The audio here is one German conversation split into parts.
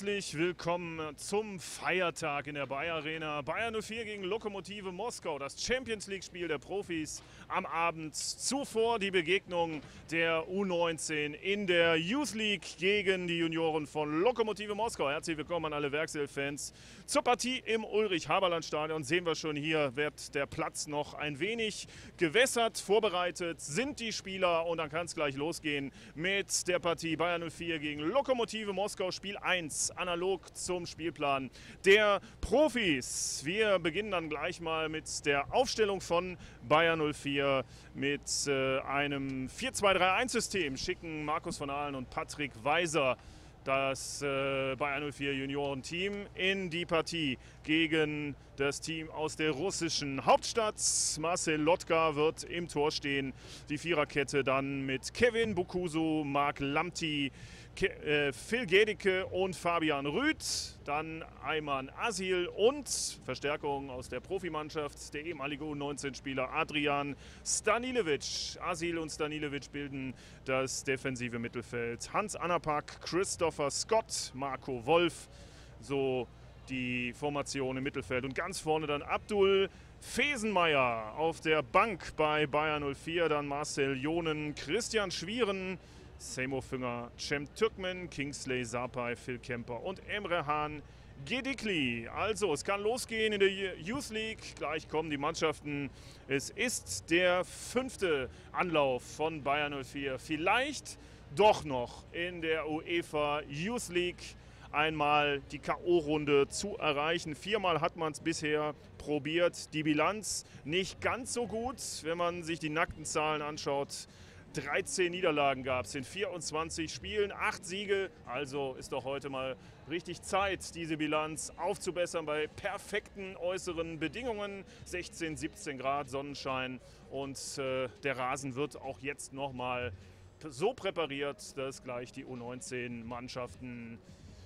Herzlich willkommen zum Feiertag in der Bayer Arena. Bayer 04 gegen Lokomotive Moskau, das Champions League Spiel der Profis am Abend. Zuvor die Begegnung der U19 in der Youth League gegen die Junioren von Lokomotive Moskau. Herzlich willkommen an alle Werkself-Fans. Zur Partie im Ulrich-Haberland-Stadion sehen wir schon, hier wird der Platz noch ein wenig gewässert. Vorbereitet sind die Spieler und dann kann es gleich losgehen mit der Partie Bayer 04 gegen Lokomotive Moskau. Spiel 1, analog zum Spielplan der Profis. Wir beginnen dann gleich mal mit der Aufstellung von Bayer 04 mit einem 4-2-3-1-System. Schicken Markus von Ahlen und Patrick Weiser das Bayer 04 Juniorenteam in die Partie gegen das Team aus der russischen Hauptstadt. Marcel Lotka wird im Tor stehen. Die Viererkette dann mit Kevin Bukusu, Marc Lamti, Phil Gedicke und Fabian Rüth. Dann Ayman Asil und Verstärkung aus der Profimannschaft, der ehemalige U19-Spieler Adrian Stanilevic. Asil und Stanilevic bilden das defensive Mittelfeld. Hans Anapak, Christopher Scott, Marco Wolf, so die Formation im Mittelfeld. Und ganz vorne dann Abdul Fesenmeier auf der Bank bei Bayer 04. Dann Marcel Jonen, Christian Schwieren, Seymo Fünger, Cem Türkmen, Kingsley Sarpay, Phil Kemper und Emre Hahn Gedikli. Also, es kann losgehen in der Youth League. Gleich kommen die Mannschaften. Es ist der 5. Anlauf von Bayer 04. Vielleicht doch noch in der UEFA Youth League einmal die K.O.-Runde zu erreichen. 4-mal hat man es bisher probiert. Die Bilanz nicht ganz so gut, wenn man sich die nackten Zahlen anschaut. 13 Niederlagen gab es in 24 Spielen, 8 Siege. Also ist doch heute mal richtig Zeit, diese Bilanz aufzubessern bei perfekten äußeren Bedingungen. 16, 17 Grad, Sonnenschein und der Rasen wird auch jetzt nochmal so präpariert, dass gleich die U19-Mannschaften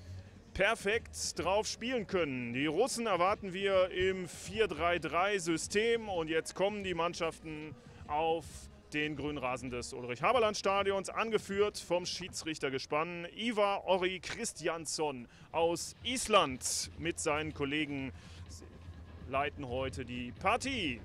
perfekt drauf spielen können. Die Russen erwarten wir im 4-3-3-System und jetzt kommen die Mannschaften auf den grünen Rasen des Ulrich-Haberland-Stadions, angeführt vom Schiedsrichtergespann. Ivar Orri Kristjansson aus Island mit seinen Kollegen leiten heute die Partie.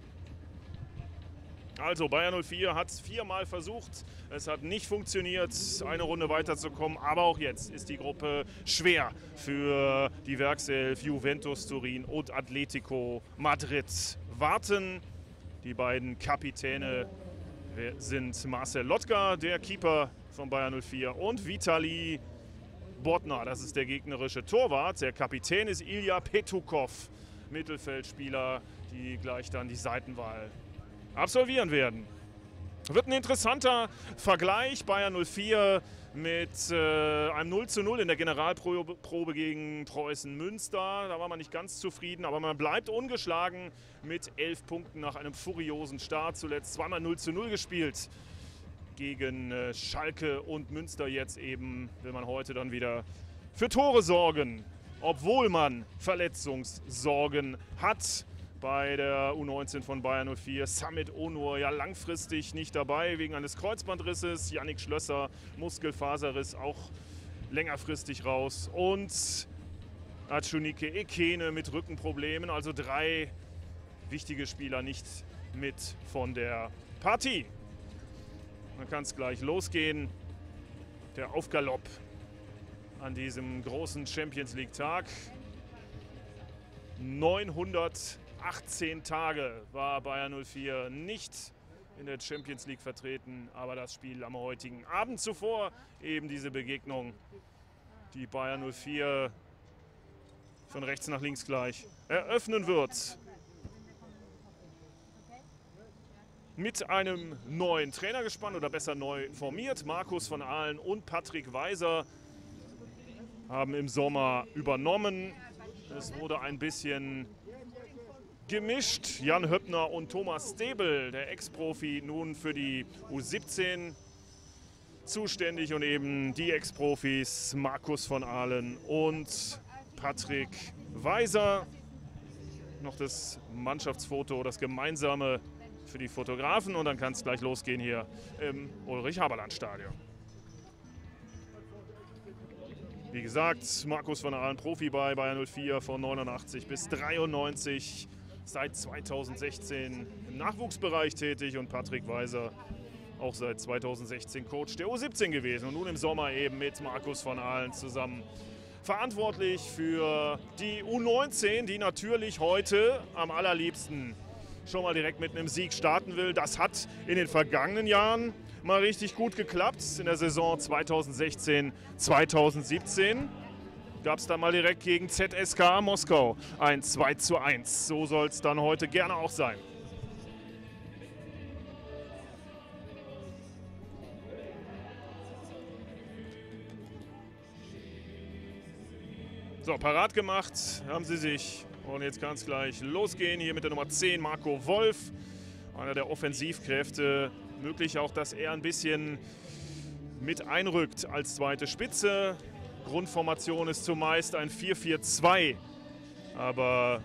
Also Bayer 04 hat es 4-mal versucht, es hat nicht funktioniert, eine Runde weiterzukommen, aber auch jetzt ist die Gruppe schwer für die Werkself, Juventus Turin und Atletico Madrid. Warten die beiden Kapitäne sind Marcel Lotka, der Keeper von Bayer 04, und Vitali Bodnar, das ist der gegnerische Torwart. Der Kapitän ist Ilya Petukov, Mittelfeldspieler, die gleich dann die Seitenwahl absolvieren werden. Wird ein interessanter Vergleich. Bayer 04 mit einem 0:0 in der Generalprobe gegen Preußen Münster. Da war man nicht ganz zufrieden, aber man bleibt ungeschlagen mit 11 Punkten nach einem furiosen Start. Zuletzt zweimal 0:0 gespielt gegen Schalke und Münster. Jetzt eben will man heute dann wieder für Tore sorgen, obwohl man Verletzungssorgen hat. Bei der U19 von Bayer 04, Samit Onur ja langfristig nicht dabei wegen eines Kreuzbandrisses. Yannick Schlösser, Muskelfaserriss, auch längerfristig raus. Und Achunike Ekene mit Rückenproblemen. Also 3 wichtige Spieler nicht mit von der Partie. Dann kann es gleich losgehen. Der Aufgalopp an diesem großen Champions League Tag. 918 Tage war Bayer 04 nicht in der Champions League vertreten, aber das Spiel am heutigen Abend zuvor, eben diese Begegnung, die Bayer 04 von rechts nach links gleich eröffnen wird. Mit einem neuen Trainergespann oder besser neu formiert. Markus von Ahlen und Patrick Weiser haben im Sommer übernommen. Es wurde ein bisschen gemischt. Jan Höppner und Thomas Stebel, der Ex-Profi, nun für die U17 zuständig und eben die Ex-Profis Markus von Ahlen und Patrick Weiser. Noch das Mannschaftsfoto, das gemeinsame für die Fotografen und dann kann es gleich losgehen hier im Ulrich-Haberland-Stadion. Wie gesagt, Markus van Aalen, Profi bei Bayer 04 von 89 bis 93, seit 2016 im Nachwuchsbereich tätig und Patrick Weiser auch seit 2016 Coach der U17 gewesen und nun im Sommer eben mit Markus van Aalen zusammen verantwortlich für die U19, die natürlich heute am allerliebsten schon mal direkt mit einem Sieg starten will. Das hat in den vergangenen Jahren mal richtig gut geklappt. In der Saison 2016, 2017 gab es dann mal direkt gegen ZSKA Moskau ein 2:1. So soll es dann heute gerne auch sein. So, parat gemacht haben sie sich. Und jetzt kann es gleich losgehen. Hier mit der Nummer 10, Marco Wolf. Einer der Offensivkräfte. Möglich auch, dass er ein bisschen mit einrückt als zweite Spitze. Grundformation ist zumeist ein 4-4-2. Aber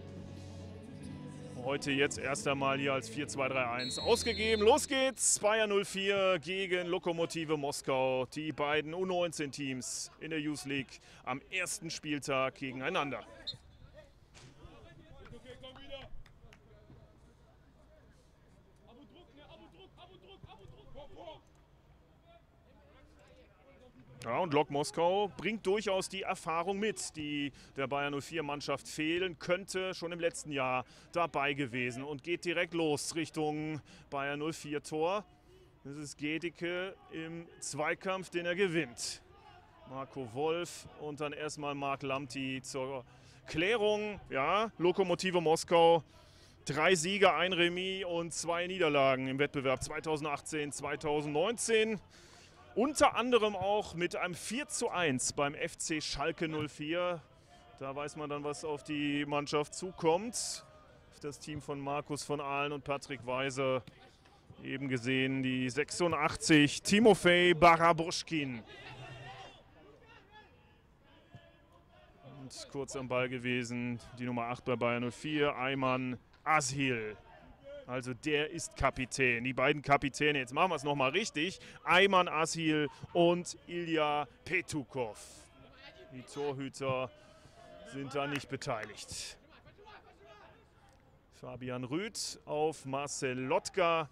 heute jetzt erst einmal hier als 4-2-3-1 ausgegeben. Los geht's, Bayer 04 gegen Lokomotive Moskau. Die beiden U19-Teams in der Youth League am ersten Spieltag gegeneinander. Ja, und Lok Moskau bringt durchaus die Erfahrung mit, die der Bayer 04-Mannschaft fehlen könnte, schon im letzten Jahr dabei gewesen und geht direkt los Richtung Bayer 04-Tor. Das ist Gedicke im Zweikampf, den er gewinnt. Marco Wolf und dann erstmal Marc Lamti zur Klärung. Ja, Lokomotive Moskau, 3 Siege, 1 Remis und 2 Niederlagen im Wettbewerb 2018, 2019. Unter anderem auch mit einem 4:1 beim FC Schalke 04. Da weiß man dann, was auf die Mannschaft zukommt. Auf das Team von Markus van Aalen und Patrick Weiser. Eben gesehen die 86, Timofey Barabuschkin. Und kurz am Ball gewesen, die Nummer 8 bei Bayer 04, Ayman Azhil. Also der ist Kapitän. Die beiden Kapitäne, jetzt machen wir es nochmal richtig. Ayman Azhil und Ilya Petukov. Die Torhüter sind da nicht beteiligt. Fabian Rüth auf Marcel Lotka.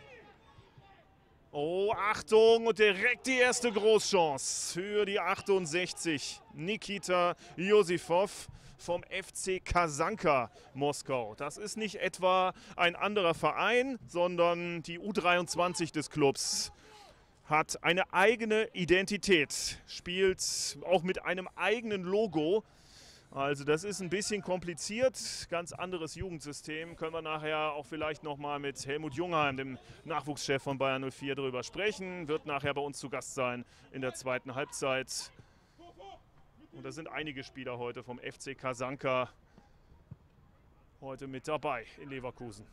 Oh, Achtung, und direkt die erste Großchance für die 68. Nikita Josifov vom FC Kasanka Moskau. Das ist nicht etwa ein anderer Verein, sondern die U23 des Clubs hat eine eigene Identität, spielt auch mit einem eigenen Logo. Also das ist ein bisschen kompliziert, ganz anderes Jugendsystem. Können wir nachher auch vielleicht nochmal mit Helmut Jungheim, dem Nachwuchschef von Bayer 04, darüber sprechen. Wird nachher bei uns zu Gast sein in der zweiten Halbzeit. Und da sind einige Spieler heute vom FC Kasanka heute mit dabei in Leverkusen.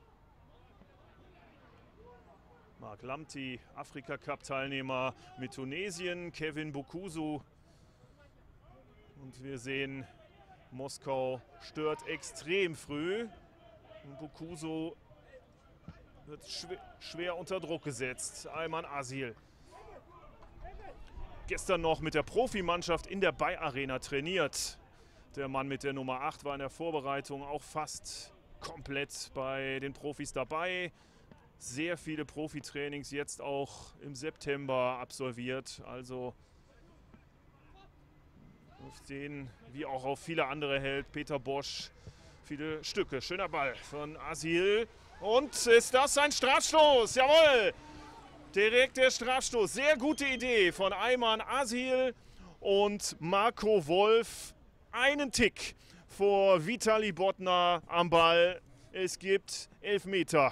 Marc Lamti, Afrika-Cup-Teilnehmer mit Tunesien, Kevin Bukusu. Und wir sehen, Moskau stört extrem früh. Und Bukusu wird schwer unter Druck gesetzt. Ayman Azhil. Gestern noch mit der Profimannschaft in der Bayer Arena trainiert. Der Mann mit der Nummer 8 war in der Vorbereitung auch fast komplett bei den Profis dabei. Sehr viele Profitrainings jetzt auch im September absolviert. Also auf den, wie auch auf viele andere hält Peter Bosch, viele Stücke. Schöner Ball von Azhil. Und ist das ein Strafstoß? Jawohl! Direkt der Strafstoß. Sehr gute Idee von Ayman Azhil und Marco Wolf. Einen Tick vor Vitali Bodnar am Ball. Es gibt Elfmeter.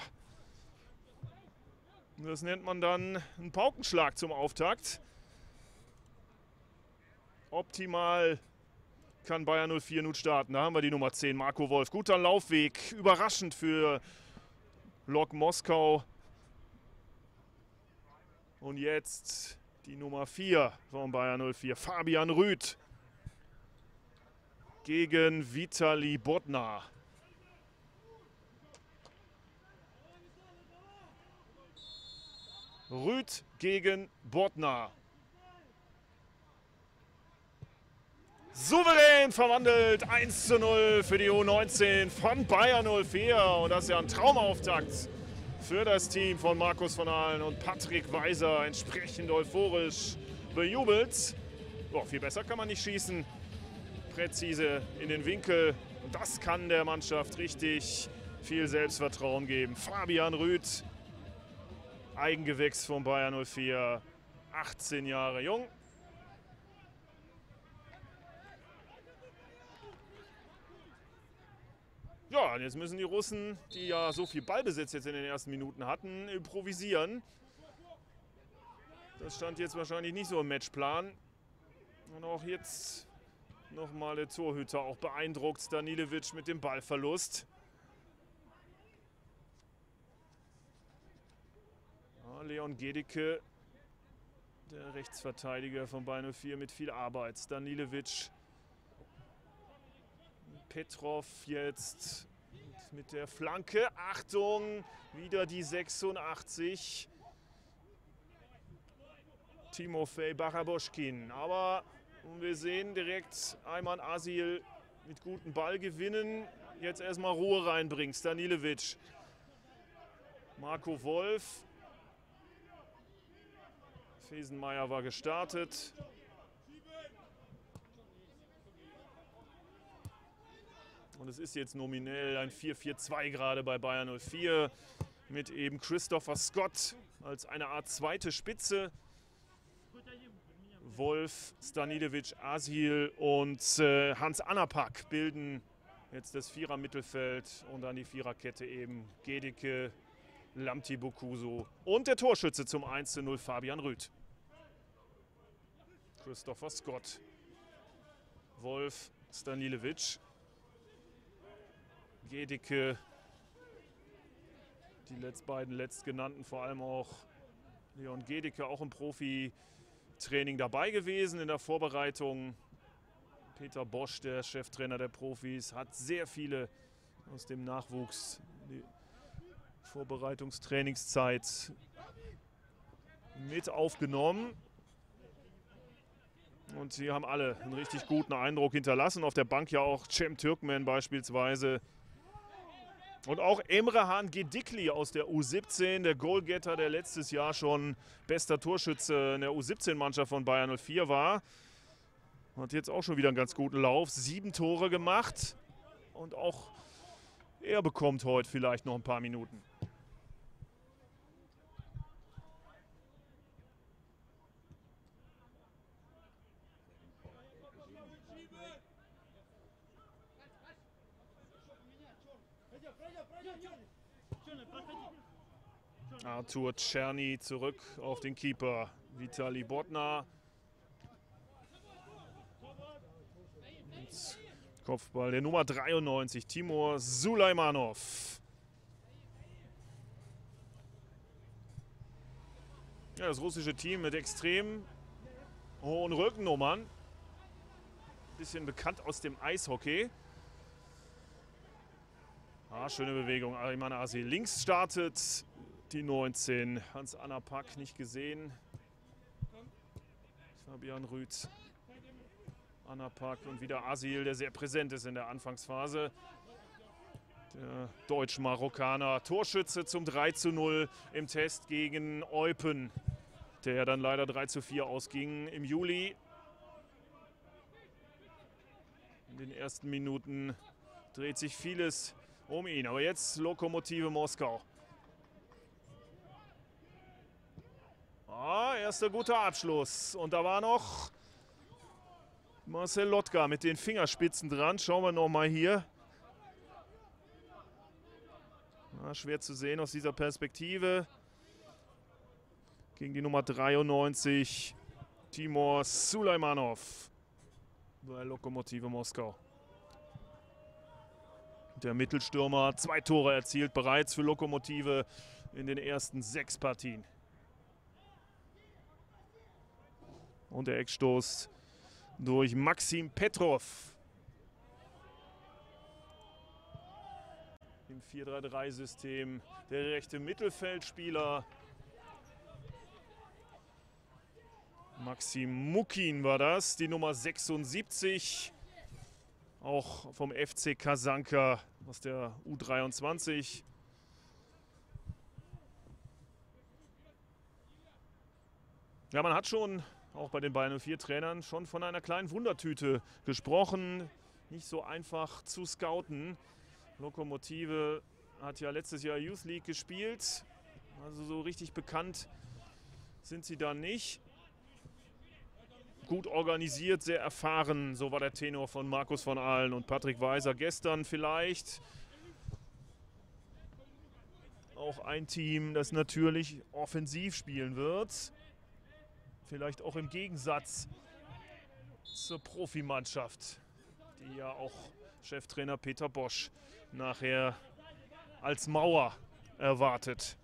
Das nennt man dann einen Paukenschlag zum Auftakt. Optimal kann Bayer 04 nun starten. Da haben wir die Nummer 10, Marco Wolf. Guter Laufweg, überraschend für Lok Moskau. Und jetzt die Nummer 4 von Bayer 04, Fabian Rüth gegen Vitali Bodnar. Rüth gegen Bodnar. Souverän verwandelt, 1:0 für die U19 von Bayer 04. Und das ist ja ein Traumauftakt für das Team von Markus von Ahlen und Patrick Weiser. Entsprechend euphorisch bejubelt. Boah, viel besser kann man nicht schießen. Präzise in den Winkel. Und das kann der Mannschaft richtig viel Selbstvertrauen geben. Fabian Rüth, Eigengewächs von Bayer 04, 18 Jahre jung. Ja, und jetzt müssen die Russen, die ja so viel Ballbesitz jetzt in den ersten Minuten hatten, improvisieren. Das stand jetzt wahrscheinlich nicht so im Matchplan. Und auch jetzt nochmal der Torhüter auch beeindruckt. Danilevic mit dem Ballverlust. Ja, Leon Gedicke, der Rechtsverteidiger von Bayer 04 mit viel Arbeit. Danilevic. Petrov jetzt mit der Flanke. Achtung, wieder die 86. Timofey Baraboschkin. Aber wir sehen direkt Ayman Asil mit gutem Ballgewinnen. Jetzt erstmal Ruhe reinbringt. Stanilevic. Marco Wolf. Fesenmeier war gestartet. Und es ist jetzt nominell ein 4-4-2 gerade bei Bayer 04 mit eben Christopher Scott als eine Art zweite Spitze. Wolf, Stanilevic, Asil und Hans Anapak bilden jetzt das Vierer-Mittelfeld und dann die Viererkette eben Gedicke, Lamti Bokuso und der Torschütze zum 1:0 Fabian Rüth. Christopher Scott, Wolf, Stanilevic, Gedicke, die beiden letztgenannten, vor allem auch Leon Gedicke, auch im Profi-Training dabei gewesen in der Vorbereitung. Peter Bosch, der Cheftrainer der Profis, hat sehr viele aus dem Nachwuchs die Vorbereitungstrainingszeit mit aufgenommen. Und sie haben alle einen richtig guten Eindruck hinterlassen. Auf der Bank ja auch Cem Türkmen beispielsweise. Und auch Emrehan Gedikli aus der U17, der Goalgetter, der letztes Jahr schon bester Torschütze in der U17-Mannschaft von Bayer 04 war. Hat jetzt auch schon wieder einen ganz guten Lauf. 7 Tore gemacht. Und auch er bekommt heute vielleicht noch ein paar Minuten. Arthur Czerny zurück auf den Keeper. Vitali Bodnar. Kopfball der Nummer 93, Timur Sulaimanov. Ja, das russische Team mit extrem hohen Rückennummern. Bisschen bekannt aus dem Eishockey. Ah, schöne Bewegung. Ayman Asil links startet. Die 19. Hans Anapak nicht gesehen. Fabian Rüth. Anapak und wieder Asil, der sehr präsent ist in der Anfangsphase. Der Deutsch-Marokkaner Torschütze zum 3:0 im Test gegen Eupen, der dann leider 3:4 ausging im Juli. In den ersten Minuten dreht sich vieles um ihn. Aber jetzt Lokomotive Moskau. Ah, erster guter Abschluss. Und da war noch Marcel Lotka mit den Fingerspitzen dran. Schauen wir noch mal hier. Na, schwer zu sehen aus dieser Perspektive. Gegen die Nummer 93, Timur Sulaimanov bei Lokomotive Moskau. Der Mittelstürmer, 2 Tore erzielt bereits für Lokomotive in den ersten 6 Partien. Und der Eckstoß durch Maxim Petrov. Im 4-3-3-System der rechte Mittelfeldspieler. Maxim Mukin war das, die Nummer 76. Auch vom FC Kasanka aus der U23. Ja, man hat schon, auch bei den Bayern 04 Trainern, schon von einer kleinen Wundertüte gesprochen. Nicht so einfach zu scouten. Lokomotive hat ja letztes Jahr Youth League gespielt. Also so richtig bekannt sind sie da nicht. Gut organisiert, sehr erfahren, so war der Tenor von Markus von Ahlen und Patrick Weiser gestern vielleicht. Auch ein Team, das natürlich offensiv spielen wird. Vielleicht auch im Gegensatz zur Profimannschaft, die ja auch Cheftrainer Peter Bosch nachher als Mauer erwartet.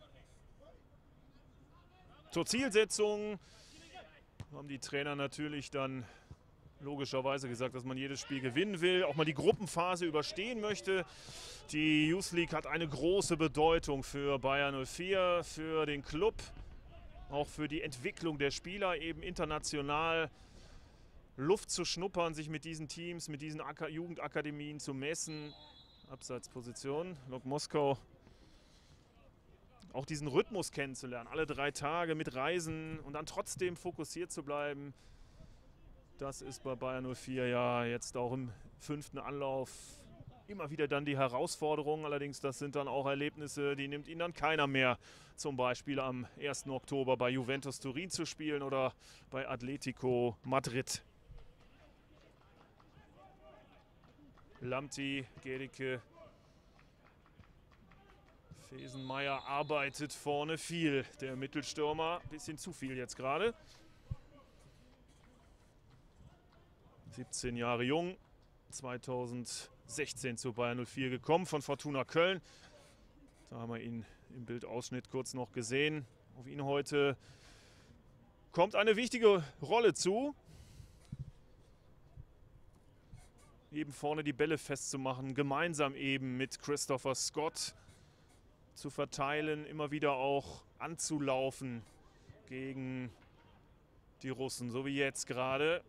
Zur Zielsetzung haben die Trainer natürlich dann logischerweise gesagt, dass man jedes Spiel gewinnen will, auch mal die Gruppenphase überstehen möchte. Die Youth League hat eine große Bedeutung für Bayer 04, für den Club, auch für die Entwicklung der Spieler, eben international Luft zu schnuppern, sich mit diesen Teams, mit diesen Jugendakademien zu messen. Abseitsposition, Lok Moskau. Auch diesen Rhythmus kennenzulernen, alle 3 Tage mit Reisen und dann trotzdem fokussiert zu bleiben. Das ist bei Bayer 04 ja jetzt auch im 5. Anlauf immer wieder dann die Herausforderung. Allerdings, das sind dann auch Erlebnisse, die nimmt ihnen dann keiner mehr. Zum Beispiel am 1. Oktober bei Juventus Turin zu spielen oder bei Atletico Madrid. Lamti, Gericke, Fesenmeier arbeitet vorne viel. Der Mittelstürmer, bisschen zu viel jetzt gerade. 17 Jahre jung, 2016 zu Bayer 04 gekommen von Fortuna Köln. Da haben wir ihn im Bildausschnitt kurz noch gesehen. Auf ihn heute kommt eine wichtige Rolle zu. Eben vorne die Bälle festzumachen, gemeinsam eben mit Christopher Scott zu verteilen, immer wieder auch anzulaufen gegen die Russen, so wie jetzt gerade.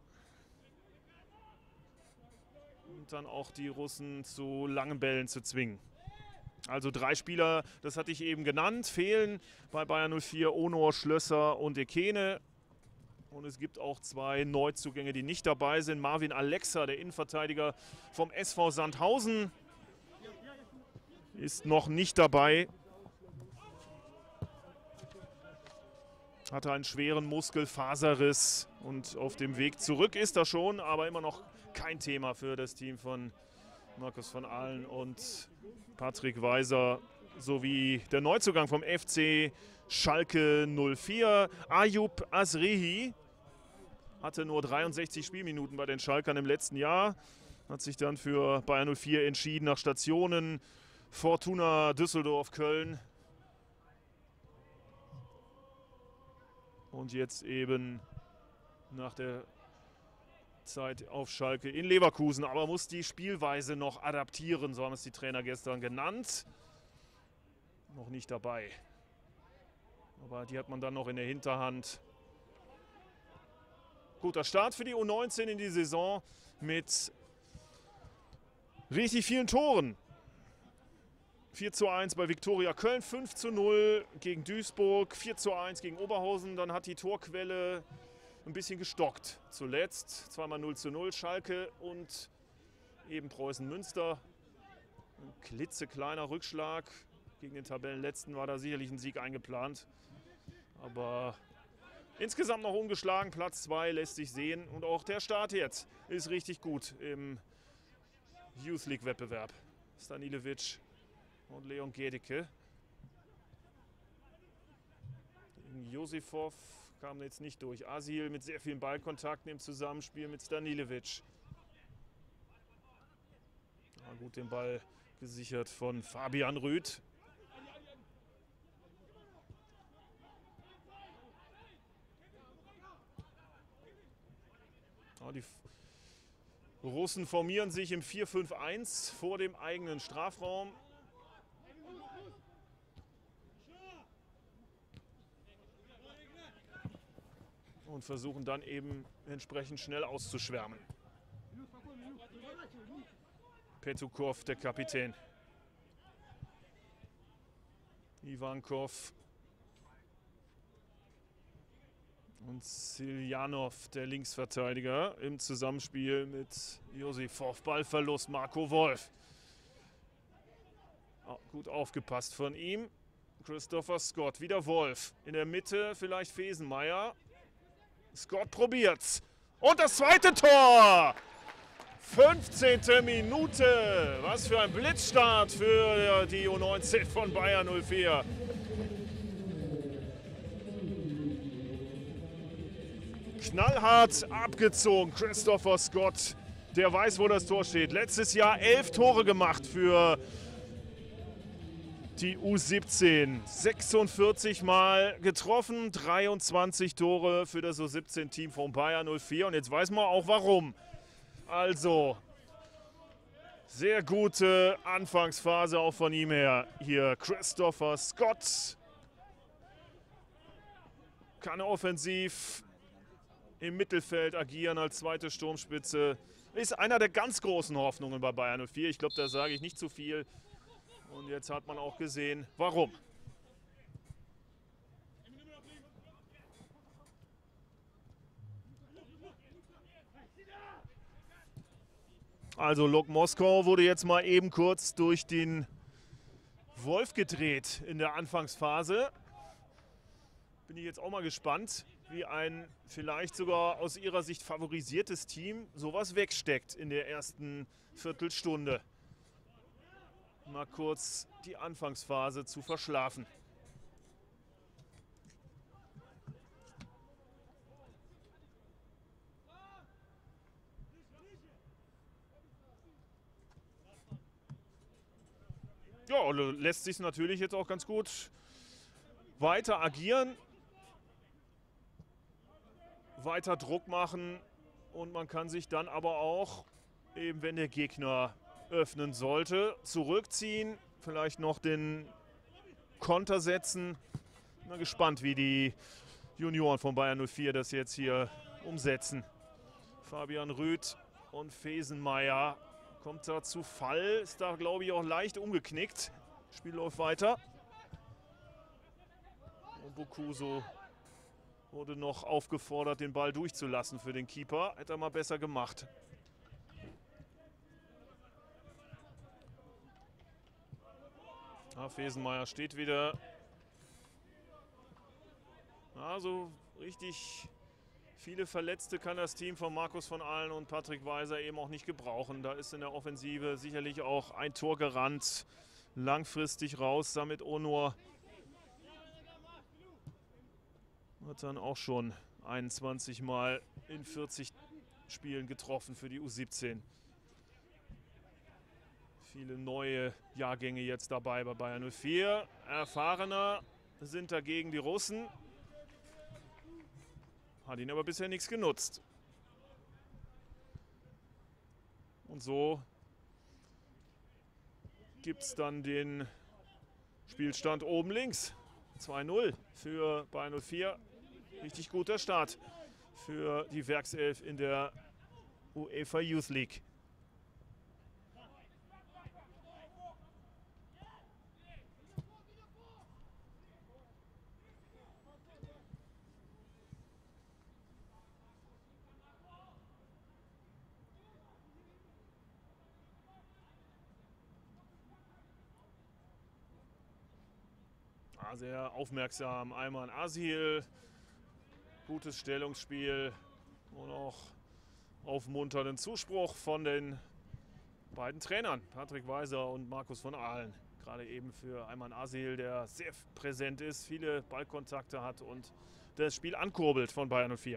Und dann auch die Russen zu langen Bällen zu zwingen. Also 3 Spieler, das hatte ich eben genannt, fehlen bei Bayer 04, Onor, Schlösser und Ekene. Und es gibt auch 2 Neuzugänge, die nicht dabei sind. Marvin Alexa, der Innenverteidiger vom SV Sandhausen, ist noch nicht dabei. Hatte einen schweren Muskelfaserriss und auf dem Weg zurück ist er schon, aber immer noch kein Thema für das Team von Markus von Ahlen und Patrick Weiser sowie der Neuzugang vom FC Schalke 04, Ayub Asrihi. Hatte nur 63 Spielminuten bei den Schalkern im letzten Jahr. Hat sich dann für Bayer 04 entschieden nach Stationen Fortuna Düsseldorf, Köln. Und jetzt eben nach der Zeit auf Schalke in Leverkusen. Aber muss die Spielweise noch adaptieren, so haben es die Trainer gestern genannt. Noch nicht dabei. Aber die hat man dann noch in der Hinterhand. Guter Start für die U19 in die Saison mit richtig vielen Toren. 4:1 bei Viktoria Köln, 5:0 gegen Duisburg, 4:1 gegen Oberhausen. Dann hat die Torquelle ein bisschen gestockt zuletzt. Zweimal 0:0 Schalke und eben Preußen Münster. Ein klitzekleiner Rückschlag. Gegen den Tabellenletzten war da sicherlich ein Sieg eingeplant. Aber insgesamt noch ungeschlagen, Platz 2 lässt sich sehen. Und auch der Start jetzt ist richtig gut im Youth League Wettbewerb. Stanilevic und Leon Gedicke. Josifov kam jetzt nicht durch. Asil mit sehr vielen Ballkontakten im Zusammenspiel mit Stanilevic. Ja, gut den Ball gesichert von Fabian Rüth. Ja, die Russen formieren sich im 4-5-1 vor dem eigenen Strafraum. und versuchen dann eben entsprechend schnell auszuschwärmen. Petukov, der Kapitän. Ivankov und Siljanov, der Linksverteidiger, im Zusammenspiel mit Josifov. Ballverlust, Marco Wolf. Oh, gut aufgepasst von ihm. Christopher Scott, wieder Wolf. In der Mitte vielleicht Fesenmeier. Scott probiert's. Und das zweite Tor! 15. Minute. Was für ein Blitzstart für die U19 von Bayer 04. Knallhart abgezogen. Christopher Scott, der weiß, wo das Tor steht. Letztes Jahr 11 Tore gemacht für die U17. 46 Mal getroffen, 23 Tore für das U17-Team von Bayer 04. Und jetzt weiß man auch warum. Also, sehr gute Anfangsphase auch von ihm her. Hier Christopher Scott. Kann offensiv im Mittelfeld agieren als zweite Sturmspitze. Ist einer der ganz großen Hoffnungen bei Bayer 04. Ich glaube, da sage ich nicht zu viel. Und jetzt hat man auch gesehen, warum. Also Lok Moskau wurde jetzt mal eben kurz durch den Wolf gedreht in der Anfangsphase. Bin ich jetzt auch mal gespannt, wie ein vielleicht sogar aus ihrer Sicht favorisiertes Team sowas wegsteckt in der ersten Viertelstunde. Mal kurz die Anfangsphase zu verschlafen. Ja, lässt sich natürlich jetzt auch ganz gut weiter agieren, weiter Druck machen und man kann sich dann aber auch, eben wenn der Gegner öffnen sollte, zurückziehen, vielleicht noch den Konter setzen. Bin gespannt, wie die Junioren von Bayer 04 das jetzt hier umsetzen. Fabian Rüth und Fesenmeier. Kommt da zu Fall, ist da glaube ich auch leicht umgeknickt. Spiel läuft weiter. Und Bokuso wurde noch aufgefordert, den Ball durchzulassen für den Keeper. Hätte er mal besser gemacht. Fesenmeier steht wieder. Also richtig viele Verletzte kann das Team von Markus von Ahlen und Patrick Weiser eben auch nicht gebrauchen. Da ist in der Offensive sicherlich auch ein Tor gerannt. Langfristig raus, damit Onur hat dann auch schon 21 Mal in 40 Spielen getroffen für die U17. Viele neue Jahrgänge jetzt dabei bei Bayer 04. Erfahrener sind dagegen die Russen. Hat ihnen aber bisher nichts genutzt. Und so gibt es dann den Spielstand oben links. 2-0 für Bayer 04. Richtig guter Start für die Werkself in der UEFA Youth League. Sehr aufmerksam, Ayman Asil, gutes Stellungsspiel und auch aufmunternden Zuspruch von den beiden Trainern, Patrick Weiser und Markus von Ahlen. Gerade eben für Ayman Asil, der sehr präsent ist, viele Ballkontakte hat und das Spiel ankurbelt von Bayer 04.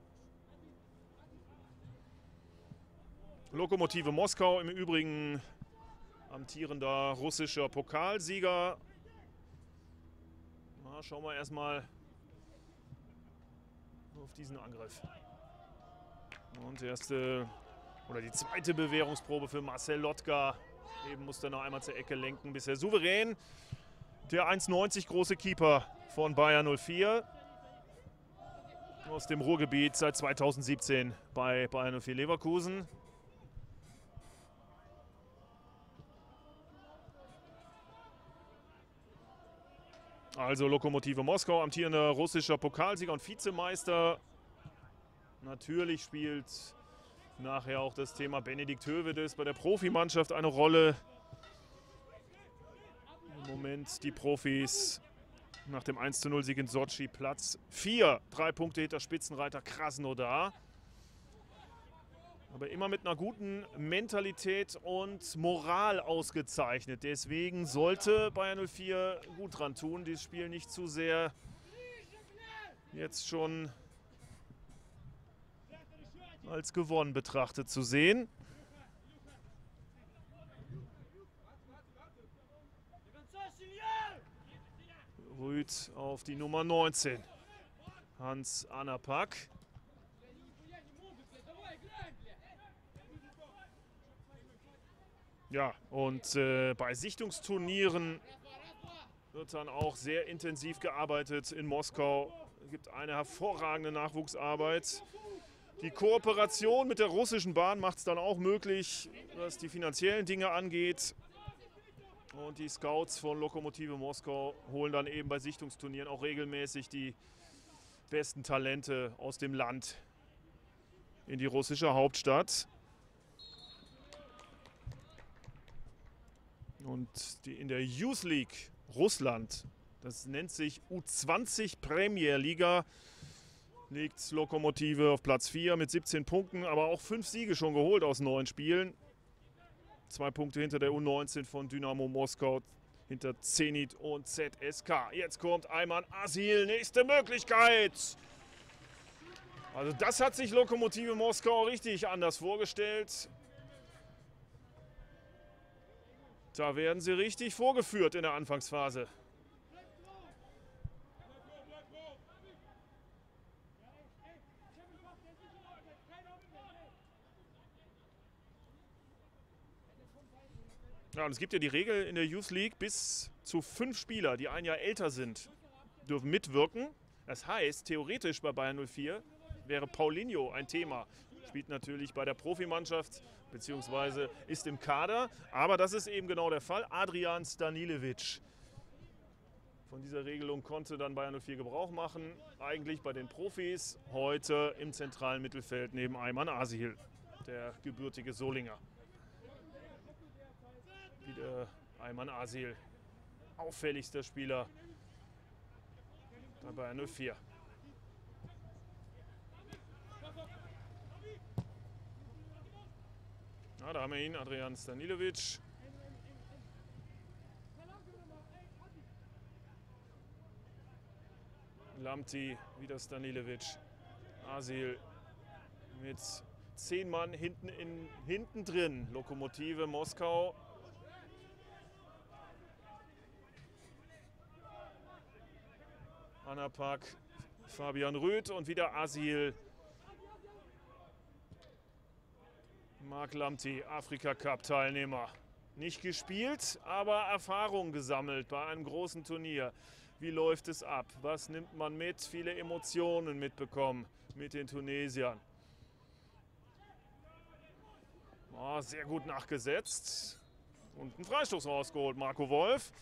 Lokomotive Moskau im Übrigen amtierender russischer Pokalsieger. Schauen wir erstmal auf diesen Angriff. Und die zweite Bewährungsprobe für Marcel Lotka. Eben musste er noch einmal zur Ecke lenken. Bisher souverän. Der 1,90 große Keeper von Bayer 04. aus dem Ruhrgebiet seit 2017 bei Bayer 04 Leverkusen. Also Lokomotive Moskau, amtierender russischer Pokalsieger und Vizemeister. Natürlich spielt nachher auch das Thema Benedikt Höwedes bei der Profimannschaft eine Rolle. Im Moment die Profis nach dem 1:0-Sieg in Sotschi Platz 4. 3 Punkte hinter Spitzenreiter Krasnodar. Aber immer mit einer guten Mentalität und Moral ausgezeichnet. Deswegen sollte Bayer 04 gut dran tun, dieses Spiel nicht zu sehr jetzt schon als gewonnen betrachtet zu sehen. Rüth auf die Nummer 19. Hans Anapak. Ja, und bei Sichtungsturnieren wird dann auch sehr intensiv gearbeitet in Moskau. Es gibt eine hervorragende Nachwuchsarbeit. Die Kooperation mit der russischen Bahn macht es dann auch möglich, was die finanziellen Dinge angeht. Und die Scouts von Lokomotive Moskau holen dann eben bei Sichtungsturnieren auch regelmäßig die besten Talente aus dem Land in die russische Hauptstadt. Und die in der Youth League Russland, das nennt sich U20 Premier Liga, liegt Lokomotive auf Platz 4 mit 17 Punkten, aber auch 5 Siege schon geholt aus 9 Spielen. 2 Punkte hinter der U19 von Dynamo Moskau, hinter Zenit und ZSK. Jetzt kommt Ayman Asil, nächste Möglichkeit. Also das hat sich Lokomotive Moskau richtig anders vorgestellt. Da werden sie richtig vorgeführt in der Anfangsphase. Ja, und es gibt ja die Regel in der Youth League, bis zu 5 Spieler, die ein Jahr älter sind, dürfen mitwirken. Das heißt, theoretisch bei Bayer 04 wäre Paulinho ein Thema. Spielt natürlich bei der Profimannschaft, beziehungsweise ist im Kader. Aber das ist eben genau der Fall. Adrian Stanilevic. Von dieser Regelung konnte dann Bayer 04 Gebrauch machen. Eigentlich bei den Profis, heute im zentralen Mittelfeld neben Ayman Asil, der gebürtige Solinger. Wieder Ayman Asil, auffälligster Spieler bei Bayer 04. Ja, da haben wir ihn, Adrian Stanilevic. Lamti, wieder Stanilevic. Asil mit 10 Mann hinten drin. Lokomotive Moskau. Anapak, Fabian Rüth und wieder Asil. Marc Lamti, Afrika-Cup-Teilnehmer. Nicht gespielt, aber Erfahrung gesammelt bei einem großen Turnier. Wie läuft es ab? Was nimmt man mit? Viele Emotionen mitbekommen mit den Tunesiern. Oh, sehr gut nachgesetzt. Und einen Freistoß rausgeholt, Marco Wolf.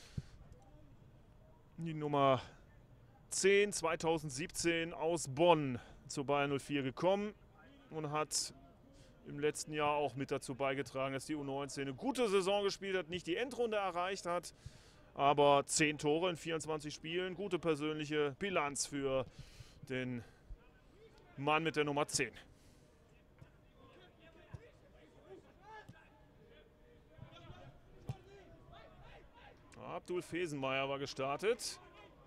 Die Nummer 10, 2017 aus Bonn zu Bayer 04 gekommen und hat im letzten Jahr auch mit dazu beigetragen, dass die U19 eine gute Saison gespielt hat, nicht die Endrunde erreicht hat, aber 10 Tore in 24 Spielen, gute persönliche Bilanz für den Mann mit der Nummer 10. Abdul Fesenmeier war gestartet.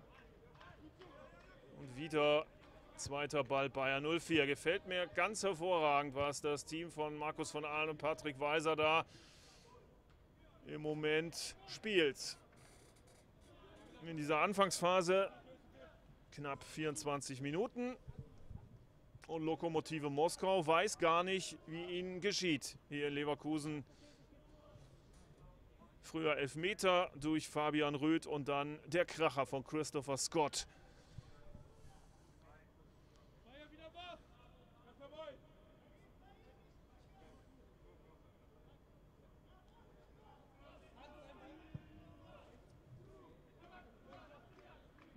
Und wieder zweiter Ball Bayer 04. Gefällt mir ganz hervorragend, was das Team von Markus von Ahlen und Patrick Weiser da im Moment spielt. In dieser Anfangsphase knapp 24 Minuten. Und Lokomotive Moskau weiß gar nicht, wie ihnen geschieht. Hier in Leverkusen früher Elfmeter durch Fabian Rüth und dann der Kracher von Christopher Scott.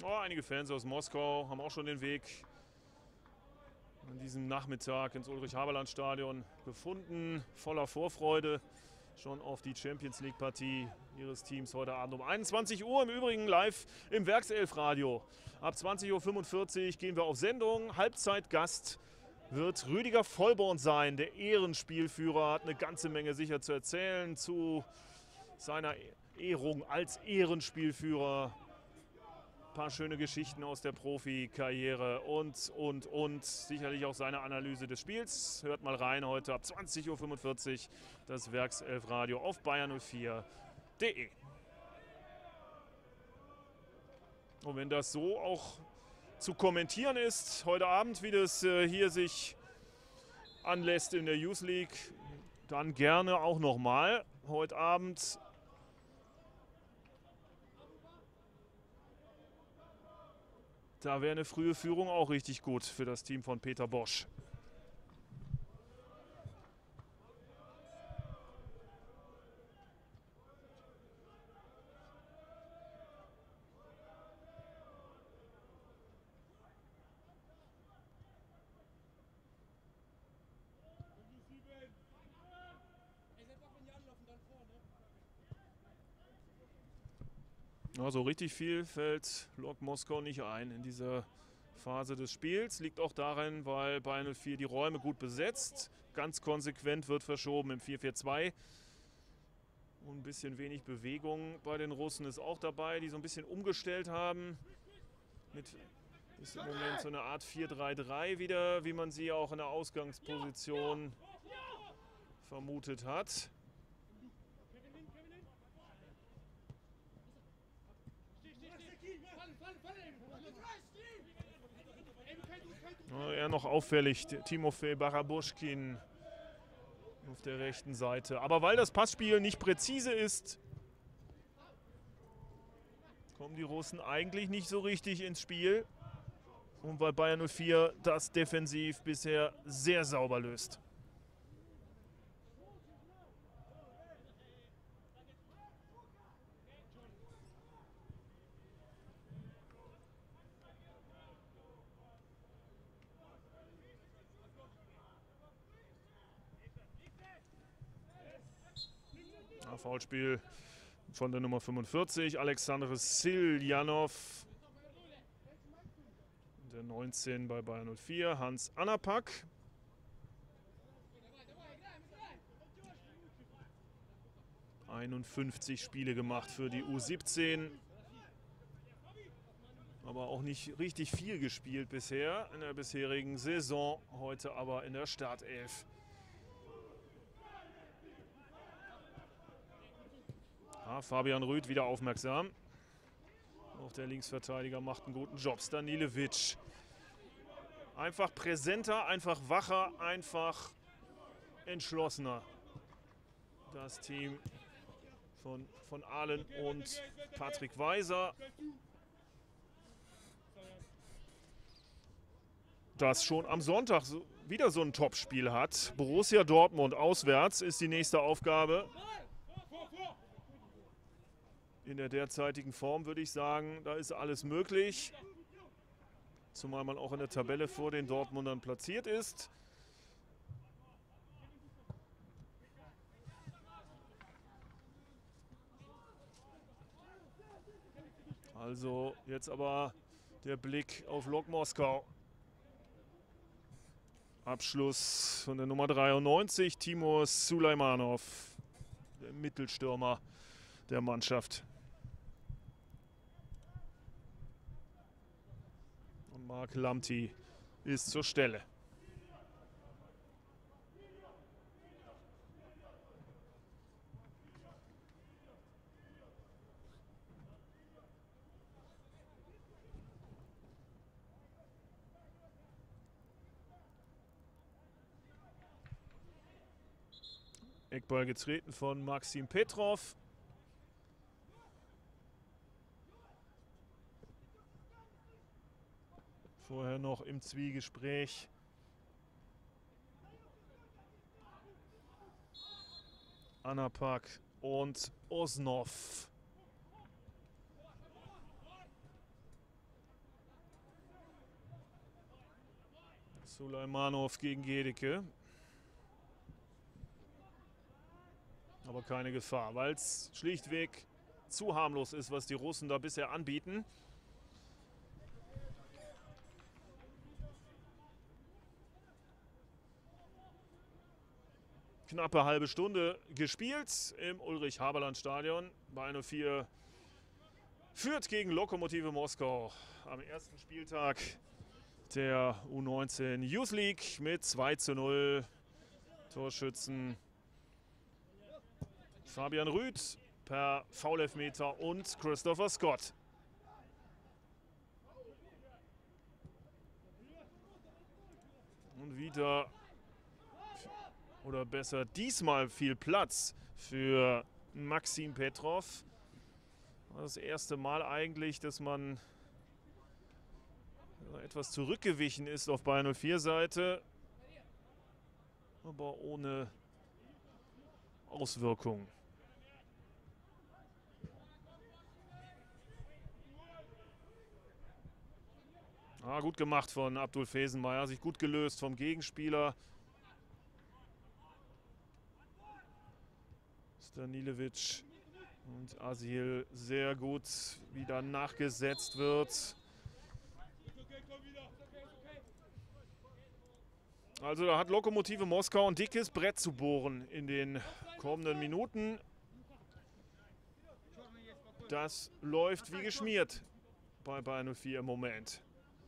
Oh, einige Fans aus Moskau haben auch schon den Weg an diesem Nachmittag ins Ulrich-Haberland-Stadion gefunden. Voller Vorfreude schon auf die Champions-League-Partie ihres Teams heute Abend um 21 Uhr. Im Übrigen live im Werkself-Radio. Ab 20:45 Uhr gehen wir auf Sendung. Halbzeitgast wird Rüdiger Vollborn sein. Der Ehrenspielführer hat eine ganze Menge sicher zu erzählen zu seiner Ehrung als Ehrenspielführer. Ein paar schöne Geschichten aus der Profikarriere und. Sicherlich auch seine Analyse des Spiels. Hört mal rein heute ab 20:45 Uhr das Werkself-Radio auf bayern04.de. Und wenn das so auch zu kommentieren ist, heute Abend, wie das hier sich anlässt in der Youth League, dann gerne auch nochmal. Heute Abend da wäre eine frühe Führung auch richtig gut für das Team von Peter Bosch. Also richtig viel fällt Lok Moskau nicht ein in dieser Phase des Spiels. Liegt auch daran, weil Bayern 04 die Räume gut besetzt. Ganz konsequent wird verschoben im 4-4-2. Und ein bisschen wenig Bewegung bei den Russen ist auch dabei, die so ein bisschen umgestellt haben. Ist im Moment so eine Art 4-3-3 wieder, wie man sie auch in der Ausgangsposition vermutet hat. Eher noch auffällig, Timofey Barabuschkin auf der rechten Seite. Aber weil das Passspiel nicht präzise ist, kommen die Russen eigentlich nicht so richtig ins Spiel. Und weil Bayern 04 das defensiv bisher sehr sauber löst. Foulspiel von der Nummer 45, Alexander Siljanov. Der 19 bei Bayern 04, Hans Anapak. – 51 Spiele gemacht für die U17. Aber auch nicht richtig viel gespielt bisher in der bisherigen Saison. Heute aber in der Startelf. Fabian Rüth wieder aufmerksam. Auch der Linksverteidiger macht einen guten Job. Stanilevic. Einfach präsenter, einfach wacher, einfach entschlossener. Das Team von Ahlen und Patrick Weiser. Das schon am Sonntag wieder so ein Topspiel hat. Borussia Dortmund auswärts ist die nächste Aufgabe. In der derzeitigen Form würde ich sagen, da ist alles möglich. Zumal man auch in der Tabelle vor den Dortmundern platziert ist. Also jetzt aber der Blick auf Lok Moskau. Abschluss von der Nummer 93, Timur Sulaimanov, der Mittelstürmer der Mannschaft. Und Mark Lamti ist zur Stelle. Eckball getreten von Maxim Petrov. Vorher noch im Zwiegespräch Anapak und Osnov. Sulaimanov gegen Gedeke. Aber keine Gefahr, weil es schlichtweg zu harmlos ist, was die Russen da bisher anbieten. Knappe halbe Stunde gespielt im Ulrich-Haberland-Stadion. Bayern 04 führt gegen Lokomotive Moskau am ersten Spieltag der U19 Youth League mit 2:0. Torschützen Fabian Rüth per Foulelfmeter und Christopher Scott. Und wieder, oder besser diesmal, viel Platz für Maxim Petrov. Das erste Mal eigentlich, dass man etwas zurückgewichen ist auf Bayern 04 Seite, aber ohne Auswirkungen. Gut gemacht von Abdul Fesenmeier, sich gut gelöst vom Gegenspieler. Stanilevic und Asil sehr gut, wie dann nachgesetzt wird. Also da hat Lokomotive Moskau ein dickes Brett zu bohren in den kommenden Minuten. Das läuft wie geschmiert bei Bayern 04 im Moment.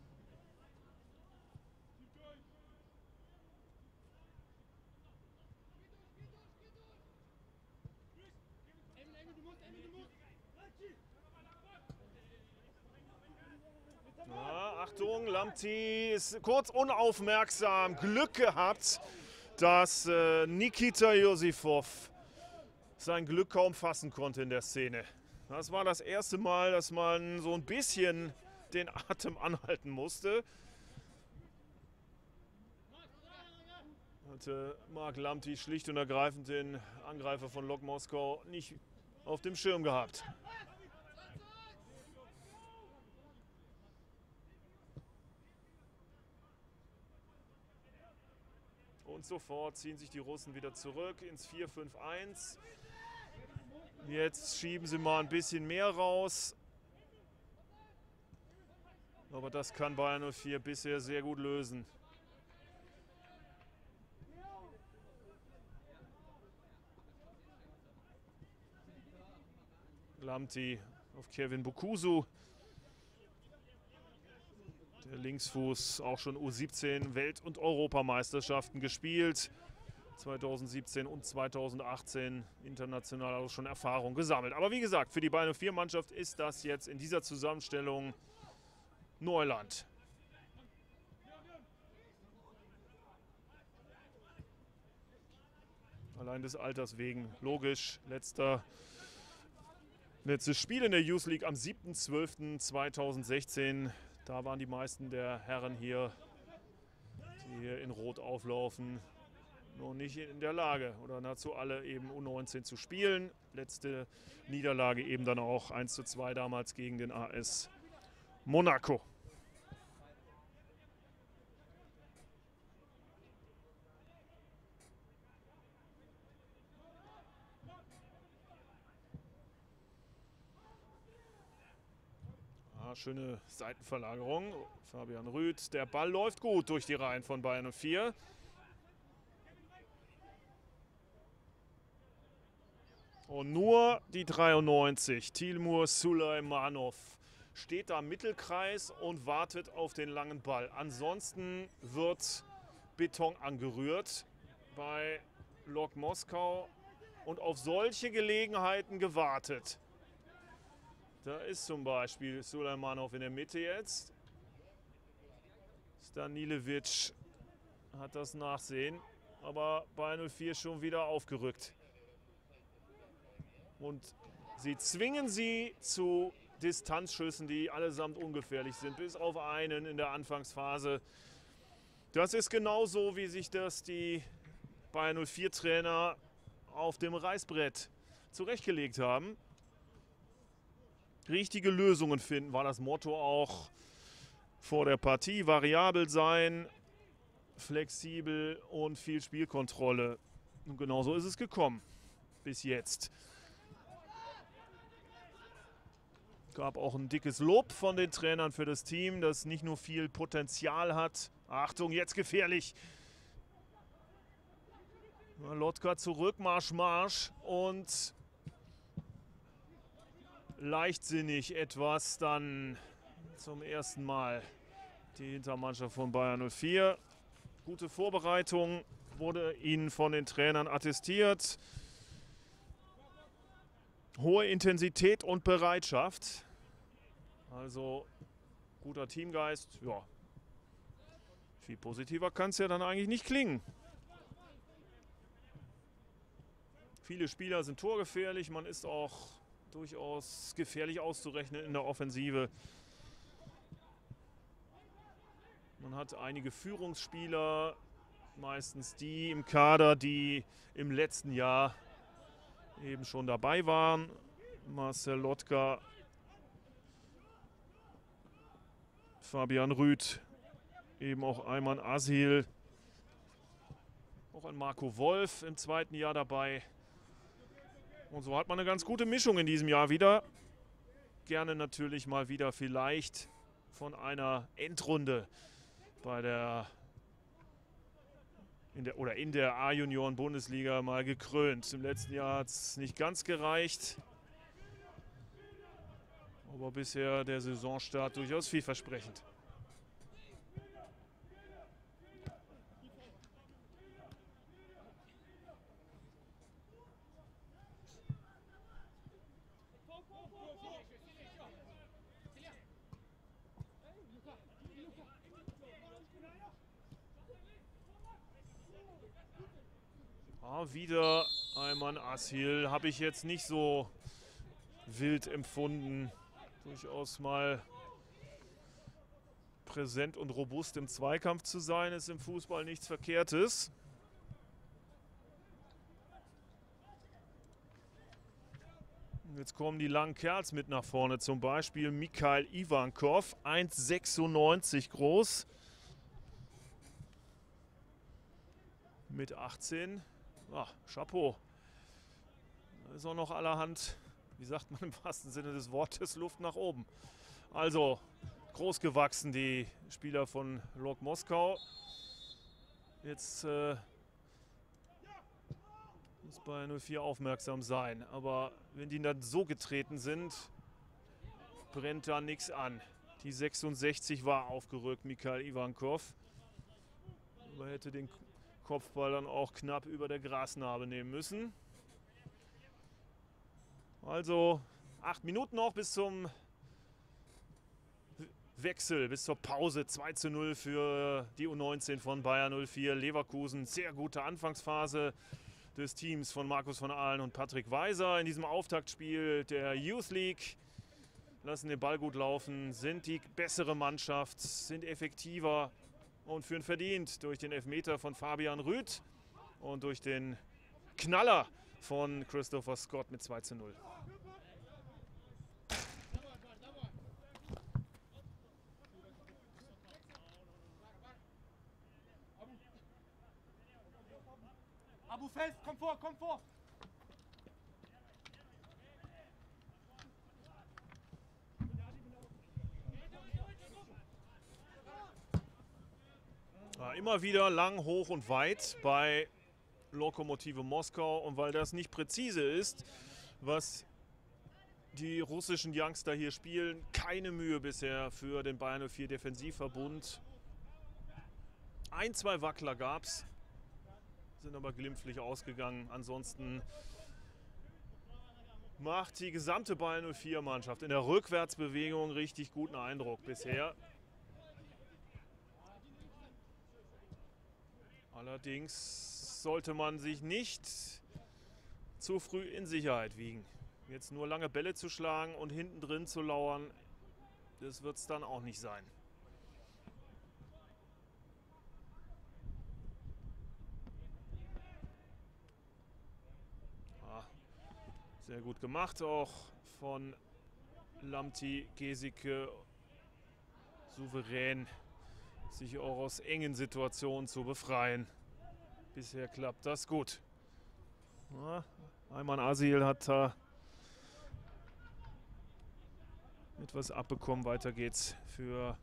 Achtung, Lamptey ist kurz unaufmerksam. Glück gehabt, dass Nikita Josifov sein Glück kaum fassen konnte in der Szene. Das war das erste Mal, dass man so ein bisschen den Atem anhalten musste. Hatte Mark Lamptey schlicht und ergreifend den Angreifer von Lok Moskau nicht auf dem Schirm gehabt. Und sofort ziehen sich die Russen wieder zurück ins 4-5-1. Jetzt schieben sie mal ein bisschen mehr raus. Aber das kann Bayern 04 bisher sehr gut lösen. Lamptey auf Kevin Bukusu. Der Linksfuß auch schon U17 Welt- und Europameisterschaften gespielt. 2017 und 2018 international auch schon Erfahrung gesammelt. Aber wie gesagt, für die Bayern 04 Mannschaft ist das jetzt in dieser Zusammenstellung Neuland. Allein des Alters wegen, logisch. Letztes Spiel in der Youth League am 7.12.2016. Da waren die meisten der Herren hier, die hier in Rot auflaufen, noch nicht in der Lage oder nahezu alle eben U19 zu spielen. Letzte Niederlage eben dann auch 1:2 damals gegen den AS Monaco. Schöne Seitenverlagerung. Fabian Rüth. Der Ball läuft gut durch die Reihen von Bayern 04. Und nur die 93. Timur Sulaimanov steht da im Mittelkreis und wartet auf den langen Ball. Ansonsten wird Beton angerührt bei Lok Moskau und auf solche Gelegenheiten gewartet. Da ist zum Beispiel Sulaimanov in der Mitte jetzt. Stanilevic hat das Nachsehen, aber Bayern 04 schon wieder aufgerückt. Und sie zwingen sie zu Distanzschüssen, die allesamt ungefährlich sind, bis auf einen in der Anfangsphase. Das ist genauso, wie sich das die Bayern 04 Trainer auf dem Reißbrett zurechtgelegt haben. Richtige Lösungen finden, war das Motto auch vor der Partie. Variabel sein, flexibel und viel Spielkontrolle. Und genauso ist es gekommen bis jetzt. Gab auch ein dickes Lob von den Trainern für das Team, das nicht nur viel Potenzial hat. Achtung, jetzt gefährlich. Lotka zurück, Marsch und leichtsinnig etwas dann zum ersten Mal die Hintermannschaft von Bayer 04. Gute Vorbereitung wurde ihnen von den Trainern attestiert. Hohe Intensität und Bereitschaft. Also guter Teamgeist. Ja. Viel positiver kann es ja dann eigentlich nicht klingen. Viele Spieler sind torgefährlich. Man ist auch durchaus gefährlich auszurechnen in der Offensive. Man hat einige Führungsspieler, meistens die im Kader, die im letzten Jahr eben schon dabei waren. Marcel Lotka, Fabian Rüth, eben auch Ayman Asil, auch ein Marco Wolf im zweiten Jahr dabei. Und so hat man eine ganz gute Mischung in diesem Jahr wieder. Gerne natürlich mal wieder vielleicht von einer Endrunde bei in der A-Junioren-Bundesliga mal gekrönt. Im letzten Jahr hat es nicht ganz gereicht. Aber bisher der Saisonstart durchaus vielversprechend. Wieder Ayman Asil, habe ich jetzt nicht so wild empfunden. Durchaus mal präsent und robust im Zweikampf zu sein, ist im Fußball nichts Verkehrtes. Jetzt kommen die langen Kerls mit nach vorne, zum Beispiel Mikhail Ivankov, 1,96 groß. Mit 18. Ach, Chapeau. Da ist auch noch allerhand, wie sagt man im wahrsten Sinne des Wortes, Luft nach oben. Also groß gewachsen die Spieler von Lok Moskau. Jetzt muss Bayer 04 aufmerksam sein. Aber wenn die dann so getreten sind, brennt da nichts an. Die 66 war aufgerückt, Mikhail Ivankov. Aber hätte den Kopfball dann auch knapp über der Grasnarbe nehmen müssen. Also 8 Minuten noch bis zum Wechsel, bis zur Pause. 2:0 für die U19 von Bayer 04 Leverkusen. Sehr gute Anfangsphase des Teams von Markus von Ahlen und Patrick Weiser in diesem Auftaktspiel der Youth League. Lassen den Ball gut laufen, sind die bessere Mannschaft, sind effektiver und führen verdient durch den Elfmeter von Fabian Rüth und durch den Knaller von Christopher Scott mit 2:0. Abu fest, komm vor, komm vor! Ja, immer wieder lang, hoch und weit bei Lokomotive Moskau. Und weil das nicht präzise ist, was die russischen Youngster hier spielen, keine Mühe bisher für den Bayer 04 Defensivverbund. 1, 2 Wackler gab es, sind aber glimpflich ausgegangen. Ansonsten macht die gesamte Bayer 04 Mannschaft in der Rückwärtsbewegung richtig guten Eindruck bisher. Allerdings sollte man sich nicht zu früh in Sicherheit wiegen. Jetzt nur lange Bälle zu schlagen und hinten drin zu lauern, das wird es dann auch nicht sein. Ja, sehr gut gemacht auch von Lamti Gesicke. Souverän sich auch aus engen Situationen zu befreien. Bisher klappt das gut. Ja, Ayman Asil hat da etwas abbekommen. Weiter geht's für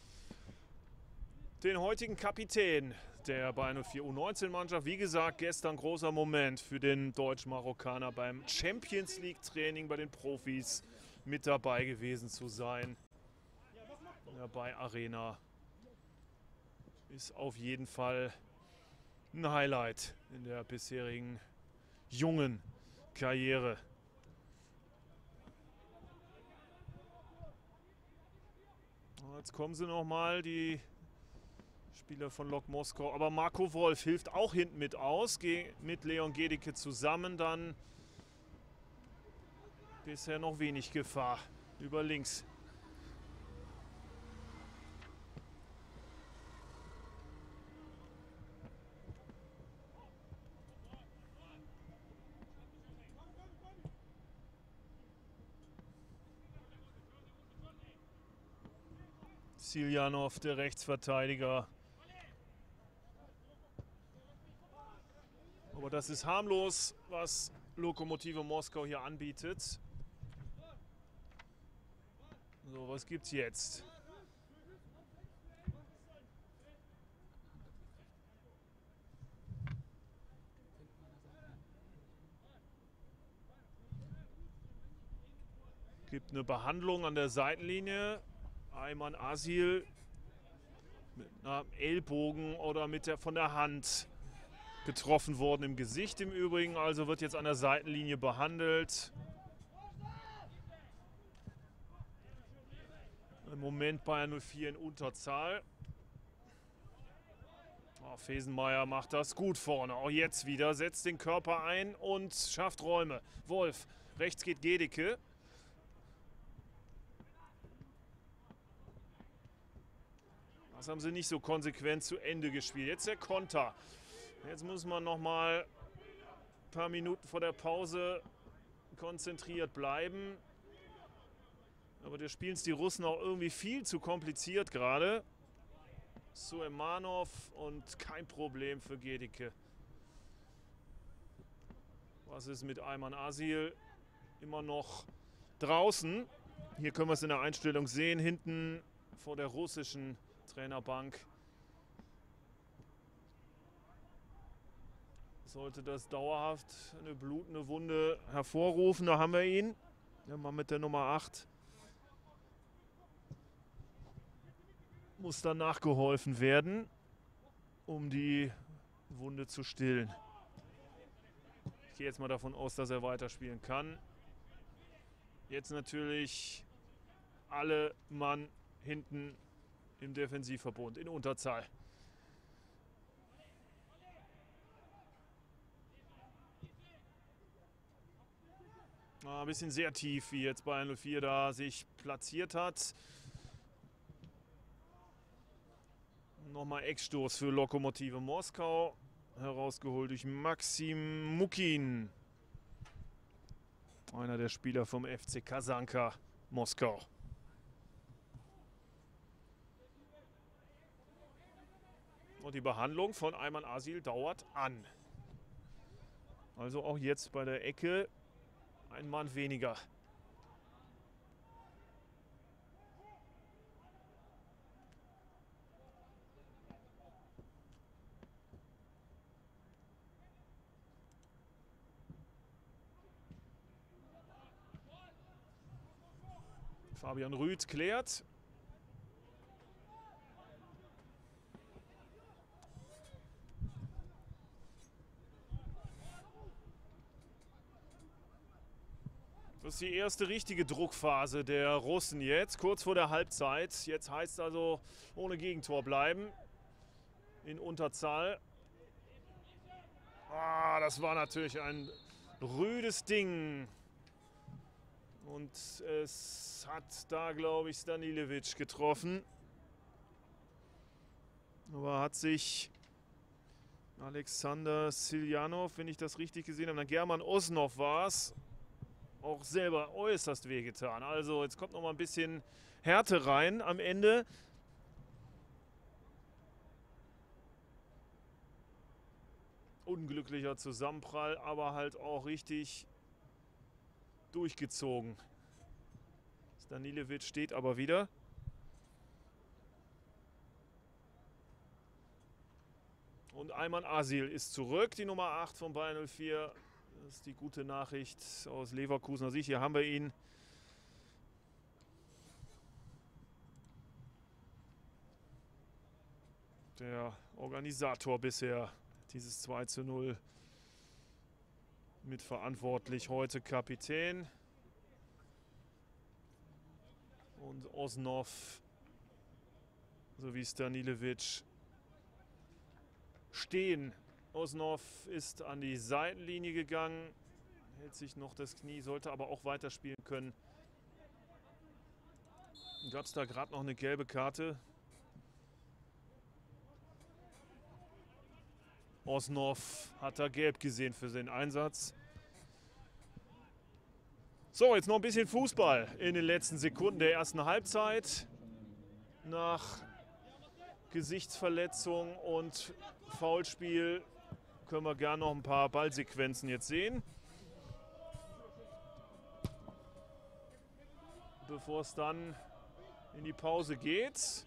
den heutigen Kapitän der Bayern 04 U19-Mannschaft. Wie gesagt, gestern großer Moment für den Deutsch-Marokkaner beim Champions League-Training bei den Profis mit dabei gewesen zu sein. In der Bayer Arena ist auf jeden Fall ein Highlight in der bisherigen jungen Karriere. Jetzt kommen sie nochmal, die Spieler von Lok Moskau. Aber Marco Wolf hilft auch hinten mit aus, mit Leon Gedicke zusammen dann. Bisher noch wenig Gefahr über links. Siljanov, der Rechtsverteidiger. Aber das ist harmlos, was Lokomotive Moskau hier anbietet. So, was gibt's jetzt? Gibt eine Behandlung an der Seitenlinie. Ayman Asil mit einem Ellbogen oder von der Hand getroffen worden, im Gesicht im Übrigen. Also wird jetzt an der Seitenlinie behandelt. Im Moment Bayern 04 in Unterzahl. Oh, Fesenmeier macht das gut vorne. Auch jetzt wieder, setzt den Körper ein und schafft Räume. Wolf, rechts geht Gedicke. Das haben sie nicht so konsequent zu Ende gespielt. Jetzt der Konter. Jetzt muss man noch mal ein paar Minuten vor der Pause konzentriert bleiben. Aber da spielen es die Russen auch irgendwie viel zu kompliziert gerade. Suemanov und kein Problem für Gedicke. Was ist mit Ayman Asil? Immer noch draußen. Hier können wir es in der Einstellung sehen, hinten vor der russischen Trainerbank. Sollte das dauerhaft eine blutende Wunde hervorrufen, da haben wir ihn. Der Mann mit der Nummer 8. Muss dann nachgeholfen werden, um die Wunde zu stillen. Ich gehe jetzt mal davon aus, dass er weiterspielen kann. Jetzt natürlich alle Mann hinten im Defensivverbund in Unterzahl. Ein bisschen sehr tief, wie jetzt Bayern 04 da sich platziert hat. Nochmal Eckstoß für Lokomotive Moskau. Herausgeholt durch Maxim Mukin. Einer der Spieler vom FC Kasanka Moskau. Und die Behandlung von Ayman Asil dauert an. Also auch jetzt bei der Ecke ein Mann weniger. Fabian Rüth klärt. Das ist die erste richtige Druckphase der Russen jetzt, kurz vor der Halbzeit. Jetzt heißt es also ohne Gegentor bleiben, in Unterzahl. Das war natürlich ein rüdes Ding. Und es hat da, glaube ich, Stanilevic getroffen. Aber hat sich Alexander Siljanov, wenn ich das richtig gesehen habe, dann German Osnov war es, auch selber äußerst wehgetan. Also jetzt kommt noch mal ein bisschen Härte rein am Ende. Unglücklicher Zusammenprall, aber halt auch richtig durchgezogen. Stanilevic steht aber wieder. Und Ayman Asil ist zurück, die Nummer 8 von Bayer 04. Das ist die gute Nachricht aus Leverkusener Sicht. Hier haben wir ihn. Der Organisator bisher dieses 2:0 mitverantwortlich, heute Kapitän. Und Osnov sowie Stanilevic stehen. Osnov ist an die Seitenlinie gegangen, hält sich noch das Knie, sollte aber auch weiterspielen können. Gab es da gerade noch eine gelbe Karte? Osnov hat da gelb gesehen für seinen Einsatz. So, jetzt noch ein bisschen Fußball in den letzten Sekunden der ersten Halbzeit. Nach Gesichtsverletzung und Foulspiel können wir gerne noch ein paar Ballsequenzen jetzt sehen. Bevor es dann in die Pause geht.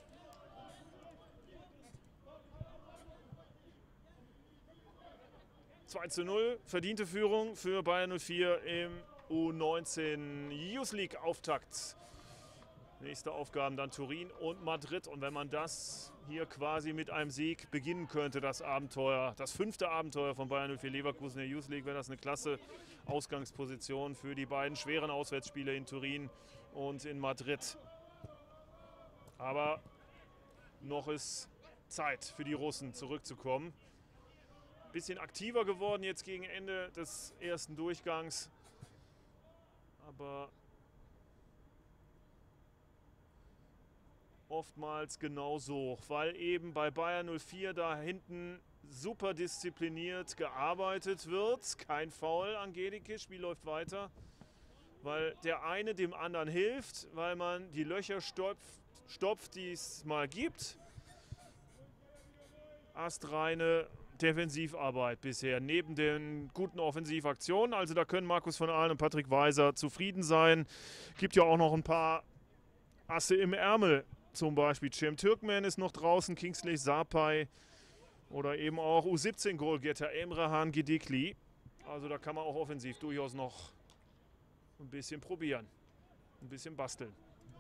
(2:0), verdiente Führung für Bayer 04 im U19 Youth League Auftakt. Nächste Aufgaben dann Turin und Madrid. Und wenn man das hier quasi mit einem Sieg beginnen könnte, das Abenteuer, das 5. Abenteuer von Bayer 04 Leverkusen in der Youth League, wäre das eine klasse Ausgangsposition für die beiden schweren Auswärtsspiele in Turin und in Madrid. Aber noch ist Zeit für die Russen zurückzukommen. Bisschen aktiver geworden jetzt gegen Ende des ersten Durchgangs. Aber oftmals genauso, weil eben bei Bayer 04 da hinten super diszipliniert gearbeitet wird. Kein Foul an Gedike, Spiel läuft weiter, weil der eine dem anderen hilft, weil man die Löcher stopft, die es mal gibt. Astreine Defensivarbeit bisher, neben den guten Offensivaktionen. Also da können Markus von Ahlen und Patrick Weiser zufrieden sein. Gibt ja auch noch ein paar Asse im Ärmel. Zum Beispiel Cem Türkmen ist noch draußen, Kingsley Sarpay oder eben auch U17-Goalgetter Emrehan Gedikli. Also da kann man auch offensiv durchaus noch ein bisschen probieren, ein bisschen basteln.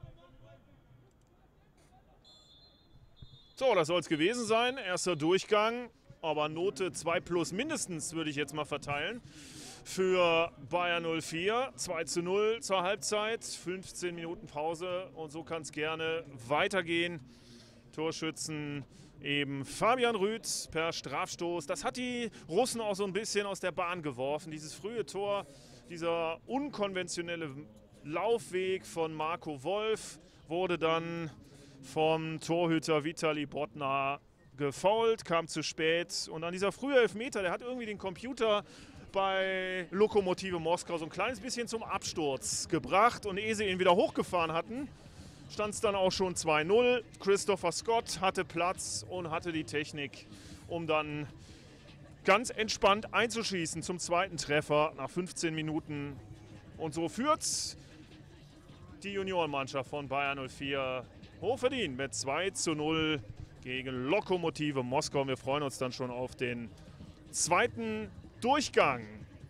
So, das soll es gewesen sein. Erster Durchgang, aber Note 2+ mindestens würde ich jetzt mal verteilen. Für Bayer 04, 2:0 zur Halbzeit, 15 Minuten Pause und so kann es gerne weitergehen. Torschützen eben Fabian Rüth per Strafstoß. Das hat die Russen auch so ein bisschen aus der Bahn geworfen. Dieses frühe Tor, dieser unkonventionelle Laufweg von Marco Wolf wurde dann vom Torhüter Vitali Bodnar gefoult, kam zu spät. Und dann dieser frühe Elfmeter, der hat irgendwie den Computer bei Lokomotive Moskau so ein kleines bisschen zum Absturz gebracht. Und ehe sie ihn wieder hochgefahren hatten, stand es dann auch schon 2:0. Christopher Scott hatte Platz und hatte die Technik, um dann ganz entspannt einzuschießen zum zweiten Treffer nach 15 Minuten. Und so führt die Juniorenmannschaft von Bayer 04 hochverdient mit 2:0 gegen Lokomotive Moskau. Wir freuen uns dann schon auf den zweiten Durchgang.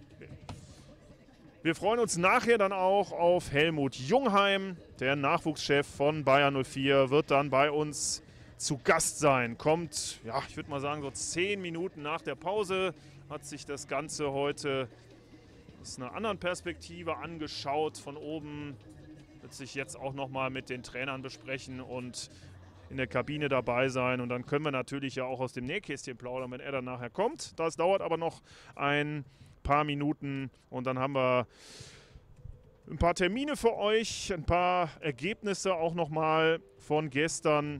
Wir freuen uns nachher dann auch auf Helmut Jungheim, der Nachwuchschef von Bayer 04, wird dann bei uns zu Gast sein. Kommt, ja, ich würde mal sagen, so 10 Minuten nach der Pause, hat sich das Ganze heute aus einer anderen Perspektive angeschaut. Von oben wird sich jetzt auch nochmal mit den Trainern besprechen und in der Kabine dabei sein. Und dann können wir natürlich ja auch aus dem Nähkästchen plaudern, wenn er dann nachher kommt. Das dauert aber noch ein paar Minuten und dann haben wir ein paar Termine für euch, ein paar Ergebnisse auch nochmal von gestern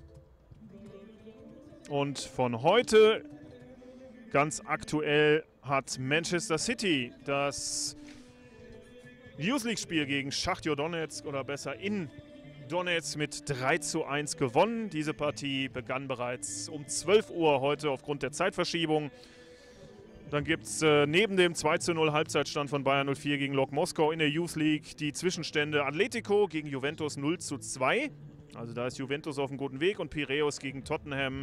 und von heute. Ganz aktuell hat Manchester City das Youth League-Spiel gegen Schachtjor Donetsk oder besser in Donetsk mit 3:1 gewonnen. Diese Partie begann bereits um 12 Uhr heute aufgrund der Zeitverschiebung. Dann gibt es neben dem 2:0 Halbzeitstand von Bayer 04 gegen Lok Moskau in der Youth League die Zwischenstände Atletico gegen Juventus 0:2. Also da ist Juventus auf einem guten Weg, und Piräus gegen Tottenham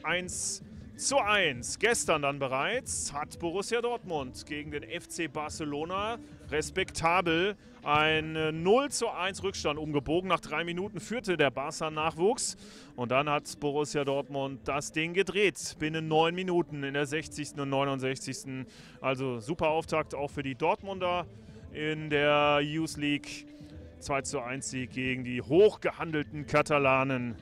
1:1. Gestern dann bereits hat Borussia Dortmund gegen den FC Barcelona respektabel ein 0:1 Rückstand umgebogen. Nach 3 Minuten führte der Barca-Nachwuchs, und dann hat Borussia Dortmund das Ding gedreht binnen 9 Minuten in der 60. und 69. Also super Auftakt auch für die Dortmunder in der Youth League. 2:1 Sieg gegen die hochgehandelten Katalanen.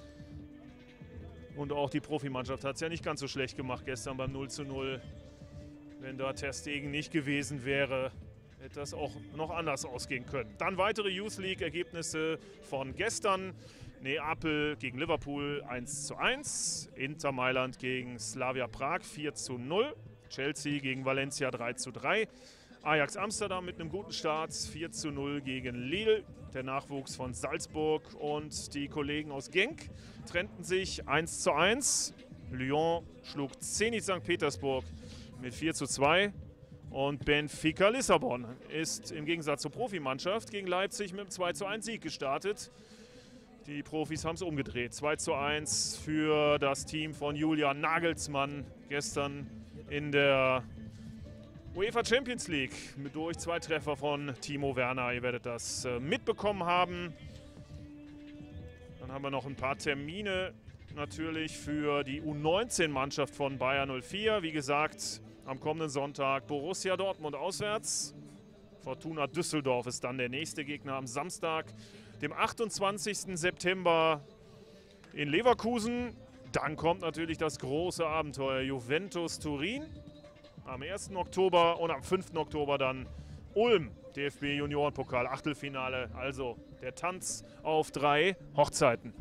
Und auch die Profimannschaft hat es ja nicht ganz so schlecht gemacht gestern beim 0:0. Wenn da Ter Stegen nicht gewesen wäre, hätte das auch noch anders ausgehen können. Dann weitere Youth League-Ergebnisse von gestern. Neapel gegen Liverpool 1:1. Inter Mailand gegen Slavia Prag 4:0. Chelsea gegen Valencia 3:3. Ajax Amsterdam mit einem guten Start 4:0 gegen Lille. Der Nachwuchs von Salzburg und die Kollegen aus Genk trennten sich 1:1. Lyon schlug Zenit St. Petersburg mit 4:2. Und Benfica Lissabon ist im Gegensatz zur Profimannschaft gegen Leipzig mit einem 2:1 Sieg gestartet. Die Profis haben es umgedreht. 2:1 für das Team von Julian Nagelsmann gestern in der UEFA Champions League durch 2 Treffer von Timo Werner. Ihr werdet das mitbekommen haben. Dann haben wir noch ein paar Termine natürlich für die U19-Mannschaft von Bayer 04. Wie gesagt, am kommenden Sonntag Borussia Dortmund auswärts. Fortuna Düsseldorf ist dann der nächste Gegner am Samstag, dem 28. September in Leverkusen. Dann kommt natürlich das große Abenteuer Juventus Turin am 1. Oktober und am 5. Oktober dann Ulm, DFB Juniorenpokal Achtelfinale. Also der Tanz auf 3 Hochzeiten.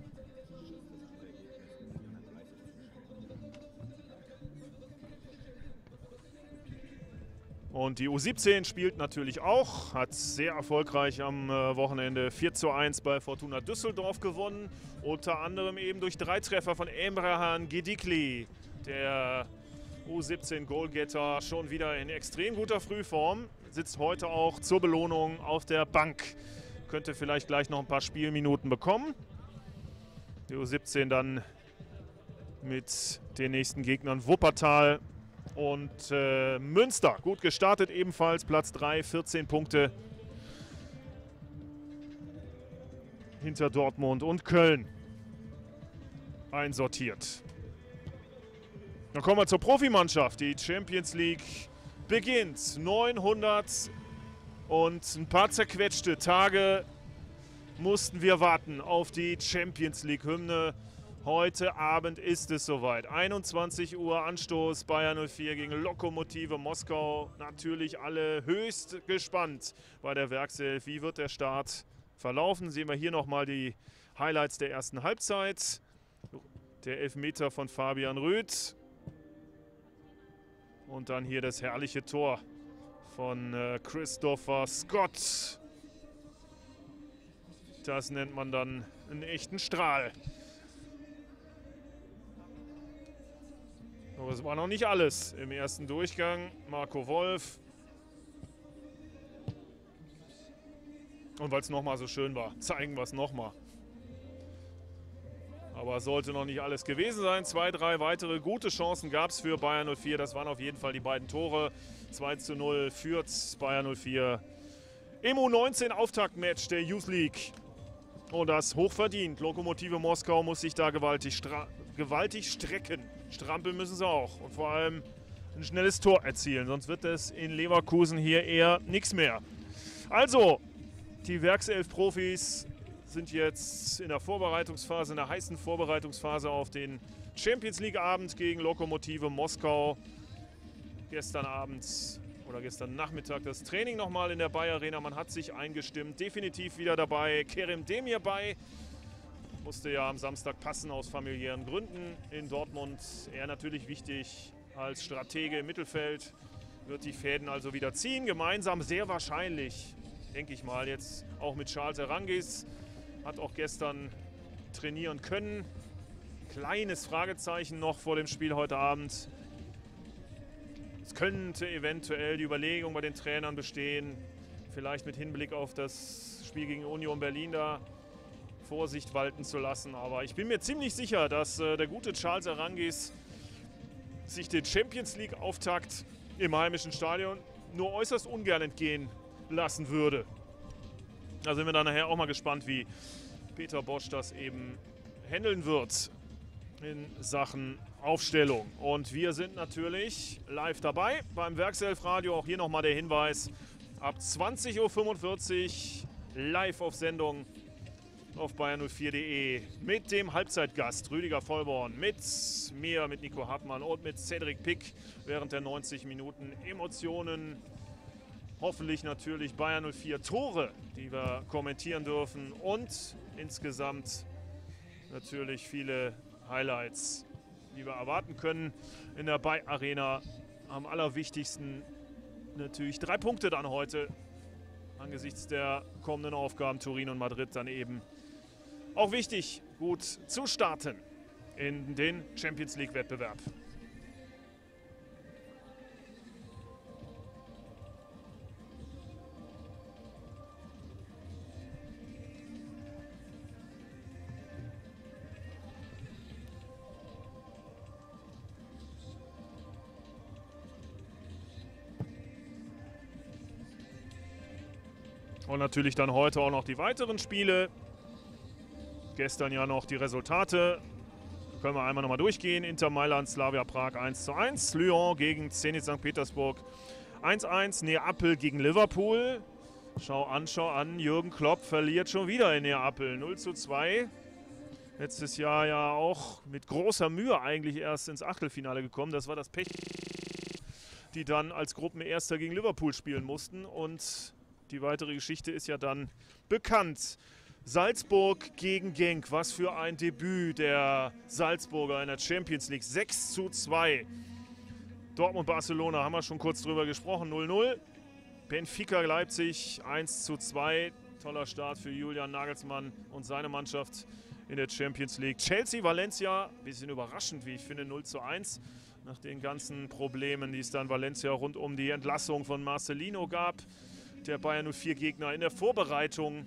Und die U17 spielt natürlich auch, hat sehr erfolgreich am Wochenende 4:1 bei Fortuna Düsseldorf gewonnen. Unter anderem eben durch 3 Treffer von Emrehan Gedikli, der U17-Goalgetter, schon wieder in extrem guter Frühform. Sitzt heute auch zur Belohnung auf der Bank. Könnte vielleicht gleich noch ein paar Spielminuten bekommen. Die U17 dann mit den nächsten Gegnern Wuppertal und Münster. Gut gestartet ebenfalls, Platz 3, 14 Punkte hinter Dortmund und Köln einsortiert. Dann kommen wir zur Profimannschaft. Die Champions League beginnt. 900 und ein paar zerquetschte Tage mussten wir warten auf die Champions League-Hymne. Heute Abend ist es soweit. 21 Uhr Anstoß, Bayer 04 gegen Lokomotive Moskau. Natürlich alle höchst gespannt bei der Werkself. Wie wird der Start verlaufen? Sehen wir hier nochmal die Highlights der ersten Halbzeit. Der Elfmeter von Fabian Röth. Und dann hier das herrliche Tor von Christopher Scott. Das nennt man dann einen echten Strahl. Aber es war noch nicht alles im ersten Durchgang. Marco Wolf. Und weil es nochmal so schön war, zeigen wir es nochmal. Aber sollte noch nicht alles gewesen sein. 2, 3 weitere gute Chancen gab es für Bayer 04. Das waren auf jeden Fall die beiden Tore. 2:0 führt Bayer 04 im U19-Auftaktmatch der Youth League. Und das hochverdient. Lokomotive Moskau muss sich da gewaltig strecken. Strampeln müssen sie auch. Und vor allem ein schnelles Tor erzielen. Sonst wird es in Leverkusen hier eher nichts mehr. Also, die Werkself-Profis sind jetzt in der Vorbereitungsphase, in der heißen Vorbereitungsphase auf den Champions League-Abend gegen Lokomotive Moskau. Gestern Abend oder gestern Nachmittag das Training nochmal in der Bayer Arena. Man hat sich eingestimmt. Definitiv wieder dabei Kerem Demirbay. Musste ja am Samstag passen aus familiären Gründen in Dortmund. Er natürlich wichtig als Stratege im Mittelfeld. Wird die Fäden also wieder ziehen. Gemeinsam sehr wahrscheinlich, denke ich mal, jetzt auch mit Charles Arangis. Hat auch gestern trainieren können. Kleines Fragezeichen noch vor dem Spiel heute Abend Es könnte eventuell die Überlegung bei den Trainern bestehen, vielleicht mit Hinblick auf das Spiel gegen Union Berlin da Vorsicht walten zu lassen. Aber ich bin mir ziemlich sicher, dass der gute Charles Aránguiz sich den Champions-League-Auftakt im heimischen Stadion nur äußerst ungern entgehen lassen würde. Da sind wir dann nachher auch mal gespannt, wie Peter Bosz das eben handeln wird in Sachen Aufstellung. Und wir sind natürlich live dabei beim Werkself-Radio. Auch hier nochmal der Hinweis, ab 20:45 Uhr live auf Sendung auf bayern04.de mit dem Halbzeitgast Rüdiger Vollborn, mit mir, mit Nico Hartmann und mit Cedric Pick während der 90 Minuten Emotionen. Hoffentlich natürlich Bayern 04 Tore, die wir kommentieren dürfen und insgesamt natürlich viele Highlights, die wir erwarten können in der Bay Arena. Am allerwichtigsten natürlich 3 Punkte dann heute angesichts der kommenden Aufgaben Turin und Madrid dann eben. Auch wichtig, gut zu starten in den Champions League Wettbewerb. Und natürlich dann heute auch noch die weiteren Spiele. Gestern ja noch die Resultate. Können wir einmal nochmal durchgehen. Inter Mailand, Slavia Prag 1:1. Lyon gegen Zenit St. Petersburg 1:1. Neapel gegen Liverpool. Schau an. Jürgen Klopp verliert schon wieder in Neapel. 0:2. Letztes Jahr ja auch mit großer Mühe eigentlich erst ins Achtelfinale gekommen. Das war das Pech, die dann als Gruppenerster gegen Liverpool spielen mussten. Und die weitere Geschichte ist ja dann bekannt. Salzburg gegen Genk. Was für ein Debüt der Salzburger in der Champions League. 6:2. Dortmund-Barcelona haben wir schon kurz drüber gesprochen. 0:0. Benfica Leipzig 1:2. Toller Start für Julian Nagelsmann und seine Mannschaft in der Champions League. Chelsea-Valencia, bisschen überraschend, wie ich finde, 0:1. Nach den ganzen Problemen, die es dann Valencia rund um die Entlassung von Marcelino gab. Der Bayern 04 Gegner in der Vorbereitung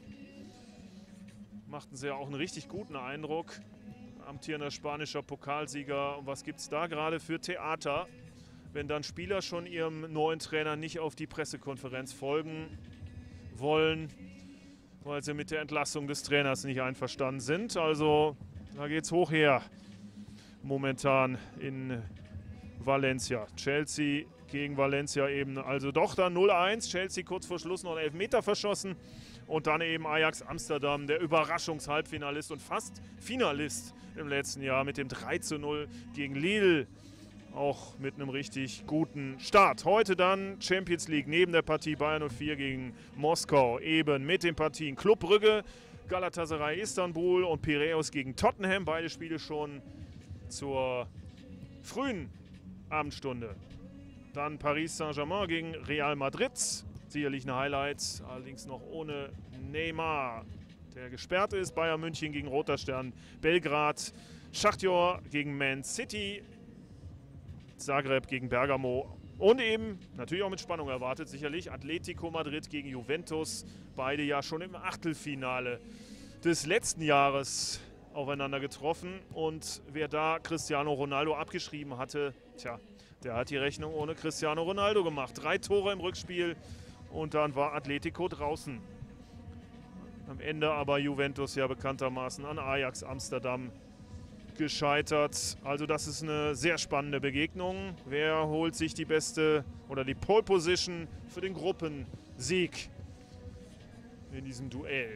machten sie ja auch einen richtig guten Eindruck. Amtierender spanischer Pokalsieger. Und was gibt es da gerade für Theater, wenn dann Spieler schon ihrem neuen Trainer nicht auf die Pressekonferenz folgen wollen, weil sie mit der Entlassung des Trainers nicht einverstanden sind. Also da geht es hoch her momentan in Valencia. Chelsea gegen Valencia eben, also doch dann 0:1. Chelsea kurz vor Schluss noch einen Elfmeter verschossen. Und dann eben Ajax Amsterdam, der Überraschungshalbfinalist und fast Finalist im letzten Jahr mit dem 3:0 gegen Lille. Auch mit einem richtig guten Start. Heute dann Champions League neben der Partie Bayern 04 gegen Moskau. Eben mit den Partien Club Brügge, Galatasaray Istanbul und Piräus gegen Tottenham. Beide Spiele schon zur frühen Abendstunde. Dann Paris Saint-Germain gegen Real Madrid. Sicherlich ein Highlight, allerdings noch ohne Neymar, der gesperrt ist. Bayern München gegen Roter Stern Belgrad. Schachtjor gegen Man City. Zagreb gegen Bergamo. Und eben, natürlich auch mit Spannung erwartet, sicherlich Atletico Madrid gegen Juventus. Beide ja schon im Achtelfinale des letzten Jahres aufeinander getroffen. Und wer da Cristiano Ronaldo abgeschrieben hatte, tja, der hat die Rechnung ohne Cristiano Ronaldo gemacht. 3 Tore im Rückspiel und dann war Atletico draußen. Am Ende aber Juventus ja bekanntermaßen an Ajax Amsterdam gescheitert. Also das ist eine sehr spannende Begegnung. Wer holt sich die beste oder die Pole Position für den Gruppensieg in diesem Duell?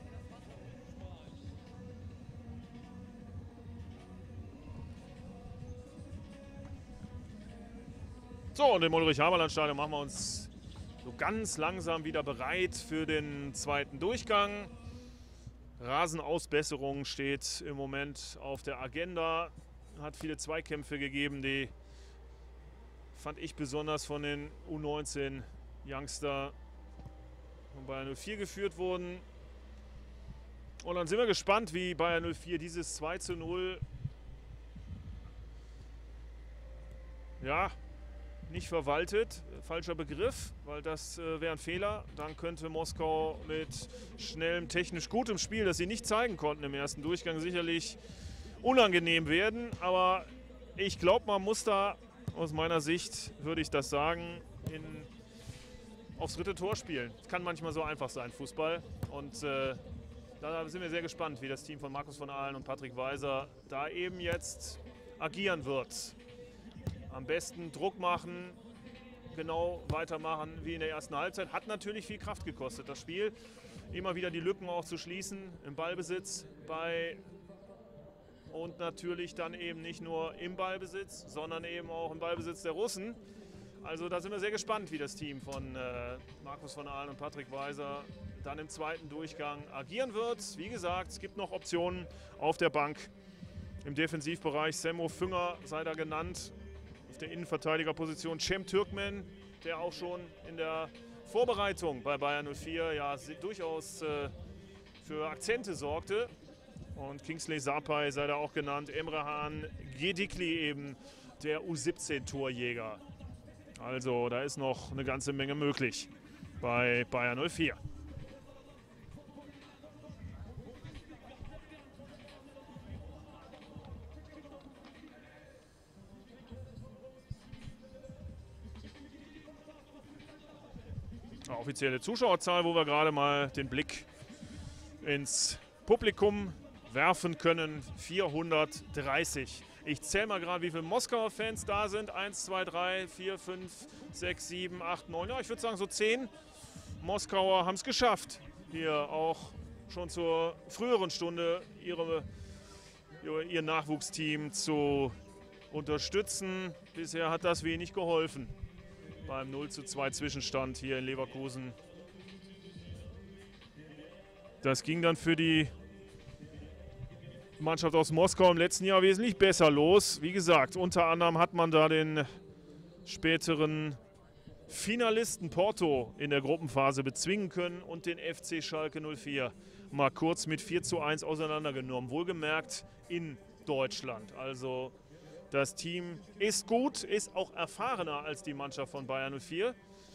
So, und im Ulrich-Haberland-Stadion machen wir uns so ganz langsam wieder bereit für den zweiten Durchgang. Rasenausbesserung steht im Moment auf der Agenda. Hat viele Zweikämpfe gegeben, die fand ich besonders von den U19 Youngster von Bayern 04 geführt wurden. Und dann sind wir gespannt, wie Bayern 04 dieses 2:0 ja, nicht verwaltet. Falscher Begriff, weil das wäre ein Fehler. Dann könnte Moskau mit schnellem, technisch gutem Spiel, das sie nicht zeigen konnten im ersten Durchgang, sicherlich unangenehm werden. Aber ich glaube, man muss da, aus meiner Sicht, würde ich das sagen, aufs dritte Tor spielen. Kann manchmal so einfach sein, Fußball. Und da sind wir sehr gespannt, wie das Team von Markus von Ahlen und Patrick Weiser da eben jetzt agieren wird. Am besten Druck machen, genau weitermachen wie in der ersten Halbzeit. Hat natürlich viel Kraft gekostet, das Spiel. Immer wieder die Lücken auch zu schließen im Ballbesitz und natürlich dann eben nicht nur im Ballbesitz, sondern eben auch im Ballbesitz der Russen. Also da sind wir sehr gespannt, wie das Team von Markus von Ahlen und Patrick Weiser dann im zweiten Durchgang agieren wird. Wie gesagt, es gibt noch Optionen auf der Bank. Im Defensivbereich Semmo Fünger sei da genannt. Auf der Innenverteidigerposition Cem Türkmen, der auch schon in der Vorbereitung bei Bayer 04 ja durchaus für Akzente sorgte. Und Kingsley Sarpay sei da auch genannt. Emrehan Gedikli eben, der U17-Torjäger. Also da ist noch eine ganze Menge möglich bei Bayer 04. Offizielle Zuschauerzahl, wo wir gerade mal den Blick ins Publikum werfen können, 430. Ich zähle mal gerade, wie viele Moskauer Fans da sind. 1, 2, 3, 4, 5, 6, 7, 8, 9. Ja, ich würde sagen so 10 Moskauer haben es geschafft, hier auch schon zur früheren Stunde ihr Nachwuchsteam zu unterstützen. Bisher hat das wenig geholfen beim 0:2 Zwischenstand hier in Leverkusen. Das ging dann für die Mannschaft aus Moskau im letzten Jahr wesentlich besser los. Wie gesagt, unter anderem hat man da den späteren Finalisten Porto in der Gruppenphase bezwingen können und den FC Schalke 04 mal kurz mit 4:1 auseinandergenommen. Wohlgemerkt in Deutschland. Also das Team ist gut, ist auch erfahrener als die Mannschaft von Bayer 04.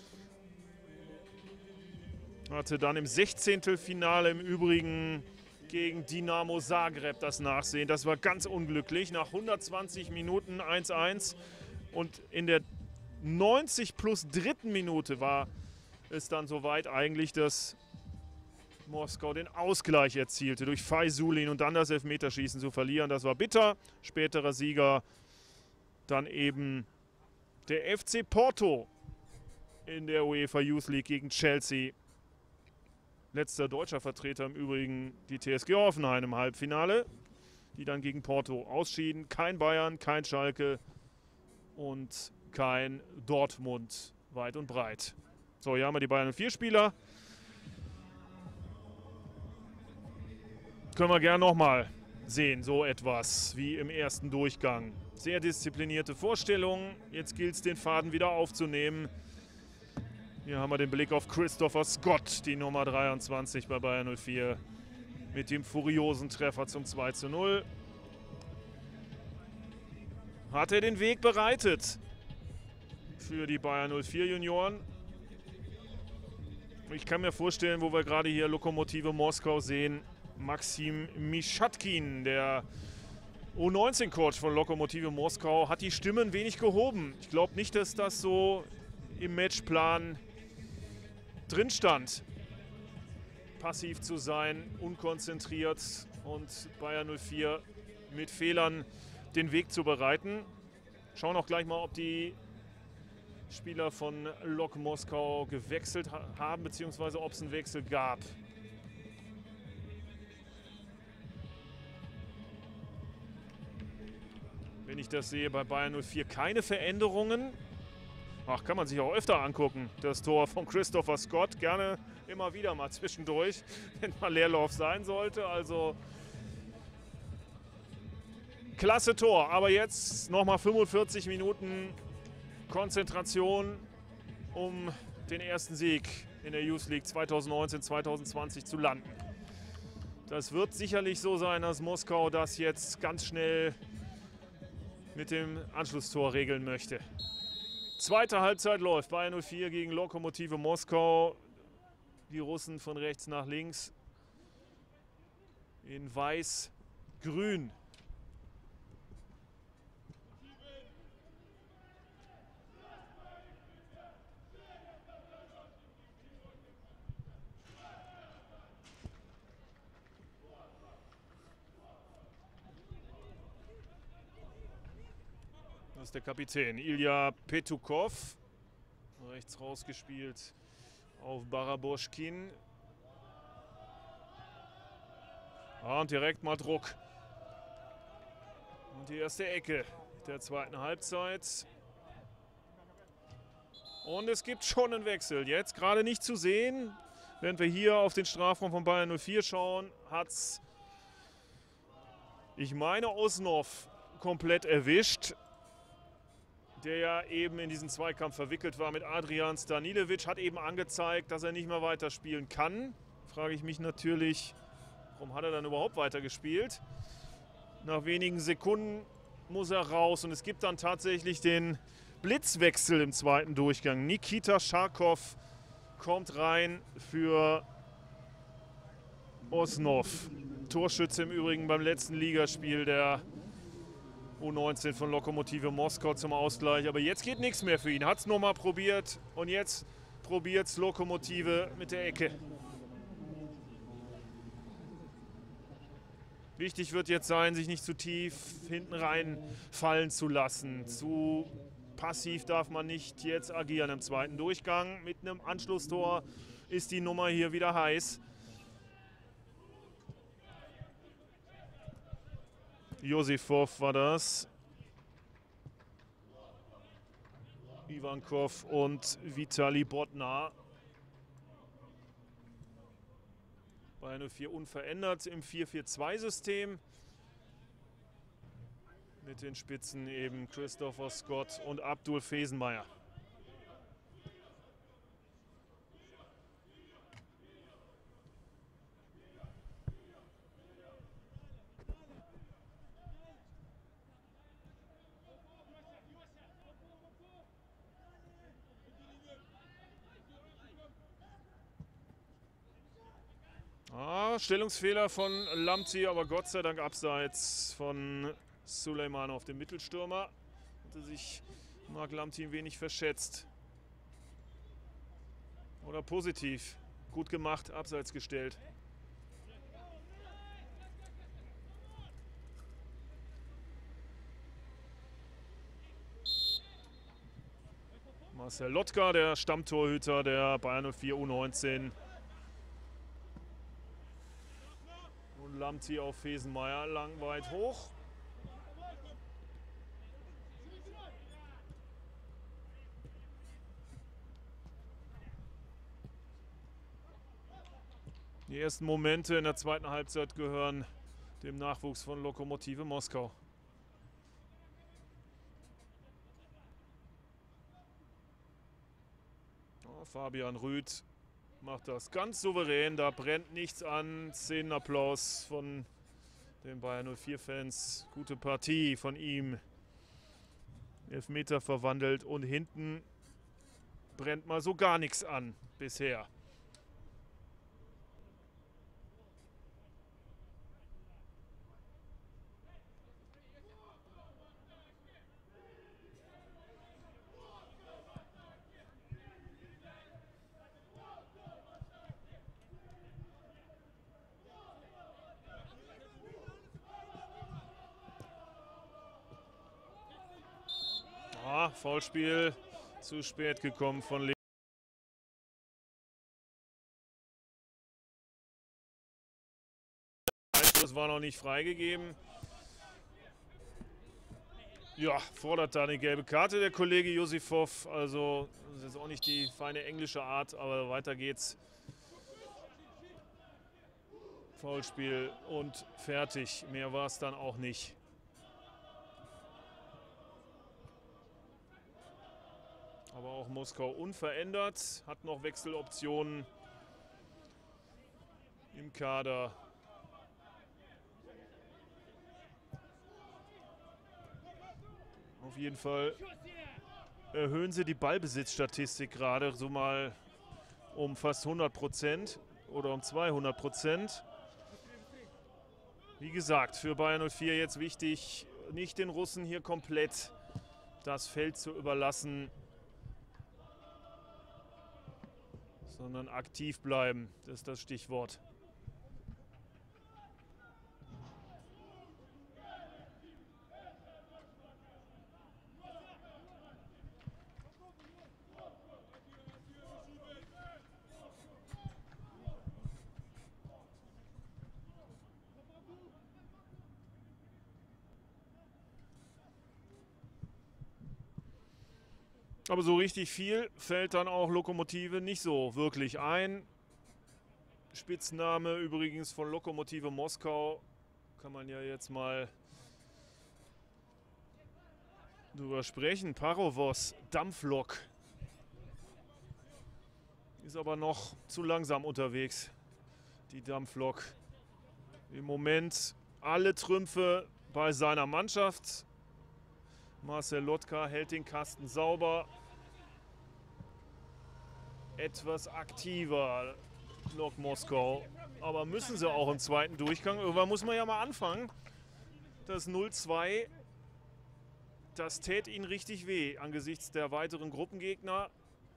Hatte dann im 16. Finale im Übrigen gegen Dinamo Zagreb das Nachsehen. Das war ganz unglücklich. Nach 120 Minuten 1:1 und in der 90 plus dritten Minute war es dann soweit eigentlich, dass Moskau den Ausgleich erzielte durch Faisulin und dann das Elfmeterschießen zu verlieren. Das war bitter. Späterer Sieger dann eben der FC Porto in der UEFA Youth League gegen Chelsea. Letzter deutscher Vertreter im Übrigen die TSG Hoffenheim im Halbfinale, die dann gegen Porto ausschieden. Kein Bayern, kein Schalke und kein Dortmund weit und breit. So, hier haben wir die Bayern 04 Spieler. Können wir gerne nochmal sehen, so etwas wie im ersten Durchgang. Sehr disziplinierte Vorstellung. Jetzt gilt es, den Faden wieder aufzunehmen. Hier haben wir den Blick auf Christopher Scott, die Nummer 23 bei Bayer 04, mit dem furiosen Treffer zum 2:0. Hat er den Weg bereitet für die Bayer 04 Junioren? Ich kann mir vorstellen, wo wir gerade hier Lokomotive Moskau sehen, Maxim Mischatkin, der U19-Coach von Lokomotive Moskau, hat die Stimmen wenig gehoben. Ich glaube nicht, dass das so im Matchplan drin stand, passiv zu sein, unkonzentriert und Bayer 04 mit Fehlern den Weg zu bereiten. Schauen auch gleich mal, ob die Spieler von Lok Moskau gewechselt haben, beziehungsweise ob es einen Wechsel gab. Wenn ich das sehe, bei Bayer 04 keine Veränderungen. Ach, kann man sich auch öfter angucken, das Tor von Christopher Scott. Gerne immer wieder mal zwischendurch, wenn mal Leerlauf sein sollte. Also klasse Tor, aber jetzt nochmal 45 Minuten Konzentration, um den ersten Sieg in der Youth League 2019-2020 zu landen. Das wird sicherlich so sein, dass Moskau das jetzt ganz schnell mit dem Anschlusstor regeln möchte. Zweite Halbzeit läuft. Bayern 04 gegen Lokomotive Moskau. Die Russen von rechts nach links in weiß-grün. Das ist der Kapitän Ilya Petukov. Rechts rausgespielt auf Baraboschkin. Und direkt mal Druck. Und die erste Ecke der zweiten Halbzeit. Und es gibt schon einen Wechsel. Jetzt gerade nicht zu sehen. Wenn wir hier auf den Strafraum von Bayern 04 schauen, hat es, ich meine, Osnov komplett erwischt, der ja eben in diesen Zweikampf verwickelt war mit Adrian Stanilevic, hat eben angezeigt, dass er nicht mehr weiterspielen kann. Frage ich mich natürlich, warum hat er dann überhaupt weitergespielt? Nach wenigen Sekunden muss er raus und es gibt dann tatsächlich den Blitzwechsel im zweiten Durchgang. Nikita Scharkow kommt rein für Osnov. Torschütze im Übrigen beim letzten Ligaspiel der U19 von Lokomotive Moskau zum Ausgleich. Aber jetzt geht nichts mehr für ihn. Hat es nochmal probiert und jetzt probiert es Lokomotive mit der Ecke. Wichtig wird jetzt sein, sich nicht zu tief hinten rein fallen zu lassen. Zu passiv darf man nicht jetzt agieren im zweiten Durchgang. Mit einem Anschlusstor ist die Nummer hier wieder heiß. Josifov war das. Ivankov und Vitali Bodnar. Bayern 04 unverändert im 4-4-2-System. Mit den Spitzen eben Christopher Scott und Abdul Fesenmeier. Stellungsfehler von Lamti, aber Gott sei Dank abseits von Suleimanov, dem Mittelstürmer. Hatte sich Marc Lamti ein wenig verschätzt. Oder positiv. Gut gemacht, abseits gestellt. Marcel Lotka, der Stammtorhüter der Bayern 04 U19. Und Lamti auf Fesenmeier, lang weit hoch. Die ersten Momente in der zweiten Halbzeit gehören dem Nachwuchs von Lokomotive Moskau. Fabian Rüth macht das ganz souverän, da brennt nichts an. Szenenapplaus von den Bayern 04-Fans. Gute Partie von ihm. Elfmeter verwandelt und hinten brennt mal so gar nichts an bisher. Foulspiel zu spät gekommen von Einfluss war noch nicht freigegeben. Ja, fordert da eine gelbe Karte der Kollege Josifov. Also das ist jetzt auch nicht die feine englische Art, aber weiter geht's. Foulspiel und fertig. Mehr war es dann auch nicht. Aber auch Moskau unverändert, hat noch Wechseloptionen im Kader. Auf jeden Fall erhöhen sie die Ballbesitzstatistik gerade so mal um fast 100% oder um 200%. Wie gesagt, für Bayer 04 jetzt wichtig, nicht den Russen hier komplett das Feld zu überlassen, sondern aktiv bleiben, das ist das Stichwort. Aber so richtig viel fällt dann auch Lokomotive nicht so wirklich ein. Spitzname übrigens von Lokomotive Moskau, kann man ja jetzt mal drüber sprechen. Parovoz, Dampflok. Ist aber noch zu langsam unterwegs, die Dampflok. Im Moment alle Trümpfe bei seiner Mannschaft. Marcel Lotka hält den Kasten sauber. Etwas aktiver Lok Moskau. Aber müssen sie auch im zweiten Durchgang. Irgendwann muss man ja mal anfangen. Das 0-2, das täte ihnen richtig weh angesichts der weiteren Gruppengegner.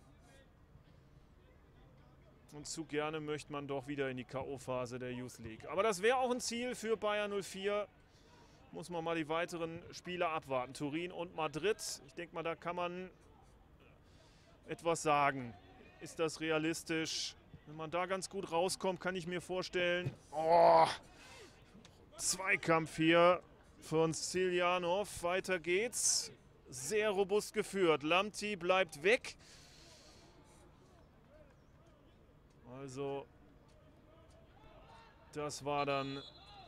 Und zu gerne möchte man doch wieder in die K.O.-Phase der Youth League. Aber das wäre auch ein Ziel für Bayer 04. Muss man mal die weiteren Spiele abwarten. Turin und Madrid. Ich denke mal, da kann man etwas sagen. Ist das realistisch? Wenn man da ganz gut rauskommt, kann ich mir vorstellen. Oh, Zweikampf hier von Siljanov. Weiter geht's. Sehr robust geführt. Lamti bleibt weg. Also, das war dann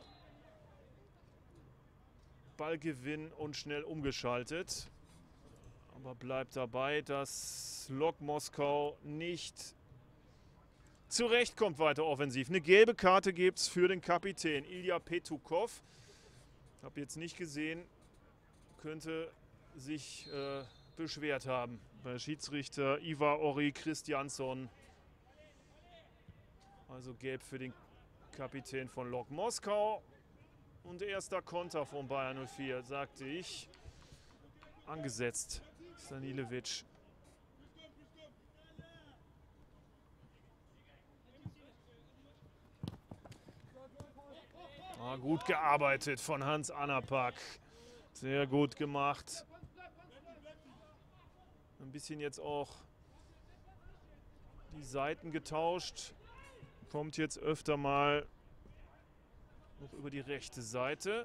Ballgewinn und schnell umgeschaltet. Aber bleibt dabei, dass Lok Moskau nicht zurechtkommt weiter offensiv. Eine gelbe Karte gibt es für den Kapitän Ilya Petukov. Habe jetzt nicht gesehen, könnte sich beschwert haben bei Schiedsrichter Ivar Ori Christiansson. Also gelb für den Kapitän von Lok Moskau. Und erster Konter von Bayer 04, sagte ich. Angesetzt, Stanilevic. Gut gearbeitet von Hans Anapak. Sehr gut gemacht. Ein bisschen jetzt auch die Seiten getauscht. Kommt jetzt öfter mal noch über die rechte Seite.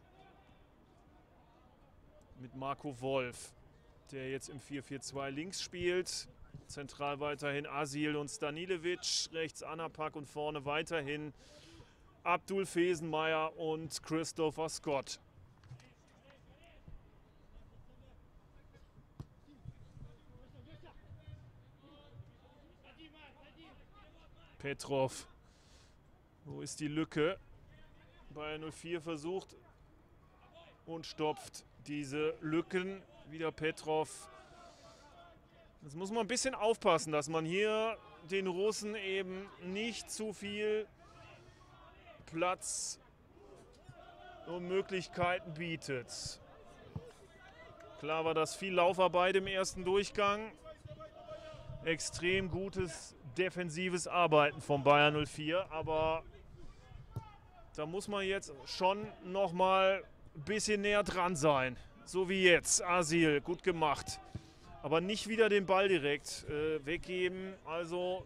Mit Marco Wolf, der jetzt im 4-4-2 links spielt. Zentral weiterhin Asil und Stanilevic. Rechts Anapak und vorne weiterhin Abdul Fesenmeier und Christopher Scott. Petrov. Wo ist die Lücke? Bayer 04 versucht und stopft diese Lücken. Wieder Petrov. Jetzt muss man ein bisschen aufpassen, dass man hier den Russen eben nicht zu viel Platz und Möglichkeiten bietet. Klar war das viel Laufarbeit im ersten Durchgang. Extrem gutes defensives Arbeiten von Bayer 04, aber da muss man jetzt schon noch mal ein bisschen näher dran sein. So wie jetzt. Asil, gut gemacht. Aber nicht wieder den Ball direkt weggeben. Also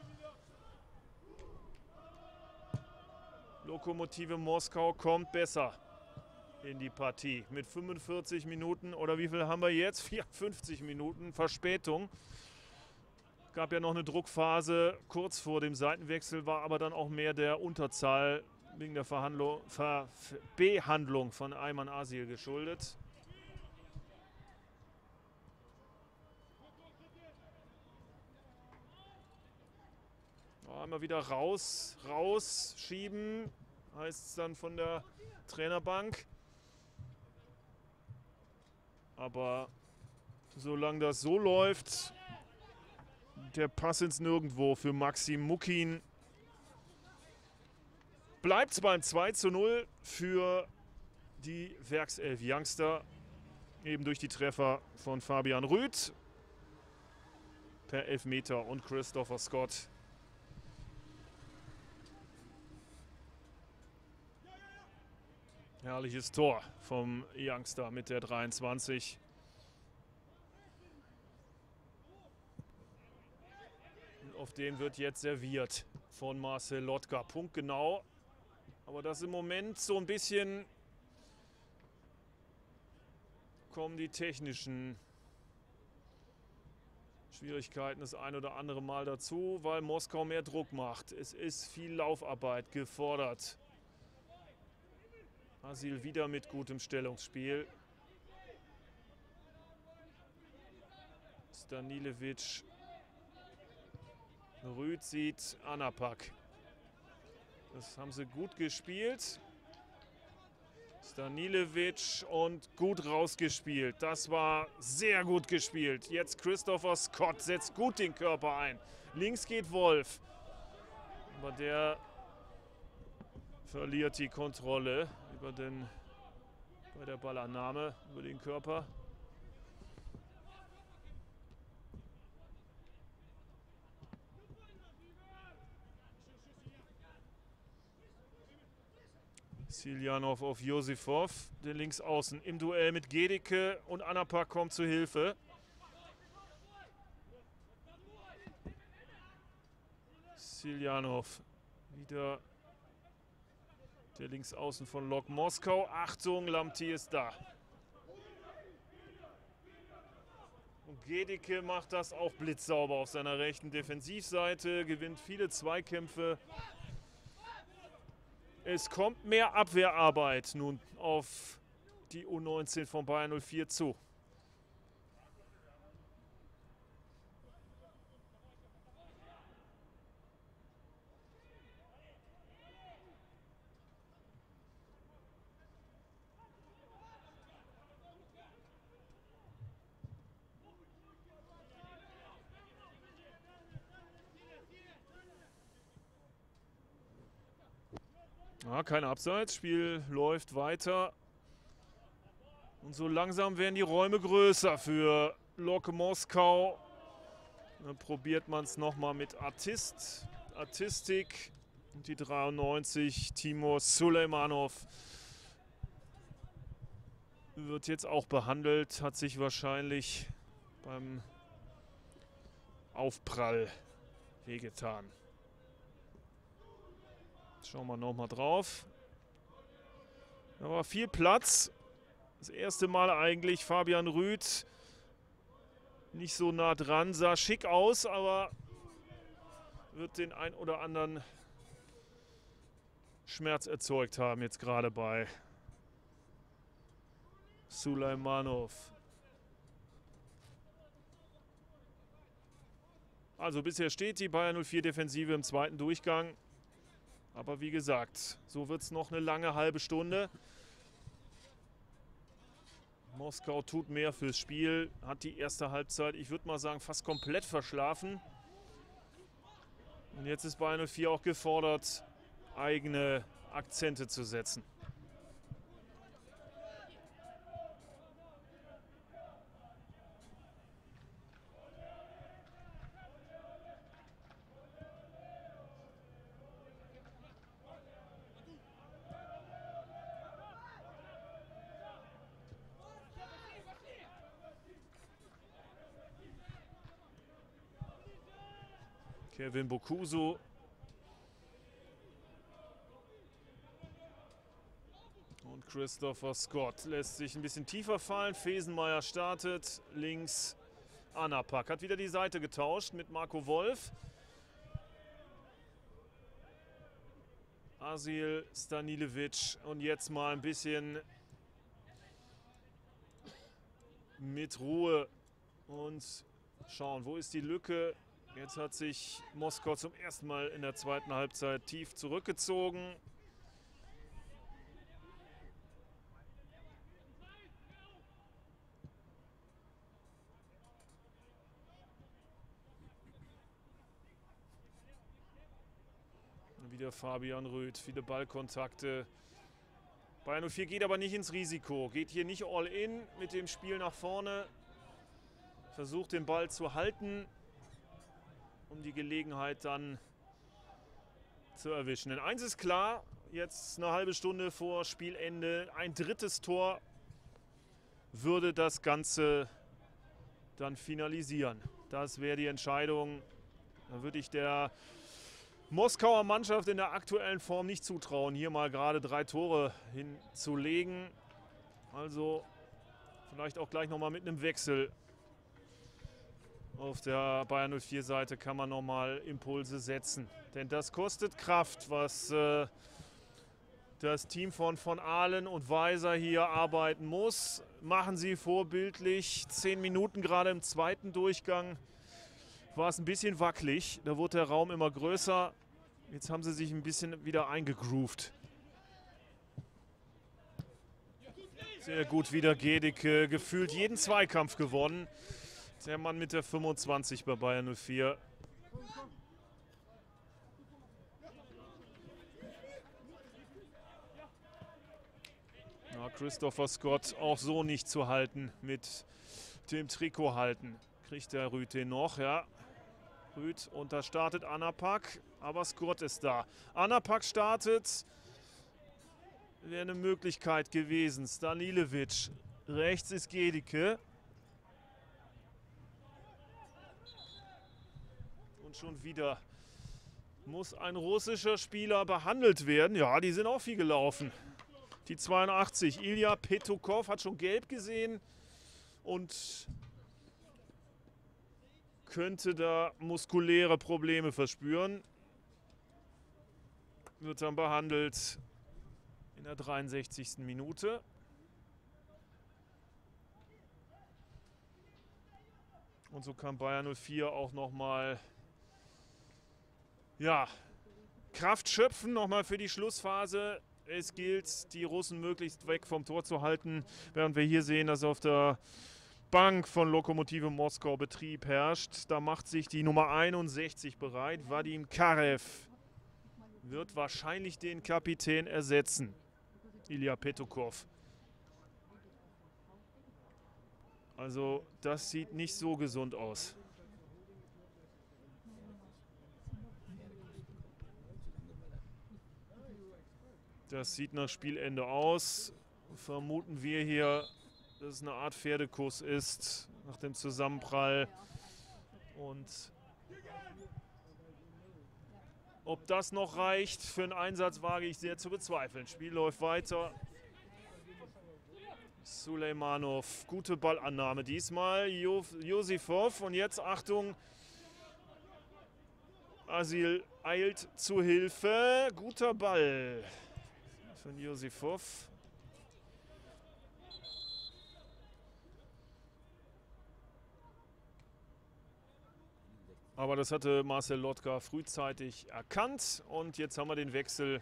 Lokomotive Moskau kommt besser in die Partie. Mit 45 Minuten oder wie viel haben wir jetzt? 54 Minuten Verspätung. Gab ja noch eine Druckphase kurz vor dem Seitenwechsel, war aber dann auch mehr der Unterzahl wegen der Behandlung von Ayman Asil geschuldet. Einmal wieder rausschieben, heißt es dann von der Trainerbank. Aber Solange das so läuft, der Pass ins Nirgendwo für Maxim Mukin. Bleibt es beim 2:0 für die Werkself Youngster. Eben durch die Treffer von Fabian Rüth per Elfmeter und Christopher Scott. Herrliches Tor vom Youngster mit der 23. Und auf den wird jetzt serviert von Marcel Lotka. Punktgenau. Aber das im Moment so ein bisschen kommen die technischen Schwierigkeiten das ein oder andere Mal dazu, weil Moskau mehr Druck macht. Es ist viel Laufarbeit gefordert. Asil wieder mit gutem Stellungsspiel. Stanilevic. Rüth sieht Anapak. Das haben sie gut gespielt. Stanilevic und gut rausgespielt. Das war sehr gut gespielt. Jetzt Christopher Scott setzt gut den Körper ein. Links geht Wolf. Aber der verliert die Kontrolle bei der Ballannahme über den Körper. Siljanov auf Josifov, der Linksaußen im Duell mit Gedicke und Anapak kommt zu Hilfe. Siljanov wieder der Linksaußen von Lok Moskau. Achtung, Lamti ist da. Und Gedicke macht das auch blitzsauber auf seiner rechten Defensivseite, gewinnt viele Zweikämpfe. Es kommt mehr Abwehrarbeit nun auf die U19 von Bayer 04 zu. Ja, kein Abseits, Spiel läuft weiter. Und so langsam werden die Räume größer für Lok Moskau. Dann probiert man es nochmal mit Artistik. Und die 93, Timur Sulejmanov, wird jetzt auch behandelt, hat sich wahrscheinlich beim Aufprall wehgetan. Schauen wir nochmal drauf. Da war viel Platz. Das erste Mal eigentlich Fabian Rüth nicht so nah dran. Sah schick aus, aber wird den ein oder anderen Schmerz erzeugt haben jetzt gerade bei Sulejmanov. Also bisher steht die Bayer 04 Defensive im zweiten Durchgang. Aber wie gesagt, so wird es noch eine lange halbe Stunde. Moskau tut mehr fürs Spiel, hat die erste Halbzeit, ich würde mal sagen, fast komplett verschlafen. Und jetzt ist Bayer 04 auch gefordert, eigene Akzente zu setzen. Kevin Bokuso. Und Christopher Scott lässt sich ein bisschen tiefer fallen. Fesenmeier startet. Links Anapak. Hat wieder die Seite getauscht mit Marco Wolf. Asil Stanilevic. Und jetzt mal ein bisschen mit Ruhe und schauen, wo ist die Lücke. Jetzt hat sich Moskau zum ersten Mal in der zweiten Halbzeit tief zurückgezogen. Wieder Fabian Röth, viele Ballkontakte. Bayern 04 geht aber nicht ins Risiko, geht hier nicht all in mit dem Spiel nach vorne. Versucht den Ball zu halten, um die Gelegenheit dann zu erwischen. Denn eins ist klar, jetzt eine halbe Stunde vor Spielende, ein drittes Tor würde das Ganze dann finalisieren. Das wäre die Entscheidung. Da würde ich der Moskauer Mannschaft in der aktuellen Form nicht zutrauen, hier mal gerade 3 Tore hinzulegen. Also vielleicht auch gleich nochmal mit einem Wechsel. Auf der Bayern 04 Seite kann man nochmal Impulse setzen. Denn das kostet Kraft, was das Team von Ahlen und Weiser hier arbeiten muss. Machen sie vorbildlich. 10 Minuten gerade im zweiten Durchgang war es ein bisschen wackelig. Da wurde der Raum immer größer. Jetzt haben sie sich ein bisschen wieder eingegroovt. Sehr gut wieder Gedicke. Gefühlt jeden Zweikampf gewonnen. Der Mann mit der 25 bei Bayern 04. Na, Christopher Scott auch so nicht zu halten mit dem Trikot halten. Kriegt der Rüth den noch, ja. Rüth und da startet Anapak, aber Scott ist da. Anapak startet, wäre eine Möglichkeit gewesen. Stanilevic, rechts ist Gedicke. Und schon wieder muss ein russischer Spieler behandelt werden. Ja, die sind auch viel gelaufen. Die 82, Ilya Petukov hat schon gelb gesehen und könnte da muskuläre Probleme verspüren. Wird dann behandelt in der 63. Minute. Und so kann Bayern 04 auch nochmal Kraft schöpfen, nochmal für die Schlussphase. Es gilt, die Russen möglichst weg vom Tor zu halten, während wir hier sehen, dass auf der Bank von Lokomotive Moskau Betrieb herrscht. Da macht sich die Nummer 61 bereit. Vadim Karev wird wahrscheinlich den Kapitän ersetzen. Ilya Petukov. Also das sieht nicht so gesund aus. Das sieht nach Spielende aus. Vermuten wir hier, dass es eine Art Pferdekuss ist nach dem Zusammenprall. Und ob das noch reicht für einen Einsatz, wage ich sehr zu bezweifeln. Spiel läuft weiter. Sulejmanov, gute Ballannahme diesmal. Josifov und jetzt Achtung. Asil eilt zu Hilfe. Guter Ball von Josifov. Aber das hatte Marcel Lotka frühzeitig erkannt und jetzt haben wir den Wechsel.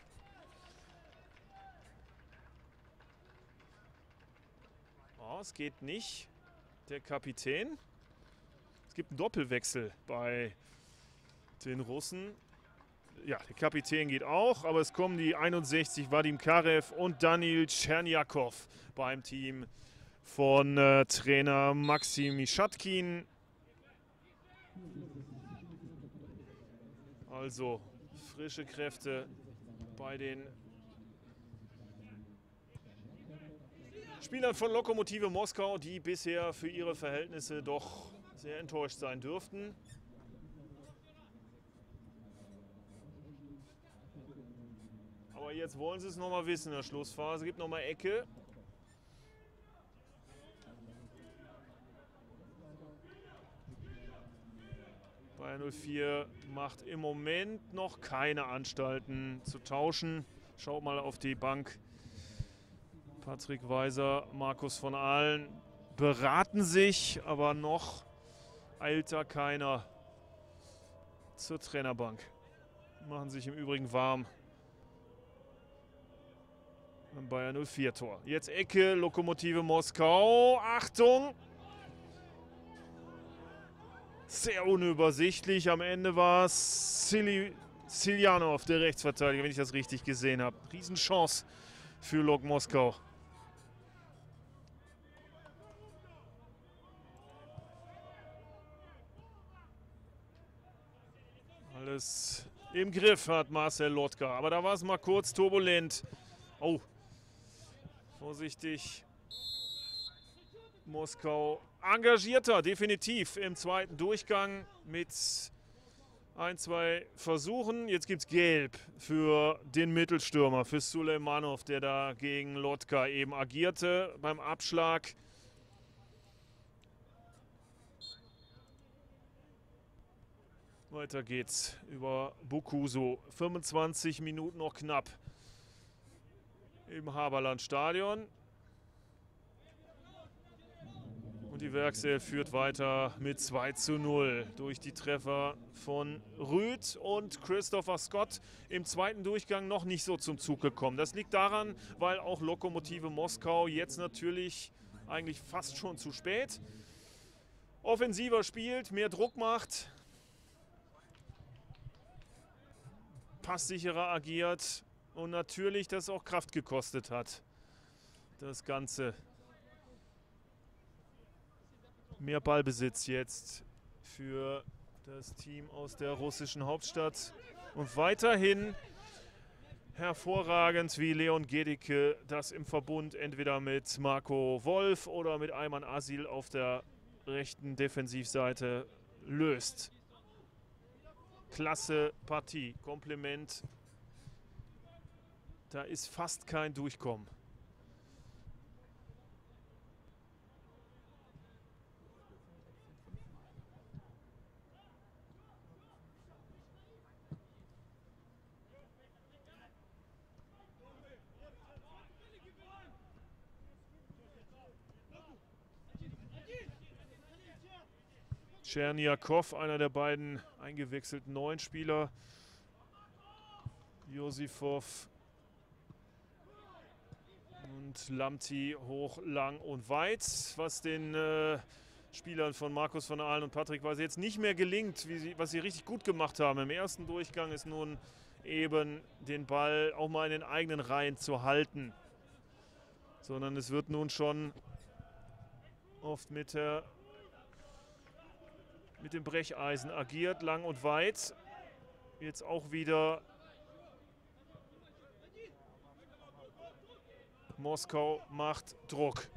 Oh, es geht nicht. Der Kapitän. Es gibt einen Doppelwechsel bei den Russen. Ja, der Kapitän geht auch, aber es kommen die 61 Vadim Karev und Danil Tscherniakow beim Team von Trainer Maxim Mischatkin. Also frische Kräfte bei den Spielern von Lokomotive Moskau, die bisher für ihre Verhältnisse doch sehr enttäuscht sein dürften. Aber jetzt wollen sie es nochmal wissen in der Schlussphase. Es gibt nochmal Ecke. Bayern 04 macht im Moment noch keine Anstalten zu tauschen. Schaut mal auf die Bank. Patrick Weiser, Markus von Ahlen beraten sich, aber noch eilt da keiner zur Trainerbank. Machen sich im Übrigen warm beim Bayern 04 Tor. Jetzt Ecke, Lokomotive Moskau. Achtung! Sehr unübersichtlich. Am Ende war es Siljanov, der Rechtsverteidiger, wenn ich das richtig gesehen habe. Riesenchance für Lok Moskau. Alles im Griff hat Marcel Lotka, aber da war es mal kurz turbulent. Oh, vorsichtig. Moskau engagierter, definitiv im zweiten Durchgang mit 1, 2 Versuchen. Jetzt gibt es Gelb für den Mittelstürmer, für Sulejmanov, der da gegen Lotka eben agierte beim Abschlag. Weiter geht's über Bukuso. 25 Minuten noch knapp im Haberland-Stadion. Und die Werkself führt weiter mit 2:0 durch die Treffer von Rüd und Christopher Scott. Im zweiten Durchgang noch nicht so zum Zug gekommen. Das liegt daran, weil auch Lokomotive Moskau jetzt natürlich eigentlich fast schon zu spät offensiver spielt, mehr Druck macht, passsicherer agiert und natürlich das auch Kraft gekostet hat. Das Ganze. Mehr Ballbesitz jetzt für das Team aus der russischen Hauptstadt. Und weiterhin hervorragend, wie Leon Gedicke das im Verbund entweder mit Marco Wolf oder mit Ayman Asil auf der rechten Defensivseite löst. Klasse Partie, Kompliment. Da ist fast kein Durchkommen. Tscherniakow, einer der beiden eingewechselten neuen Spieler. Josifov und Lamti hoch, lang und weit. Was den Spielern von Markus von Aalen und Patrick Weise jetzt nicht mehr gelingt, was sie richtig gut gemacht haben im ersten Durchgang, ist nun eben den Ball auch mal in den eigenen Reihen zu halten. Sondern es wird nun schon oft mit dem Brecheisen agiert, lang und weit. Jetzt auch wieder Moskau macht Druck.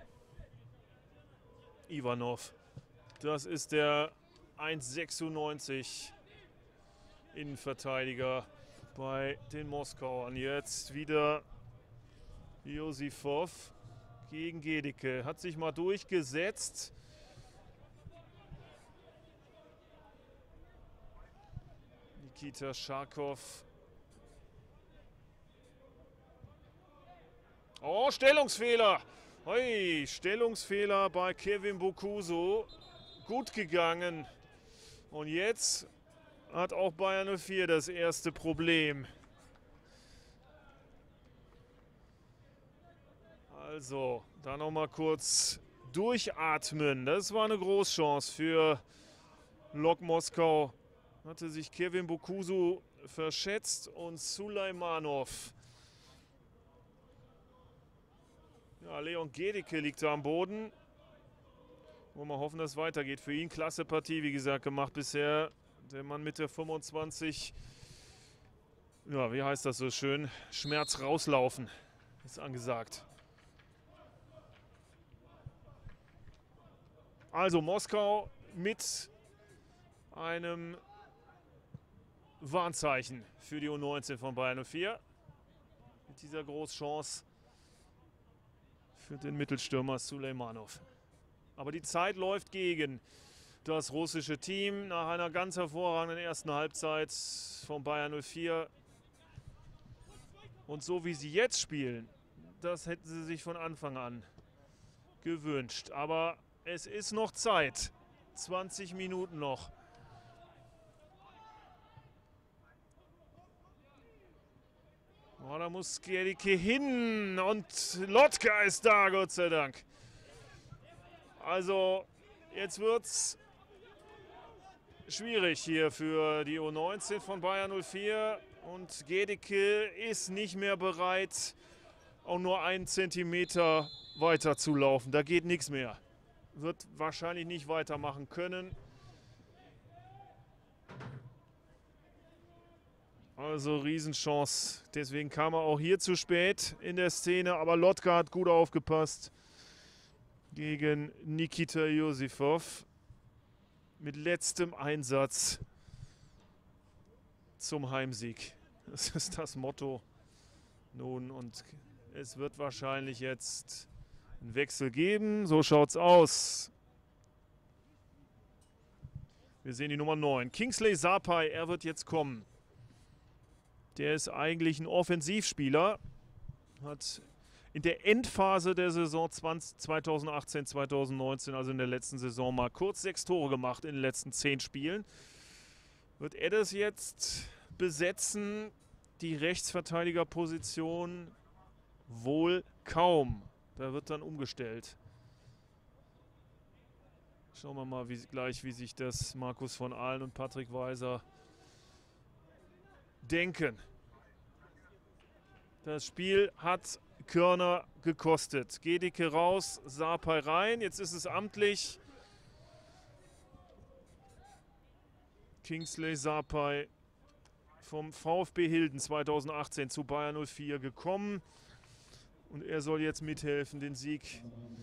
Ivanov, das ist der 1,96 Innenverteidiger bei den Moskauern. Jetzt wieder Josifov gegen Gedicke. Hat sich mal durchgesetzt. Nikita Scharkow. Oh, Stellungsfehler. Hey, Stellungsfehler bei Kevin Bukuso. Gut gegangen. Und jetzt hat auch Bayer 04 das erste Problem. Also, da noch mal kurz durchatmen. Das war eine Großchance für Lok Moskau. Hatte sich Kevin Bukuso verschätzt und Sulejmanov. Ja, Leon Gedicke liegt da am Boden. Wollen wir hoffen, dass es weitergeht. Für ihn klasse Partie, wie gesagt, gemacht bisher. Der Mann mit der 25. Ja, wie heißt das so schön? Schmerz rauslaufen ist angesagt. Also Moskau mit einem Warnzeichen für die U19 von Bayer 04. Mit dieser Großchance für den Mittelstürmer Sulejmanov. Aber die Zeit läuft gegen das russische Team. Nach einer ganz hervorragenden ersten Halbzeit von Bayer 04. Und so wie sie jetzt spielen, das hätten sie sich von Anfang an gewünscht. Aber es ist noch Zeit. 20 Minuten noch. Oh, da muss Gedicke hin und Lotka ist da, Gott sei Dank. Also jetzt wird's schwierig hier für die U19 von Bayer 04. Und Gedeke ist nicht mehr bereit, auch nur einen Zentimeter weiter zu laufen. Da geht nichts mehr. Wird wahrscheinlich nicht weitermachen können. Also Riesenchance. Deswegen kam er auch hier zu spät in der Szene. Aber Lotka hat gut aufgepasst gegen Nikita Josifov. Mit letztem Einsatz zum Heimsieg. Das ist das Motto. Nun, und es wird wahrscheinlich jetzt einen Wechsel geben. So schaut's aus. Wir sehen die Nummer 9. Kingsley Sapai, er wird jetzt kommen. Der ist eigentlich ein Offensivspieler. Hat in der Endphase der Saison 2018, 2019, also in der letzten Saison, mal kurz 6 Tore gemacht in den letzten 10 Spielen. Wird er das jetzt besetzen? Die Rechtsverteidigerposition wohl kaum. Da wird dann umgestellt. Schauen wir mal wie sich das Markus von Ahlen und Patrick Weiser denken. Das Spiel hat Körner gekostet. Gedeke raus, Sapai rein. Jetzt ist es amtlich. Kingsley Sapai vom VfB Hilden 2018 zu Bayer 04 gekommen. Und er soll jetzt mithelfen, den Sieg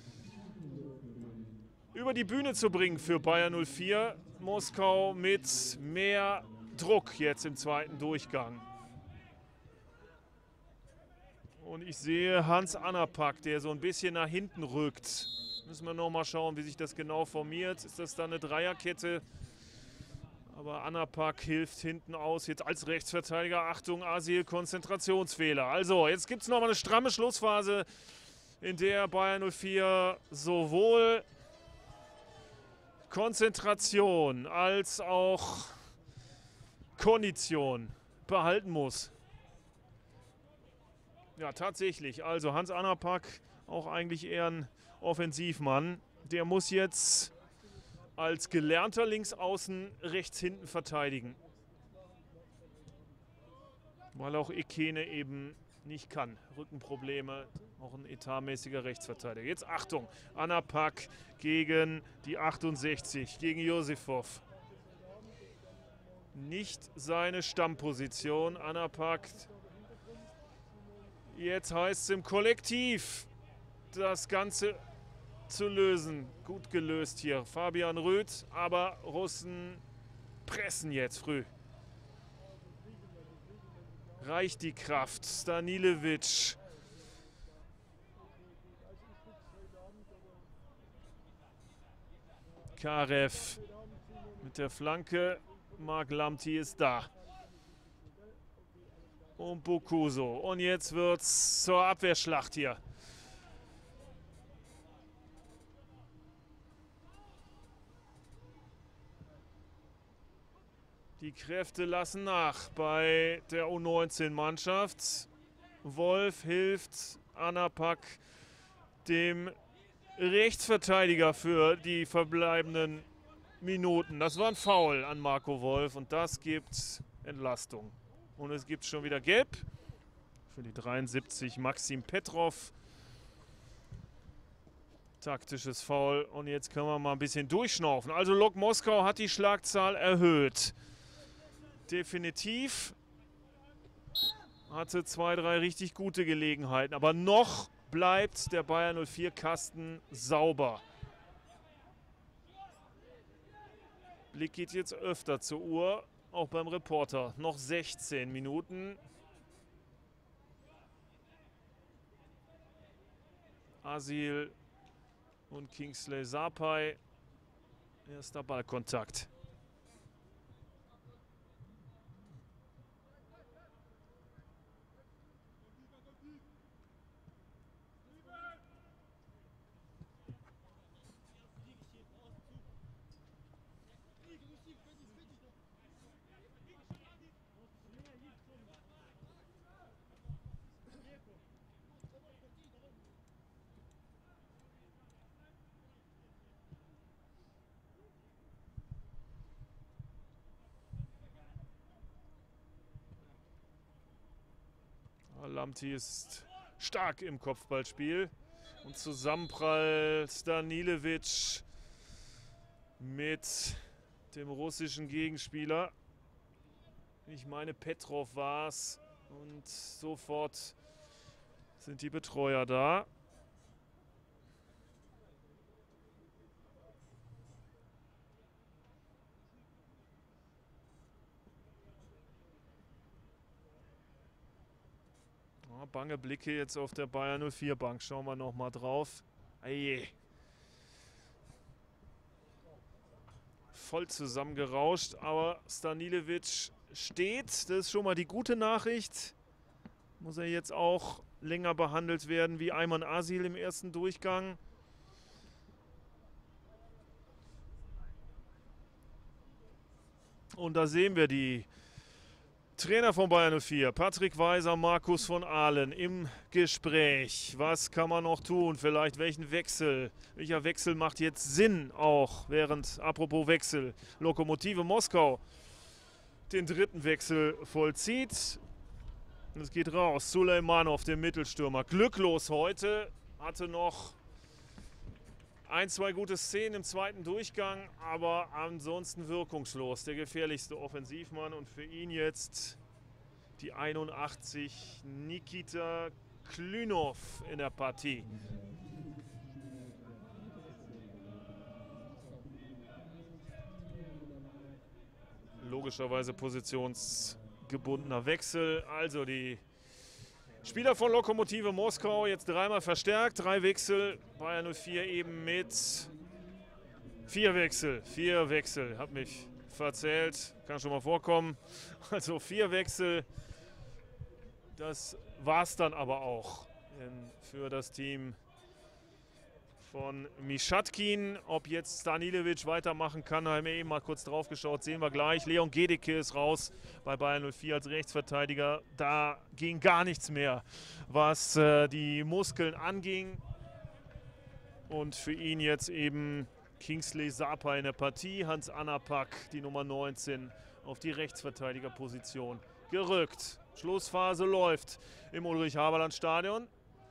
über die Bühne zu bringen für Bayer 04. Moskau mit mehr Druck jetzt im zweiten Durchgang. Und ich sehe Hans Anapak, der so ein bisschen nach hinten rückt. Müssen wir noch mal schauen, wie sich das genau formiert. Ist das dann eine Dreierkette? Aber Anapak hilft hinten aus, jetzt als Rechtsverteidiger. Achtung, Asil, Konzentrationsfehler. Also, jetzt gibt es noch mal eine stramme Schlussphase, in der Bayer 04 sowohl Konzentration als auch Kondition behalten muss. Ja, tatsächlich. Also Hans Anapak, auch eigentlich eher ein Offensivmann. Der muss jetzt als gelernter Linksaußen rechts hinten verteidigen. Weil auch Ekene eben nicht kann. Rückenprobleme, auch ein etatmäßiger Rechtsverteidiger. Jetzt Achtung, Anapak gegen die 68, gegen Josifov. Nicht seine Stammposition. Anapak. Jetzt heißt es im Kollektiv, das Ganze zu lösen. Gut gelöst hier. Fabian Röth, aber Russen pressen jetzt früh. Reicht die Kraft. Stanilevic. Karev mit der Flanke. Marc Lamti ist da. Und Bokuso. Und jetzt wird es zur Abwehrschlacht hier. Die Kräfte lassen nach bei der U19-Mannschaft. Wolf hilft Anapak, dem Rechtsverteidiger, für die verbleibenden Minuten. Das war ein Foul an Marco Wolf und das gibt Entlastung. Und es gibt schon wieder Gelb für die 73 Maxim Petrov. Taktisches Foul und jetzt können wir mal ein bisschen durchschnaufen. Also Lok Moskau hat die Schlagzahl erhöht. Definitiv. Hatte 2, 3 richtig gute Gelegenheiten, aber noch bleibt der Bayer 04 Kasten sauber. Blick geht jetzt öfter zur Uhr. Auch beim Reporter. Noch 16 Minuten. Asil und Kingsley Sapai. Erster Ballkontakt. Lamti ist stark im Kopfballspiel. Und Zusammenprall Stanilevic mit dem russischen Gegenspieler. Ich meine, Petrov war es. Und sofort sind die Betreuer da. Ja, bange Blicke jetzt auf der Bayer 04 Bank. Schauen wir noch mal drauf. Eie. Voll zusammengerauscht, aber Stanilevic steht. Das ist schon mal die gute Nachricht. Muss er jetzt auch länger behandelt werden wie Ayman Asil im ersten Durchgang. Und da sehen wir die Trainer von Bayer 04, Patrick Weiser, Markus von Ahlen im Gespräch. Was kann man noch tun? Vielleicht welchen Wechsel? Welcher Wechsel macht jetzt Sinn auch? Während, apropos Wechsel, Lokomotive Moskau den dritten Wechsel vollzieht. Es geht raus. Sulejmanov, der Mittelstürmer. Glücklos heute. Hatte noch ein, zwei gute Szenen im zweiten Durchgang, aber ansonsten wirkungslos. Der gefährlichste Offensivmann und für ihn jetzt die 81 Nikita Klünov in der Partie. Logischerweise positionsgebundener Wechsel. Also die Spieler von Lokomotive Moskau jetzt dreimal verstärkt, 3 Wechsel. Bayer 04 eben mit 4 Wechsel. 4 Wechsel, hab mich verzählt, kann schon mal vorkommen. Also 4 Wechsel, das war's dann aber auch für das Team von Mischatkin. Ob jetzt Stanilevic weitermachen kann, haben wir eben mal kurz drauf geschaut, sehen wir gleich. Leon Gedeke ist raus bei Bayer 04 als Rechtsverteidiger. Da ging gar nichts mehr, was die Muskeln anging. Und für ihn jetzt eben Kingsley Sapa in der Partie. Hans Anapak, die Nummer 19, auf die Rechtsverteidigerposition gerückt. Schlussphase läuft im Ulrich-Haberland-Stadion.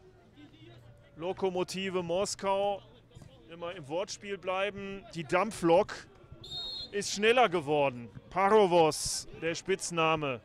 Lokomotive Moskau, immer im Wortspiel bleiben. Die Dampflok ist schneller geworden. Parovos, der Spitzname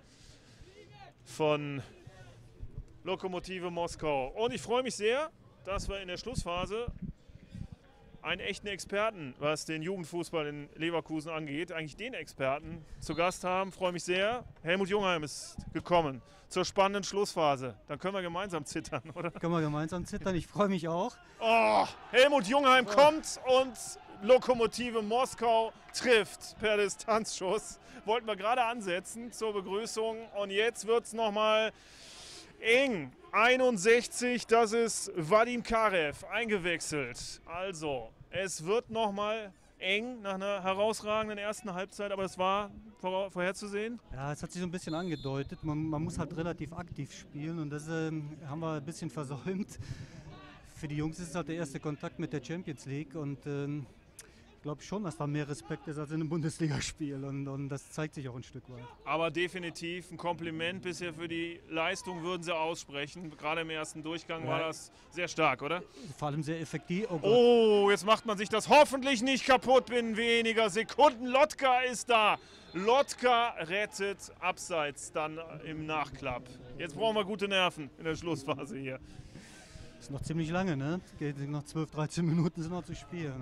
von Lokomotive Moskau. Und ich freue mich sehr, dass wir in der Schlussphase einen echten Experten, was den Jugendfußball in Leverkusen angeht, eigentlich den Experten zu Gast haben. Freue mich sehr. Helmut Jungheim ist gekommen zur spannenden Schlussphase. Dann können wir gemeinsam zittern, oder? Können wir gemeinsam zittern. Ich freue mich auch. Oh, Helmut Jungheim kommt und Lokomotive Moskau trifft per Distanzschuss. Wollten wir gerade ansetzen zur Begrüßung. Und jetzt wird es nochmal eng. 61, das ist Vadim Karev eingewechselt. Also, es wird nochmal eng nach einer herausragenden ersten Halbzeit, aber es war vorherzusehen. Ja, es hat sich so ein bisschen angedeutet. Man muss halt relativ aktiv spielen und das haben wir ein bisschen versäumt. Für die Jungs ist es halt der erste Kontakt mit der Champions League und ich glaube schon, dass da mehr Respekt ist als in einem Bundesligaspiel und das zeigt sich auch ein Stück weit. Aber definitiv ein Kompliment bisher für die Leistung würden sie aussprechen. Gerade im ersten Durchgang war das sehr stark, oder? Vor allem sehr effektiv. Oh, jetzt macht man sich das hoffentlich nicht kaputt binnen weniger Sekunden. Lotka ist da. Lotka rettet abseits dann im Nachklapp. Jetzt brauchen wir gute Nerven in der Schlussphase hier. Ist noch ziemlich lange, ne? Geht noch 12, 13 Minuten sind noch zu spielen.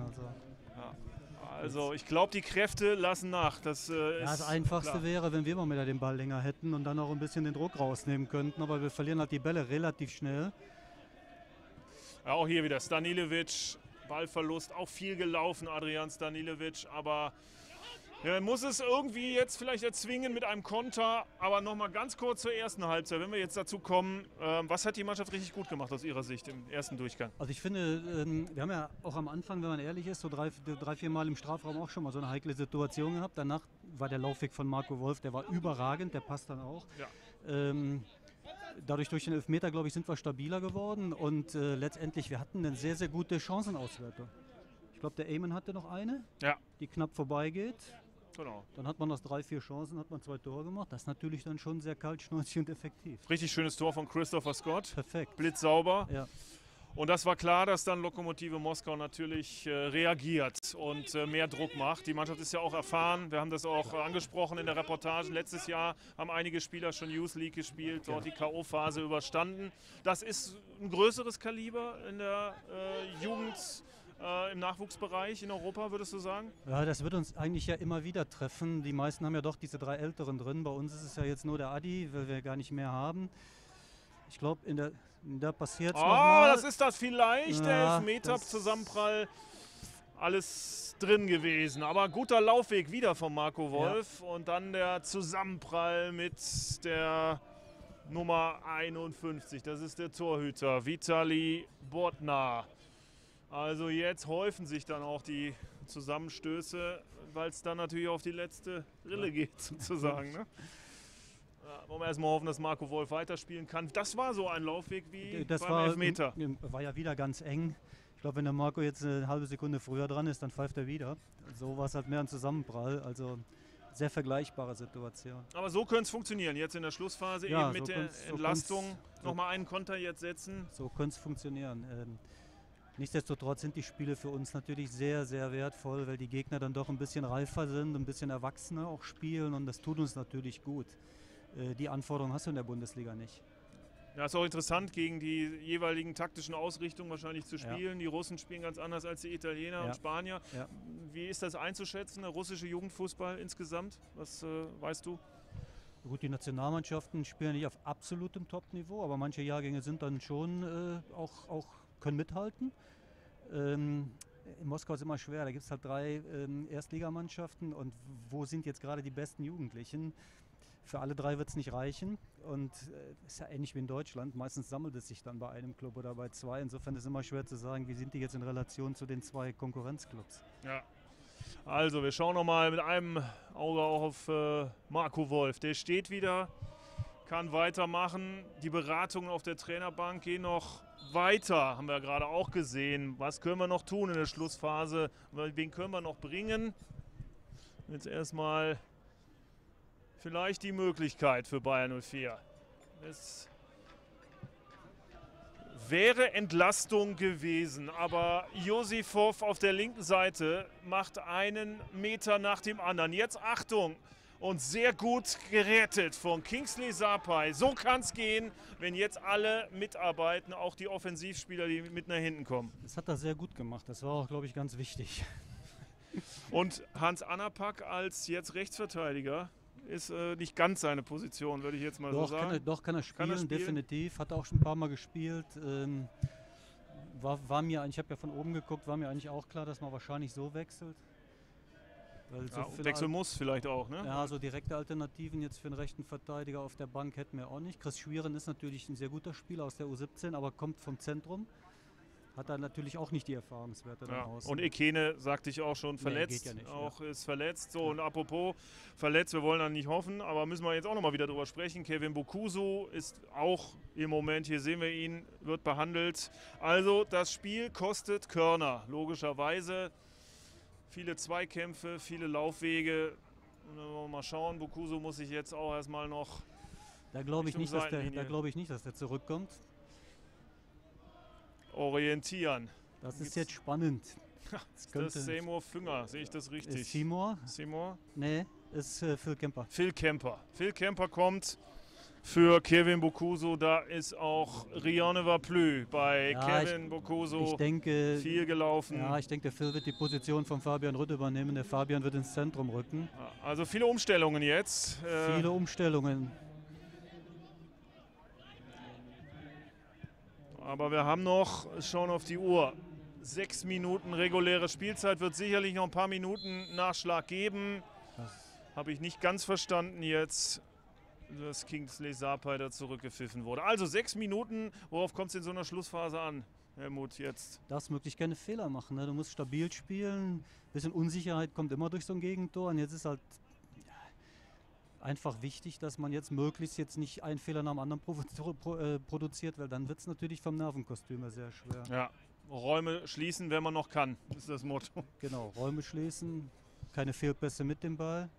Also ich glaube, die Kräfte lassen nach. Das Einfachste klar. wäre, wenn wir mal wieder den Ball länger hätten und dann auch ein bisschen den Druck rausnehmen könnten. Aber wir verlieren halt die Bälle relativ schnell. Ja, auch hier wieder Stanilevic, Ballverlust, auch viel gelaufen, Adrian Stanilevic. Aber er muss es irgendwie jetzt vielleicht erzwingen mit einem Konter. Aber nochmal ganz kurz zur ersten Halbzeit, wenn wir jetzt dazu kommen. Was hat die Mannschaft richtig gut gemacht aus Ihrer Sicht im ersten Durchgang? Also ich finde, wir haben ja auch am Anfang, wenn man ehrlich ist, so drei, 4 Mal im Strafraum auch schon mal so eine heikle Situation gehabt. Danach war der Laufweg von Marco Wolf, der war überragend, der passt dann auch. Ja. Dadurch durch den Elfmeter, glaube ich, sind wir stabiler geworden und letztendlich, wir hatten eine sehr, sehr gute Chancenauswertung. Ich glaube, der Eamon hatte noch eine, die knapp vorbeigeht. Genau. Dann hat man aus 3, 4 Chancen, hat man 2 Tore gemacht. Das ist natürlich dann schon sehr kaltschnäuzig und effektiv. Richtig schönes Tor von Christopher Scott. Perfekt. Blitzsauber. Ja. Und das war klar, dass dann Lokomotive Moskau natürlich reagiert und mehr Druck macht. Die Mannschaft ist ja auch erfahren. Wir haben das auch angesprochen in der Reportage. Letztes Jahr haben einige Spieler schon Youth League gespielt, dort die K.O.-Phase überstanden. Das ist ein größeres Kaliber in der Jugend, im Nachwuchsbereich in Europa, würdest du sagen? Ja, das wird uns eigentlich ja immer wieder treffen. Die meisten haben ja doch diese 3 Älteren drin. Bei uns ist es ja jetzt nur der Adi, weil wir gar nicht mehr haben. Ich glaube, da passiert es nochmal. Das ist das vielleicht, der Ja, Elfmeter-Zusammenprall. Alles drin gewesen, aber guter Laufweg wieder von Marco Wolf und dann der Zusammenprall mit der Nummer 51. Das ist der Torhüter Vitali Bodnar. Also jetzt häufen sich dann auch die Zusammenstöße, weil es dann natürlich auf die letzte Rille geht sozusagen. Ne? Ja, wollen wir erstmal hoffen, dass Marco Wolf weiterspielen kann. Das war so ein Laufweg wie beim Elfmeter. War ja wieder ganz eng. Ich glaube, wenn der Marco jetzt eine halbe Sekunde früher dran ist, dann pfeift er wieder. So war es halt mehr ein Zusammenprall. Also sehr vergleichbare Situation. Aber so könnte es funktionieren. Jetzt in der Schlussphase eben mit der Entlastung nochmal einen Konter jetzt setzen. So könnte es funktionieren. Nichtsdestotrotz sind die Spiele für uns natürlich sehr, sehr wertvoll, weil die Gegner dann doch ein bisschen reifer sind, ein bisschen erwachsener auch spielen und das tut uns natürlich gut. Die Anforderungen hast du in der Bundesliga nicht. Ja, ist auch interessant, gegen die jeweiligen taktischen Ausrichtungen wahrscheinlich zu spielen. Ja. Die Russen spielen ganz anders als die Italiener und Spanier. Ja. Wie ist das einzuschätzen, der russische Jugendfußball insgesamt? Was weißt du? Gut, die Nationalmannschaften spielen nicht auf absolutem Top-Niveau, aber manche Jahrgänge sind dann schon auch können mithalten. In Moskau ist immer schwer, da gibt es halt 3 Erstligamannschaften und wo sind jetzt gerade die besten Jugendlichen? Für alle 3 wird es nicht reichen und ist ja ähnlich wie in Deutschland. Meistens sammelt es sich dann bei einem Club oder bei 2. Insofern ist es immer schwer zu sagen, wie sind die jetzt in Relation zu den 2 Konkurrenzclubs. Ja. Also wir schauen nochmal mit einem Auge auch auf Marco Wolf. Der steht wieder, kann weitermachen. Die Beratungen auf der Trainerbank gehen noch weiter, haben wir gerade auch gesehen. Was können wir noch tun in der Schlussphase? Wen können wir noch bringen? Jetzt erstmal vielleicht die Möglichkeit für Bayern 04. Es wäre Entlastung gewesen, aber Josifov auf der linken Seite macht einen Meter nach dem anderen. Jetzt Achtung! Und sehr gut gerettet von Kingsley Sapai. So kann es gehen, wenn jetzt alle mitarbeiten, auch die Offensivspieler, die mit nach hinten kommen. Das hat er sehr gut gemacht. Das war auch, glaube ich, ganz wichtig. Und Hans Anapak als jetzt Rechtsverteidiger ist nicht ganz seine Position, würde ich jetzt mal so sagen. Kann er spielen, definitiv. Hat er auch schon ein paar Mal gespielt. War mir, ich habe ja von oben geguckt, war mir eigentlich auch klar, dass man wahrscheinlich so wechselt. Wechseln muss vielleicht auch, ne? Ja, so direkte Alternativen jetzt für einen rechten Verteidiger auf der Bank hätten wir auch nicht. Chris Schwieren ist natürlich ein sehr guter Spieler aus der U17, aber kommt vom Zentrum. Hat da natürlich auch nicht die Erfahrungswerte dann aus. Und Ekene, sagte ich auch schon, verletzt. Nee, geht ja nicht, auch ist verletzt. So, und apropos verletzt, wir wollen dann nicht hoffen, aber müssen wir jetzt auch nochmal wieder drüber sprechen. Kevin Bokuso ist auch im Moment, hier sehen wir ihn, wird behandelt. Also das Spiel kostet Körner, logischerweise. Viele Zweikämpfe, viele Laufwege. Und dann wollen wir mal schauen. Bokuso muss sich jetzt auch erstmal noch. Da glaube ich nicht, dass der zurückkommt. Orientieren. Das ist jetzt spannend. Das ist Seymour Fünger, sehe ich das richtig? Ist Seymour? Nee, ist Phil Kemper. Phil Kemper kommt für Kevin Bokuso. Da ist auch Rien ne va plus bei Kevin Bokuso. Ich denke, viel gelaufen. Ja, ich denke, der Phil wird die Position von Fabian Rütt übernehmen. Der Fabian wird ins Zentrum rücken. Also viele Umstellungen jetzt. Viele Umstellungen. Aber wir haben noch, schauen auf die Uhr, 6 Minuten reguläre Spielzeit. Wird sicherlich noch ein paar Minuten Nachschlag geben. Habe ich nicht ganz verstanden jetzt, dass Kingsley Sapai da zurückgepfiffen wurde. Also 6 Minuten, worauf kommt es in so einer Schlussphase an, Helmut, jetzt? Darfst möglichst keine Fehler machen. Ne? Du musst stabil spielen. Ein bisschen Unsicherheit kommt immer durch so ein Gegentor. Und jetzt ist halt einfach wichtig, dass man jetzt möglichst nicht einen Fehler nach dem anderen produziert, weil dann wird es natürlich vom Nervenkostüm her sehr schwer. Ja, Räume schließen, wenn man noch kann, ist das Motto. Genau, Räume schließen. keine Fehlpässe mit dem Ball.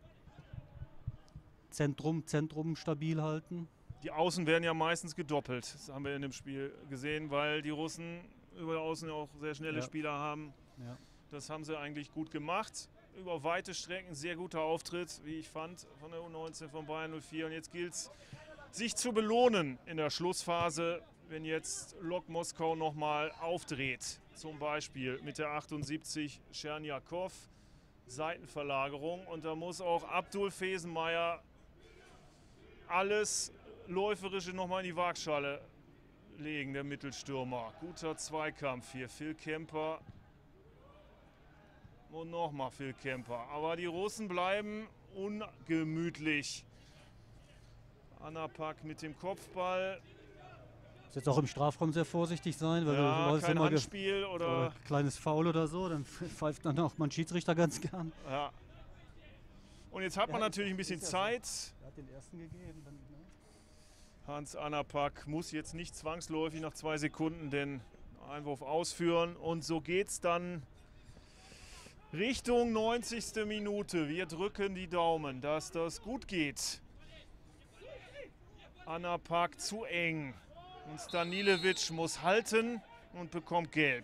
Zentrum stabil halten. Die Außen werden ja meistens gedoppelt. Das haben wir in dem Spiel gesehen, weil die Russen über die Außen auch sehr schnelle Spieler haben. Ja. Das haben sie eigentlich gut gemacht. Über weite Strecken sehr guter Auftritt, wie ich fand, von der U19 von Bayern 04. Und jetzt gilt es, sich zu belohnen in der Schlussphase, wenn jetzt Lok Moskau nochmal aufdreht. Zum Beispiel mit der 78 Tscherniakow, Seitenverlagerung. Und da muss auch Abdul Fesenmeier alles Läuferische nochmal in die Waagschale legen, der Mittelstürmer. Guter Zweikampf hier, Phil Kemper. Und nochmal Phil Kemper. Aber die Russen bleiben ungemütlich. Anapak mit dem Kopfball. Muss jetzt auch im Strafraum sehr vorsichtig sein, weil Ja, du läufst kein immer Handspiel oder kleines Foul oder so, dann pfeift dann auch mal ein Schiedsrichter ganz gern. ja. Und jetzt hat man natürlich ein bisschen Zeit. Er hat den ersten gegeben. Dann, ne? Hans Anapak muss jetzt nicht zwangsläufig nach 2 Sekunden den Einwurf ausführen. Und so geht's dann Richtung 90. Minute. Wir drücken die Daumen, dass das gut geht. Anapak zu eng. Und Stanilevic muss halten und bekommt gelb.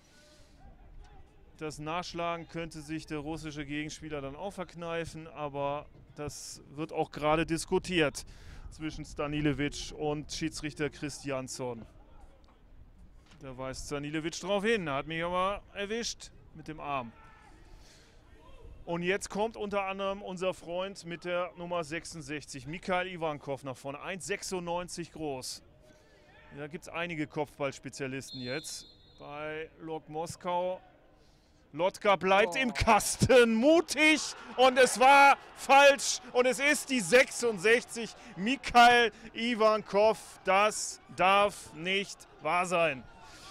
Das Nachschlagen könnte sich der russische Gegenspieler dann auch verkneifen, aber das wird auch gerade diskutiert zwischen Stanilevic und Schiedsrichter Christiansson. Da weist Stanilevic drauf hin, er hat mich aber erwischt mit dem Arm. Und jetzt kommt unter anderem unser Freund mit der Nummer 66, Mikhail Ivankov nach vorne, 1,96 groß. Da gibt es einige Kopfballspezialisten jetzt bei Lok Moskau. Lotka bleibt im Kasten, mutig, und es war falsch und es ist die 66, Mikhail Ivankov. Das darf nicht wahr sein.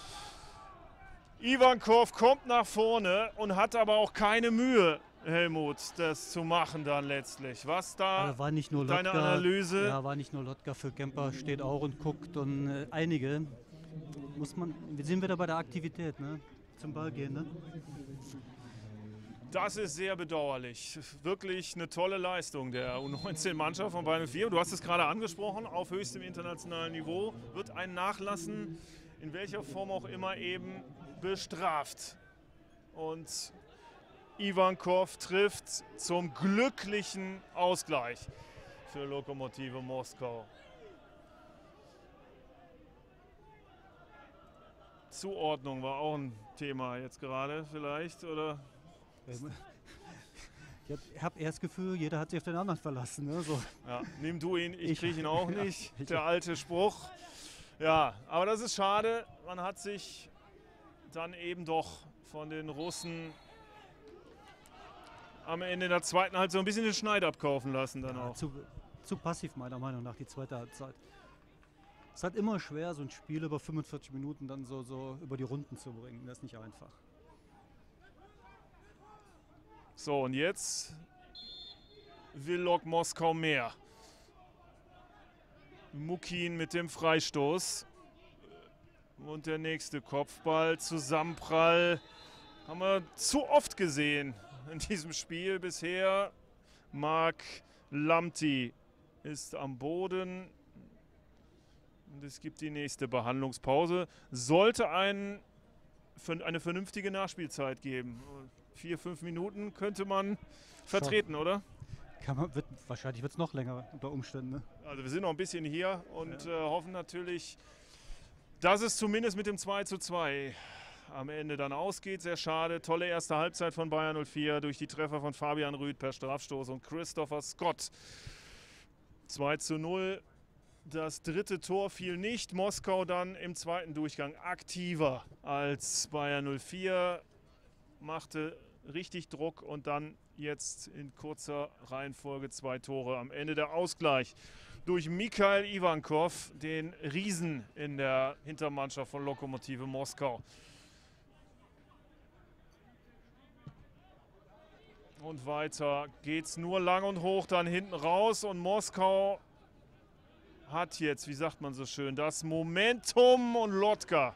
Ivankov kommt nach vorne und hat aber auch keine Mühe, Helmut, das zu machen dann letztlich. Was da also war nicht nur deine Lotka, Analyse? Ja, war nicht nur Lotka, für Kemper steht auch und guckt, und einige wir sind wieder bei der Aktivität, ne? Zum Ball gehen, ne? Das ist sehr bedauerlich. Wirklich eine tolle Leistung der U19-Mannschaft von Bayern 04. Du hast es gerade angesprochen, auf höchstem internationalen Niveau wird ein Nachlassen, in welcher Form auch immer, eben bestraft. Und Ivankov trifft zum glücklichen Ausgleich für Lokomotive Moskau. Zuordnung war auch ein Thema jetzt gerade vielleicht, oder? Ich habe eher das Gefühl, jeder hat sich auf den anderen verlassen. Ne? So. Ja, nimm du ihn, ich kriege ihn auch Ja, nicht. Der alte Spruch. Ja, aber das ist schade. Man hat sich dann eben doch von den Russen am Ende der zweiten Halbzeit so ein bisschen den Schneid abkaufen lassen dann auch. Zu passiv meiner Meinung nach, die zweite Halbzeit. Es ist halt immer schwer, so ein Spiel über 45 Minuten dann so über die Runden zu bringen. Das ist nicht einfach. So, und jetzt will Lok Moskau mehr. Mukin mit dem Freistoß. Und der nächste Kopfball, Zusammenprall. Haben wir zu oft gesehen in diesem Spiel bisher. Mark Lamti ist am Boden. Und es gibt die nächste Behandlungspause. Sollte eine vernünftige Nachspielzeit geben. 4-5 Minuten könnte man vertreten, oder? Wahrscheinlich wird es noch länger unter Umständen. Ne? Also wir sind noch ein bisschen hier und hoffen natürlich, dass es zumindest mit dem 2:2 am Ende dann ausgeht. Sehr schade. Tolle erste Halbzeit von Bayern 04 durch die Treffer von Fabian Rüth per Strafstoß und Christopher Scott. 2:0. Das dritte Tor fiel nicht. Moskau dann im zweiten Durchgang aktiver als Bayern 04. Machte richtig Druck und dann jetzt in kurzer Reihenfolge 2 Tore. Am Ende der Ausgleich durch Mikhail Ivankov, den Riesen in der Hintermannschaft von Lokomotive Moskau. Und weiter geht's nur lang und hoch dann hinten raus und Moskau hat jetzt, wie sagt man so schön, das Momentum und Lotka.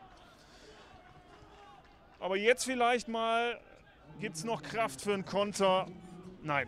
Aber jetzt vielleicht mal gibt es noch Kraft für einen Konter Nein.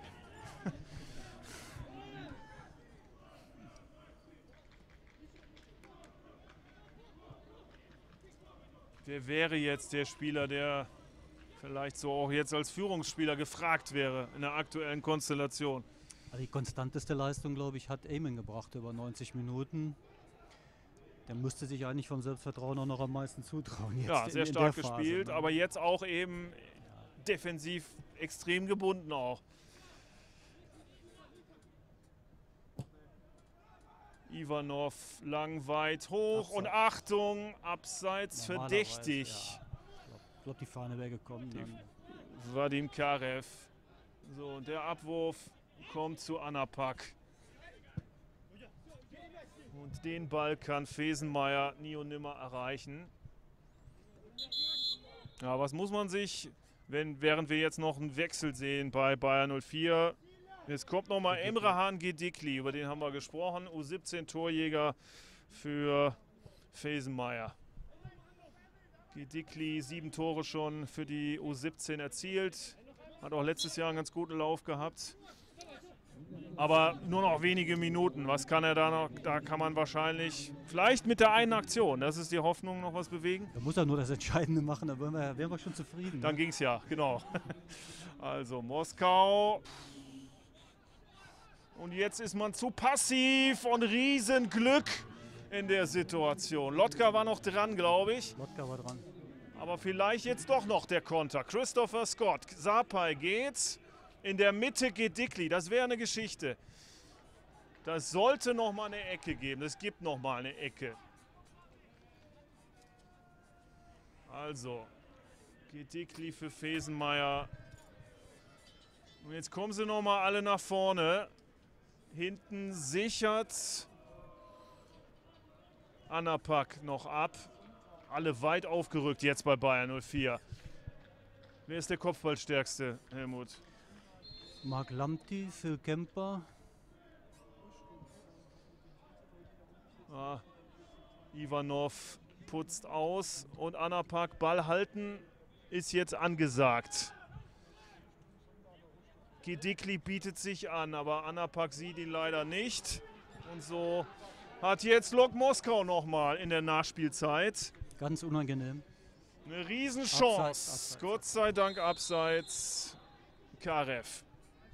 Wer wäre jetzt der Spieler, der vielleicht so auch jetzt als Führungsspieler gefragt wäre in der aktuellen Konstellation? Also die konstanteste Leistung, glaube ich, hat Eamon gebracht über 90 Minuten. Der müsste sich eigentlich vom Selbstvertrauen auch noch am meisten zutrauen. Jetzt Ja, sehr stark gespielt, ne? aber jetzt auch eben defensiv extrem gebunden auch. Ivanov lang, weit, hoch und Achtung, abseits verdächtig. Ja. Ich glaube, die Fahne wäre gekommen. Dann. Vadim Karev. So, und der Abwurf kommt zu Anapak. Und den Ball kann Fesenmeier nie und nimmer erreichen. Ja, was muss man sich, während wir jetzt noch einen Wechsel sehen bei Bayer 04, jetzt kommt nochmal Emrehan Gedikli, über den haben wir gesprochen, U17-Torjäger für Fesenmeier. Gedikli 7 Tore schon für die U17 erzielt, hat auch letztes Jahr einen ganz guten Lauf gehabt. Aber nur noch wenige Minuten. Was kann er da noch? Da kann man wahrscheinlich, vielleicht mit der einen Aktion, das ist die Hoffnung, noch was bewegen. Da muss er nur das Entscheidende machen, da wären wir schon zufrieden. Dann ging es ja, genau. Also Moskau. Und jetzt ist man zu passiv und Riesenglück in der Situation. Lotka war noch dran, glaube ich. Lotka war dran. Aber vielleicht jetzt doch noch der Konter. Christopher Scott. Sapai geht's. In der Mitte geht Gedikli. Das wäre eine Geschichte. Das sollte noch mal eine Ecke geben. Es gibt noch mal eine Ecke. Also, Gedikli für Fesenmeier. Und jetzt kommen sie noch mal alle nach vorne. Hinten sichert Anapak noch ab. Alle weit aufgerückt jetzt bei Bayer 04. Wer ist der Kopfballstärkste, Helmut? Marc Lamti, Phil Kemper. Ivanov putzt aus und Anapak Ball halten ist jetzt angesagt. Gedikli bietet sich an, aber Anapak sieht ihn leider nicht. Und so hat jetzt Lok Moskau nochmal in der Nachspielzeit. Ganz unangenehm. Eine Riesenchance. Abseits. Gott sei Dank abseits. Karev.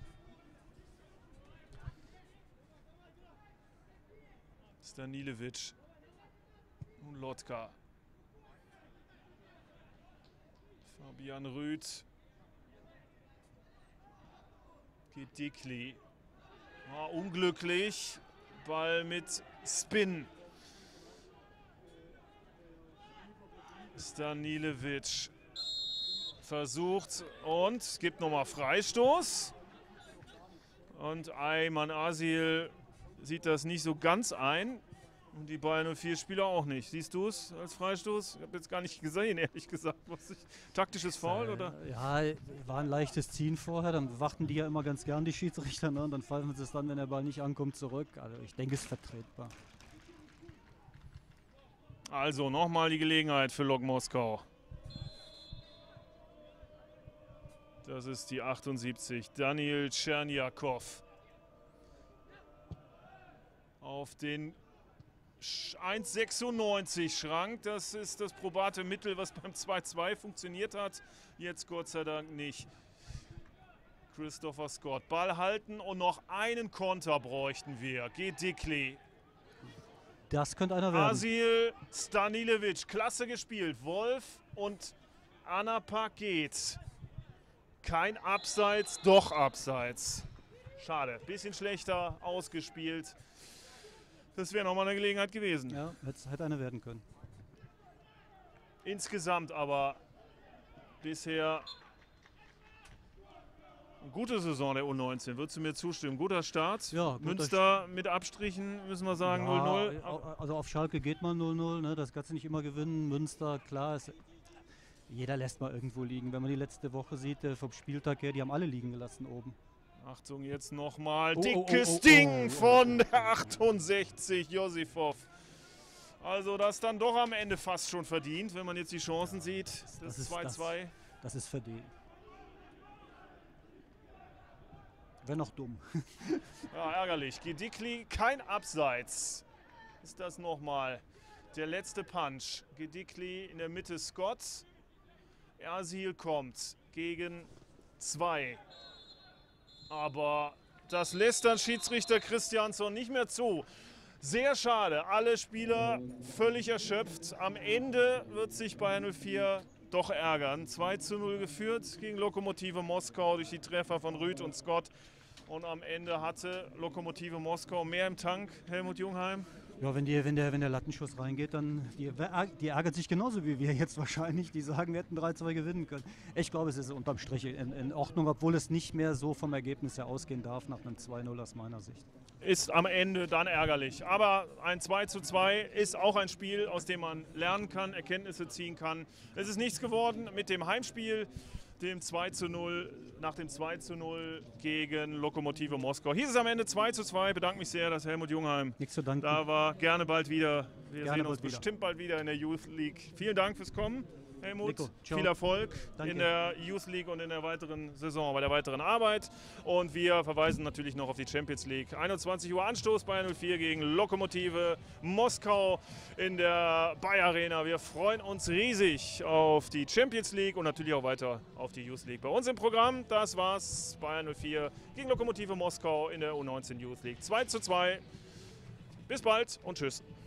Stanilevic und Lotka. Fabian Rüth. Gedikli. Unglücklich. Ball mit Spin. Stanilevic versucht und es gibt nochmal Freistoß. Und Ayman Asil sieht das nicht so ganz ein. Und die Bayer 04 Spieler auch nicht. Siehst du es als Freistoß? Ich habe jetzt gar nicht gesehen, ehrlich gesagt. Taktisches Foul, oder? Ja, war ein leichtes Ziehen vorher. Dann warten die ja immer ganz gern, die Schiedsrichter. Ne? Und dann pfeifen sie es dann, wenn der Ball nicht ankommt, zurück. Also ich denke, es ist vertretbar. Also nochmal die Gelegenheit für Lok Moskau. Das ist die 78. Daniel Tscherniakow. Auf den 1,96 Schrank. Das ist das probate Mittel, was beim 2-2 funktioniert hat. Jetzt Gott sei Dank nicht. Christopher Scott. Ball halten und noch einen Konter bräuchten wir. Gedikli. Das könnte einer werden. Asil Stanilevic. Klasse gespielt. Wolf und Anapak geht. Kein Abseits, doch Abseits. Schade. Bisschen schlechter ausgespielt. Das wäre nochmal eine Gelegenheit gewesen. Ja, hätte einer werden können. Insgesamt aber bisher eine gute Saison der U19. Würdest du mir zustimmen? Guter Start. Ja, Münster mit Abstrichen, müssen wir sagen, 0-0. Ja, also auf Schalke geht man 0-0. Ne? Das kannst du nicht immer gewinnen. Münster, klar, jeder lässt mal irgendwo liegen. Wenn man die letzte Woche sieht, vom Spieltag her, die haben alle liegen gelassen oben. Achtung, jetzt nochmal dickes Ding von der 68, Josifov. Also das dann doch am Ende fast schon verdient, wenn man jetzt die Chancen sieht. Das 2-2. Das ist verdient. Wäre noch dumm. Ja, ärgerlich. Gedikli, kein Abseits. Ist das nochmal der letzte Punch. Gedikli in der Mitte Scott. Ersil kommt gegen 2. Aber das lässt dann Schiedsrichter Christiansson nicht mehr zu. Sehr schade. Alle Spieler völlig erschöpft. Am Ende wird sich Bayer 04 doch ärgern. 2:0 geführt gegen Lokomotive Moskau durch die Treffer von Rüth und Scott. Und am Ende hatte Lokomotive Moskau mehr im Tank. Helmut Jungheim. Ja, wenn der Lattenschuss reingeht, dann die ärgert sich genauso wie wir jetzt wahrscheinlich. Die sagen, wir hätten 3:2 gewinnen können. Ich glaube, es ist unterm Strich in Ordnung, obwohl es nicht mehr so vom Ergebnis her ausgehen darf nach einem 2:0 aus meiner Sicht. Ist am Ende dann ärgerlich. Aber ein 2:2 ist auch ein Spiel, aus dem man lernen kann, Erkenntnisse ziehen kann. Es ist nichts geworden mit dem Heimspiel, dem 2:0, nach dem 2:0 gegen Lokomotive Moskau. Hieß es am Ende 2:2. Ich bedanke mich sehr, dass Helmut Jungheim Nichts zu danken. da war. Gerne bald wieder. Wir Gerne sehen uns bald wieder. bestimmt bald wieder in der Youth League. Vielen Dank fürs Kommen, Helmut. Nico, ciao. Viel Erfolg Danke. in der Youth League und in der weiteren Saison, bei der weiteren Arbeit. Und wir verweisen natürlich noch auf die Champions League. 21 Uhr Anstoß, Bayer 04 gegen Lokomotive Moskau in der Bayer Arena. Wir freuen uns riesig auf die Champions League und natürlich auch weiter auf die Youth League. Bei uns im Programm, das war's, Bayer 04 gegen Lokomotive Moskau in der U19 Youth League. 2:2. Bis bald und tschüss.